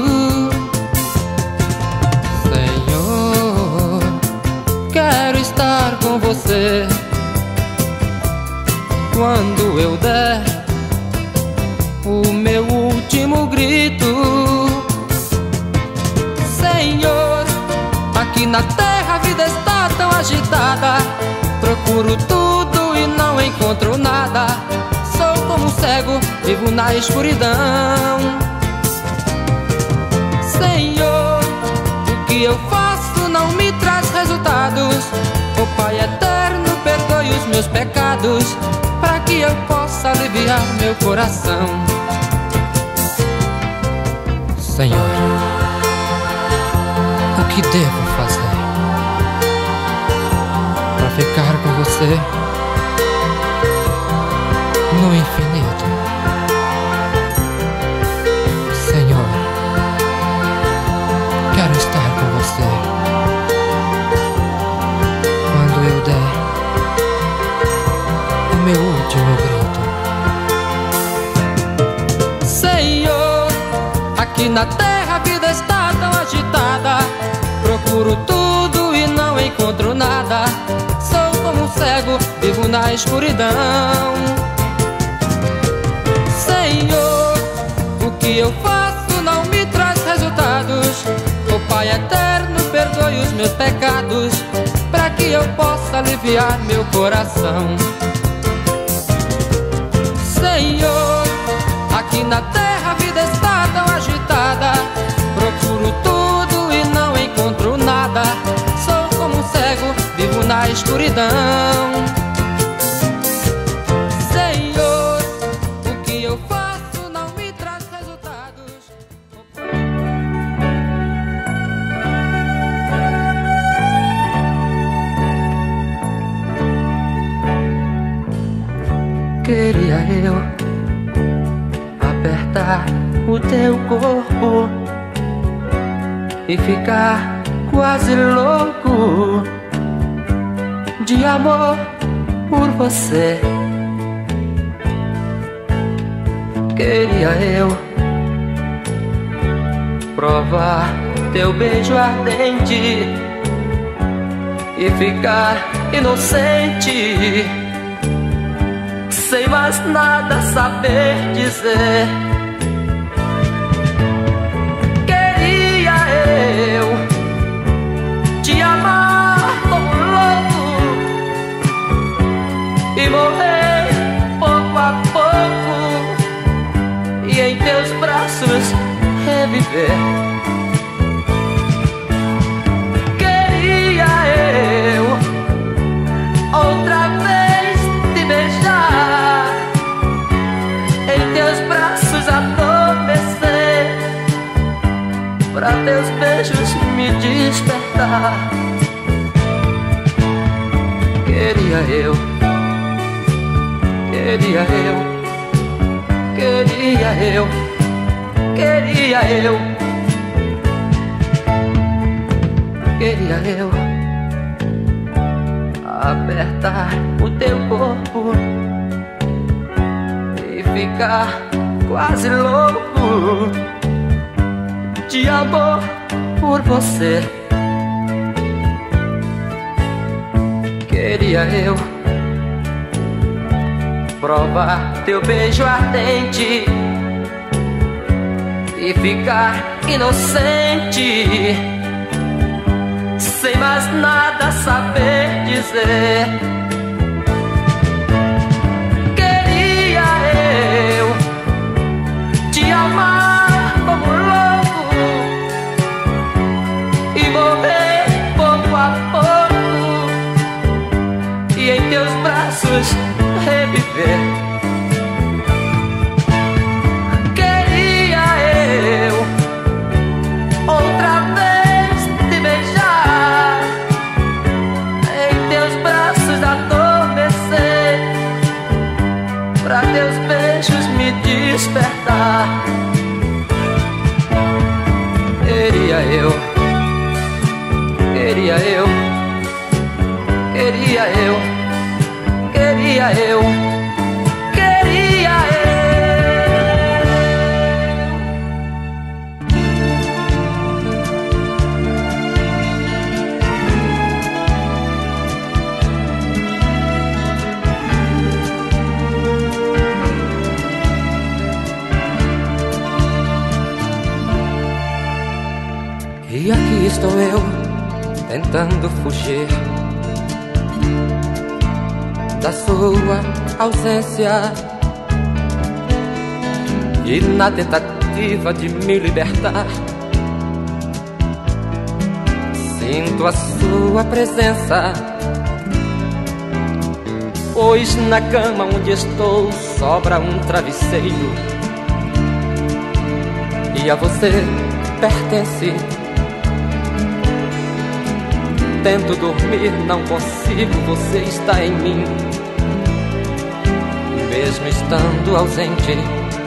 Senhor, quero estar com você quando eu der o meu último grito. Senhor, aqui na terra a vida está tão agitada, procuro tudo e não encontro nada. Sou como um cego, vivo na escuridão. Senhor, o que eu faço não me traz resultados. Ó Pai eterno, perdoe os meus pecados, para que eu possa aliviar meu coração. Senhor, o que devo fazer pra ficar com você no infinito? Senhor, quero estar com você quando eu der o meu último grito. Senhor, aqui na terra a vida está tão agitada, procuro tudo e não encontro nada. Sou como um cego, vivo na escuridão. Senhor, o que eu faço não me traz resultados. Ó Pai eterno, perdoe os meus pecados, para que eu possa aliviar meu coração. Senhor, aqui na terra a vida está tão agitada, procuro tudo e não encontro nada. Sou como um cego, vivo na escuridão. Senhor, o que eu faço não me traz resultados. Queria eu apertar o teu corpo e ficar quase louco de amor por você. Queria eu provar teu beijo ardente e ficar inocente, sem mais nada saber dizer. Queria eu te amar como louco e morrer pouco a pouco e em teus braços reviver. Queria eu outra vez te beijar, em teus braços adormecer, pra teus beijos me despertar. Queria eu, queria eu, queria eu, queria eu, queria eu apertar o teu corpo e ficar quase louco de amor por você. Queria eu provar teu beijo ardente e ficar inocente, sem mais nada saber dizer. Queria eu te amar como louco e morrer pouco a pouco, e em teus braços reviver. Queria eu outra vez te beijar, em teus braços adormecer, pra teus beijos me despertar. Queria eu, queria eu, queria eu, queria eu, queria eu. E aqui estou eu, tentando fugir da sua ausência, e na tentativa de me libertar, sinto a sua presença, pois na cama onde estou sobra um travesseiro, e a você pertence. Tento dormir, não consigo, você está em mim, mesmo estando ausente.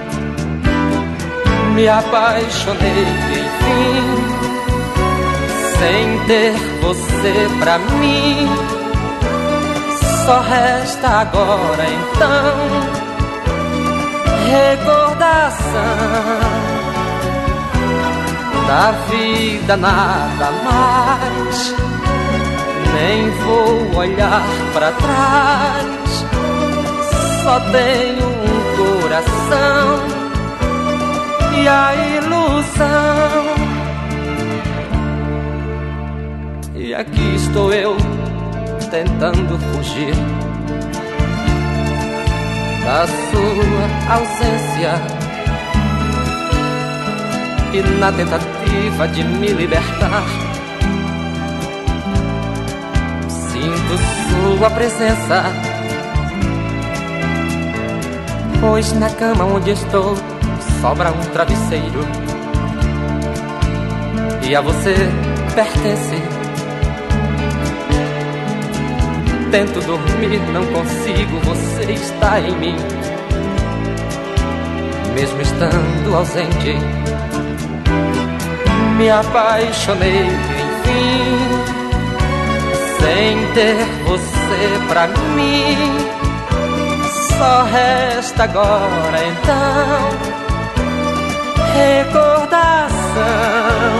Me apaixonei, enfim, sem ter você pra mim. Só resta agora então recordação da vida, nada mais. Nem vou olhar pra trás, só tenho um coração e a ilusão. E aqui estou eu, tentando fugir da sua ausência, e na tentativa de me libertar, sinto sua presença, pois na cama onde estou sobra um travesseiro, e a você pertence. Tento dormir, não consigo, você está em mim, mesmo estando ausente. Me apaixonei, enfim, sem ter você pra mim. Só resta agora então recordação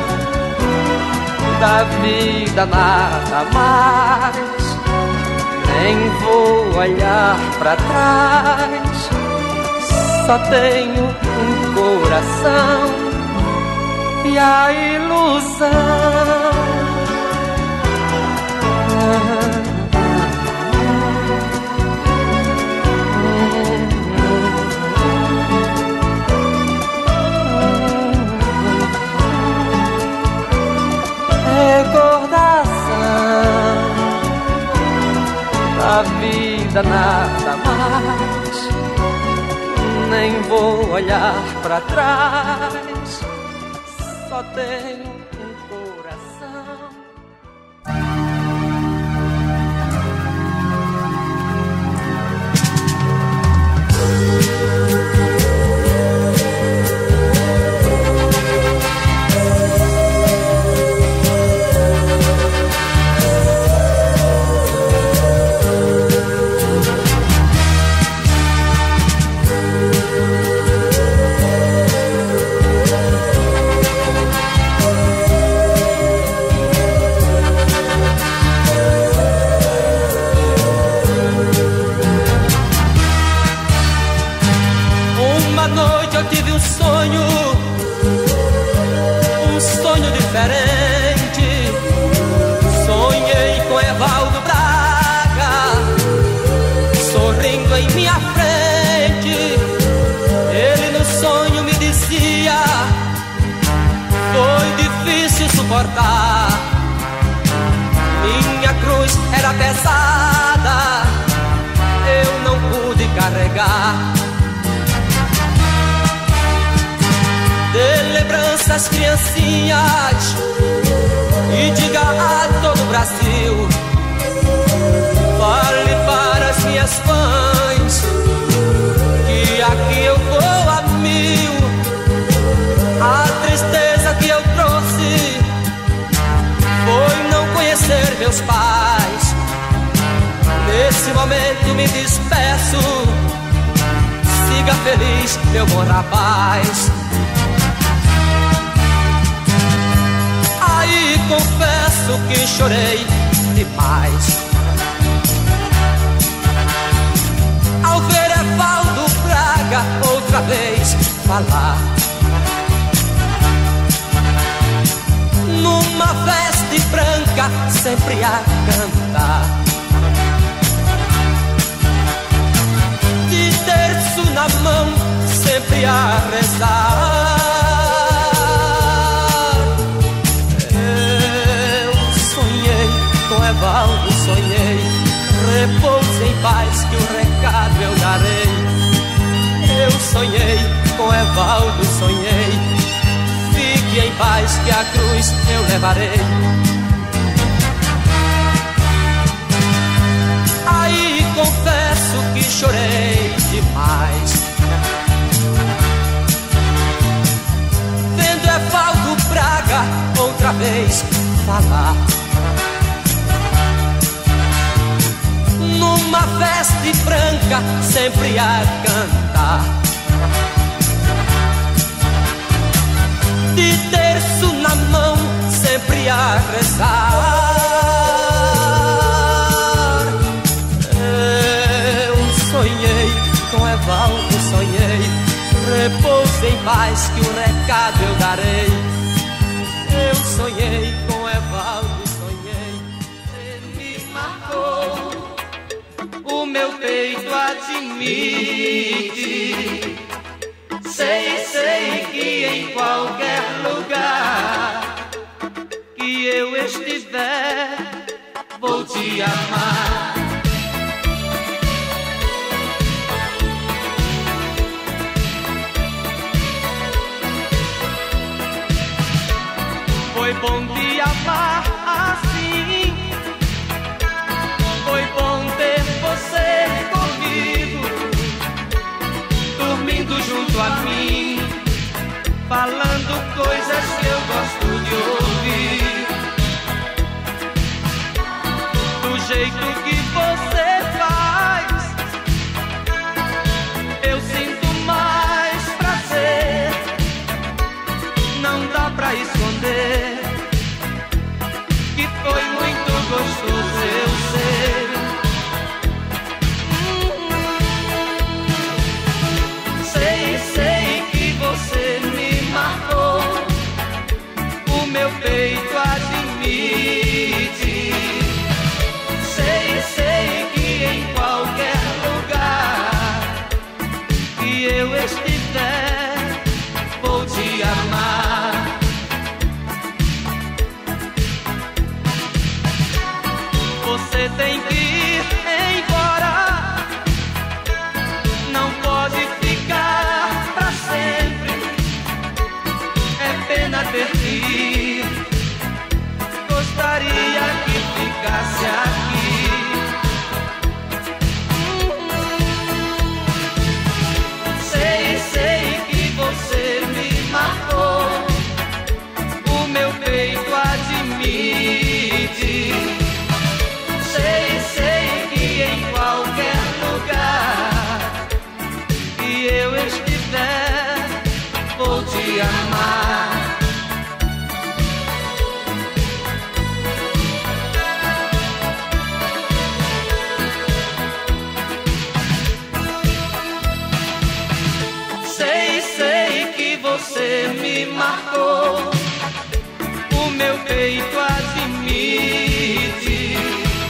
da vida, nada mais. Nem vou olhar pra trás, só tenho um coração e a ilusão. Recordação da vida, nada mais. Nem vou olhar pra trás, só tenho um coração. Evaldo Braga, sorrindo em minha frente. Ele no sonho me dizia: foi difícil suportar, minha cruz era pesada, eu não pude carregar. Dê lembranças, criancinhas, e diga a todo o Brasil, fale para as minhas fãs, que aqui eu vou a mil. A tristeza que eu trouxe foi não conhecer meus pais. Nesse momento me despeço, siga feliz, meu bom rapaz. Aí confesso que chorei demais ao ver Evaldo Braga outra vez falar. Numa veste branca, sempre a cantar, de terço na mão, sempre a rezar. Evaldo, sonhei, repouse em paz, que o recado eu darei. Eu sonhei com Evaldo, sonhei, fique em paz, que a cruz eu levarei. Aí confesso que chorei demais, vendo Evaldo Braga outra vez falar. Numa veste branca, sempre a cantar, de terço na mão, sempre a rezar. Eu sonhei com Evaldo, sonhei, repouse em paz, que o recado eu darei. Eu sonhei com Evaldo, sonhei, ele me marcou. O meu peito admite, sei que em qualquer lugar que eu estiver, vou te amar. Foi bom te amar assim, foi bom ter você comigo, dormindo junto a mim, falando coisas que eu gosto de ouvir. Do jeito que você faz, eu sinto mais prazer, não dá pra esconder que foi muito gostoso, eu sei. Sei que você me marcou, o meu peito admite. Sei que em qualquer lugar que eu estiver, vou te amar. Você tem que ir embora, não pode ficar pra sempre. É pena ter que ir, gostaria que ficasse aqui. Sei que você me marcou, o meu peito admite. Sei que em qualquer lugar que eu estiver, vou te amar. Sei que você me marcou, o meu peito admite.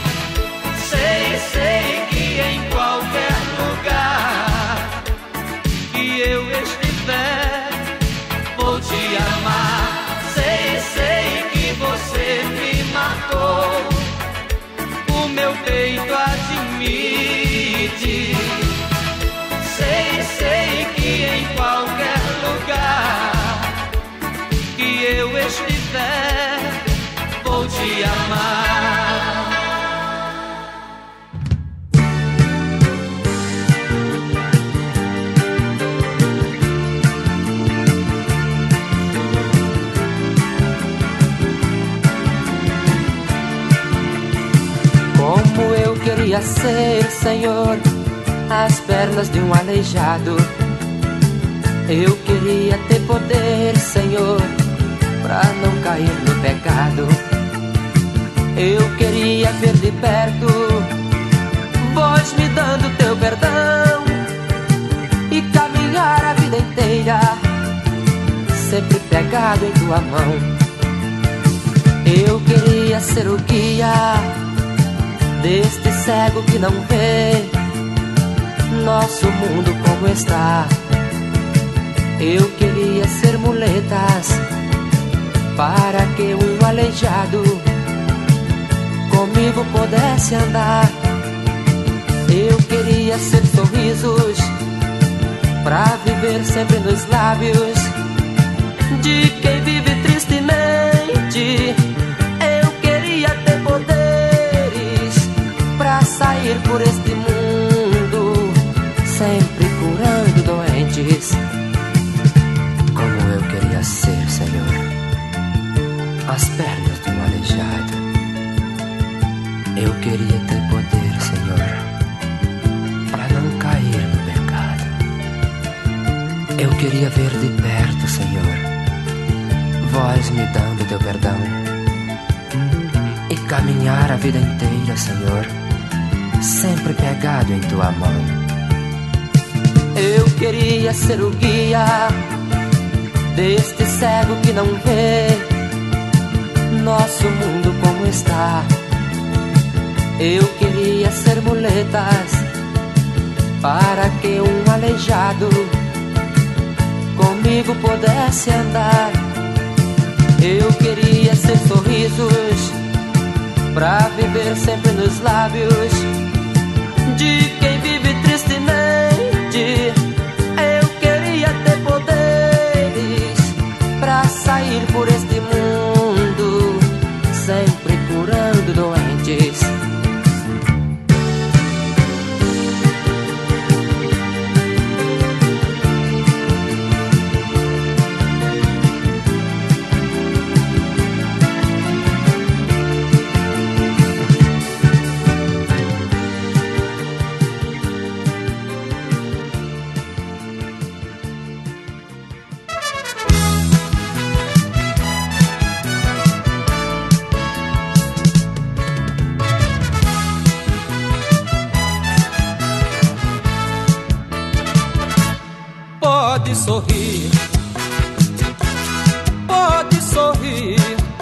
queria ser, Senhor, as pernas de um aleijado. Eu queria ter poder, Senhor, pra não cair no pecado. Eu queria ver de perto, voz me dando teu perdão, e caminhar a vida inteira, sempre pegado em tua mão. Eu queria ser o guia deste cego que não vê nosso mundo como está. Eu queria ser muletas para que um aleijado comigo pudesse andar. Eu queria ser sorrisos pra viver sempre nos lábios de quem vive tristemente. Eu queria ter poderes pra sair por este mundo, sempre curando doentes. Como eu queria ser, Senhor, as pernas de um aleijado. Eu queria ter poder, Senhor, pra não cair no pecado. Eu queria ver de perto, Senhor, voz me dando teu perdão, e caminhar a vida inteira, Senhor, sempre pegado em tua mão. Eu queria ser o guia deste cego que não vê nosso mundo como está. Eu queria ser muletas para que um aleijado comigo pudesse andar. Eu queria ser sorrisos pra viver sempre nos lábios de quem vive tristemente. Eu queria ter poderes pra sair por este mundo, sempre curando doentes. Pode sorrir, pode sorrir,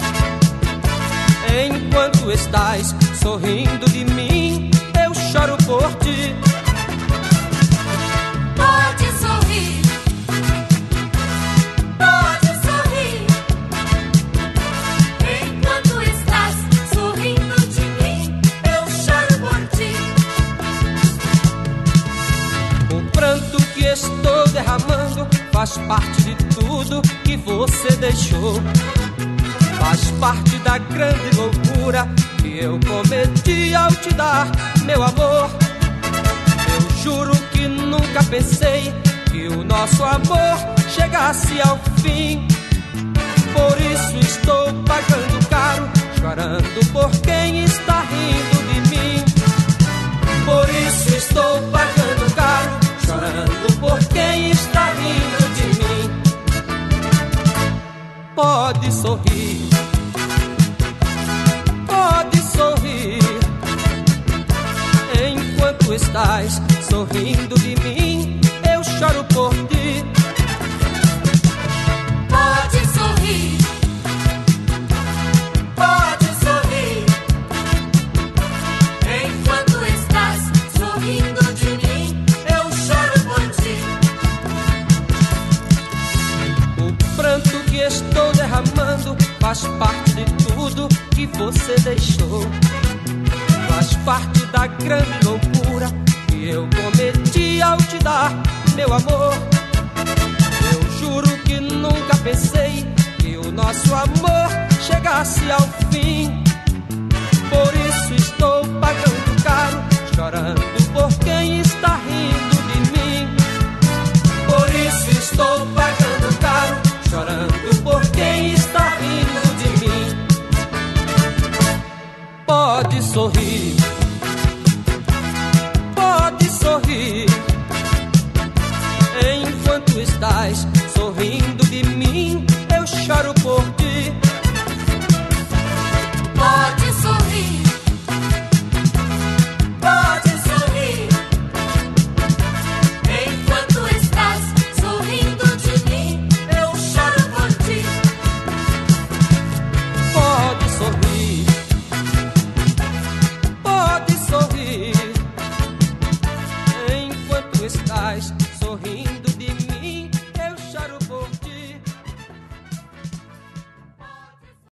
enquanto estás sorrindo de mim, eu choro por ti. Pode sorrir, enquanto estás sorrindo de mim, eu choro por ti. O pranto que estou derramando faz parte de tudo que você deixou. Faz parte da grande loucura que eu cometi ao te dar meu amor. Eu juro que nunca pensei que o nosso amor chegasse ao fim. Por isso estou pagando caro, chorando por quem está rindo de mim. Por isso estou pagando caro, chorando por quem está rindo de mim. Pode sorrir, pode sorrir, enquanto estás sorrindo de mim, eu choro por ti. Pode sorrir, enquanto estás sorrindo de mim, eu choro por ti. O pranto que estou derramando faz parte de tudo que você deixou. Faz parte da grande loucura que eu cometi ao te dar meu amor. Eu juro que nunca pensei que o nosso amor chegasse ao fim. Por isso estou pagando caro, chorando por quem está rindo de mim. Por isso estou pagando caro, chorando por quem está rindo de mim. Pode sorrir, sorrir.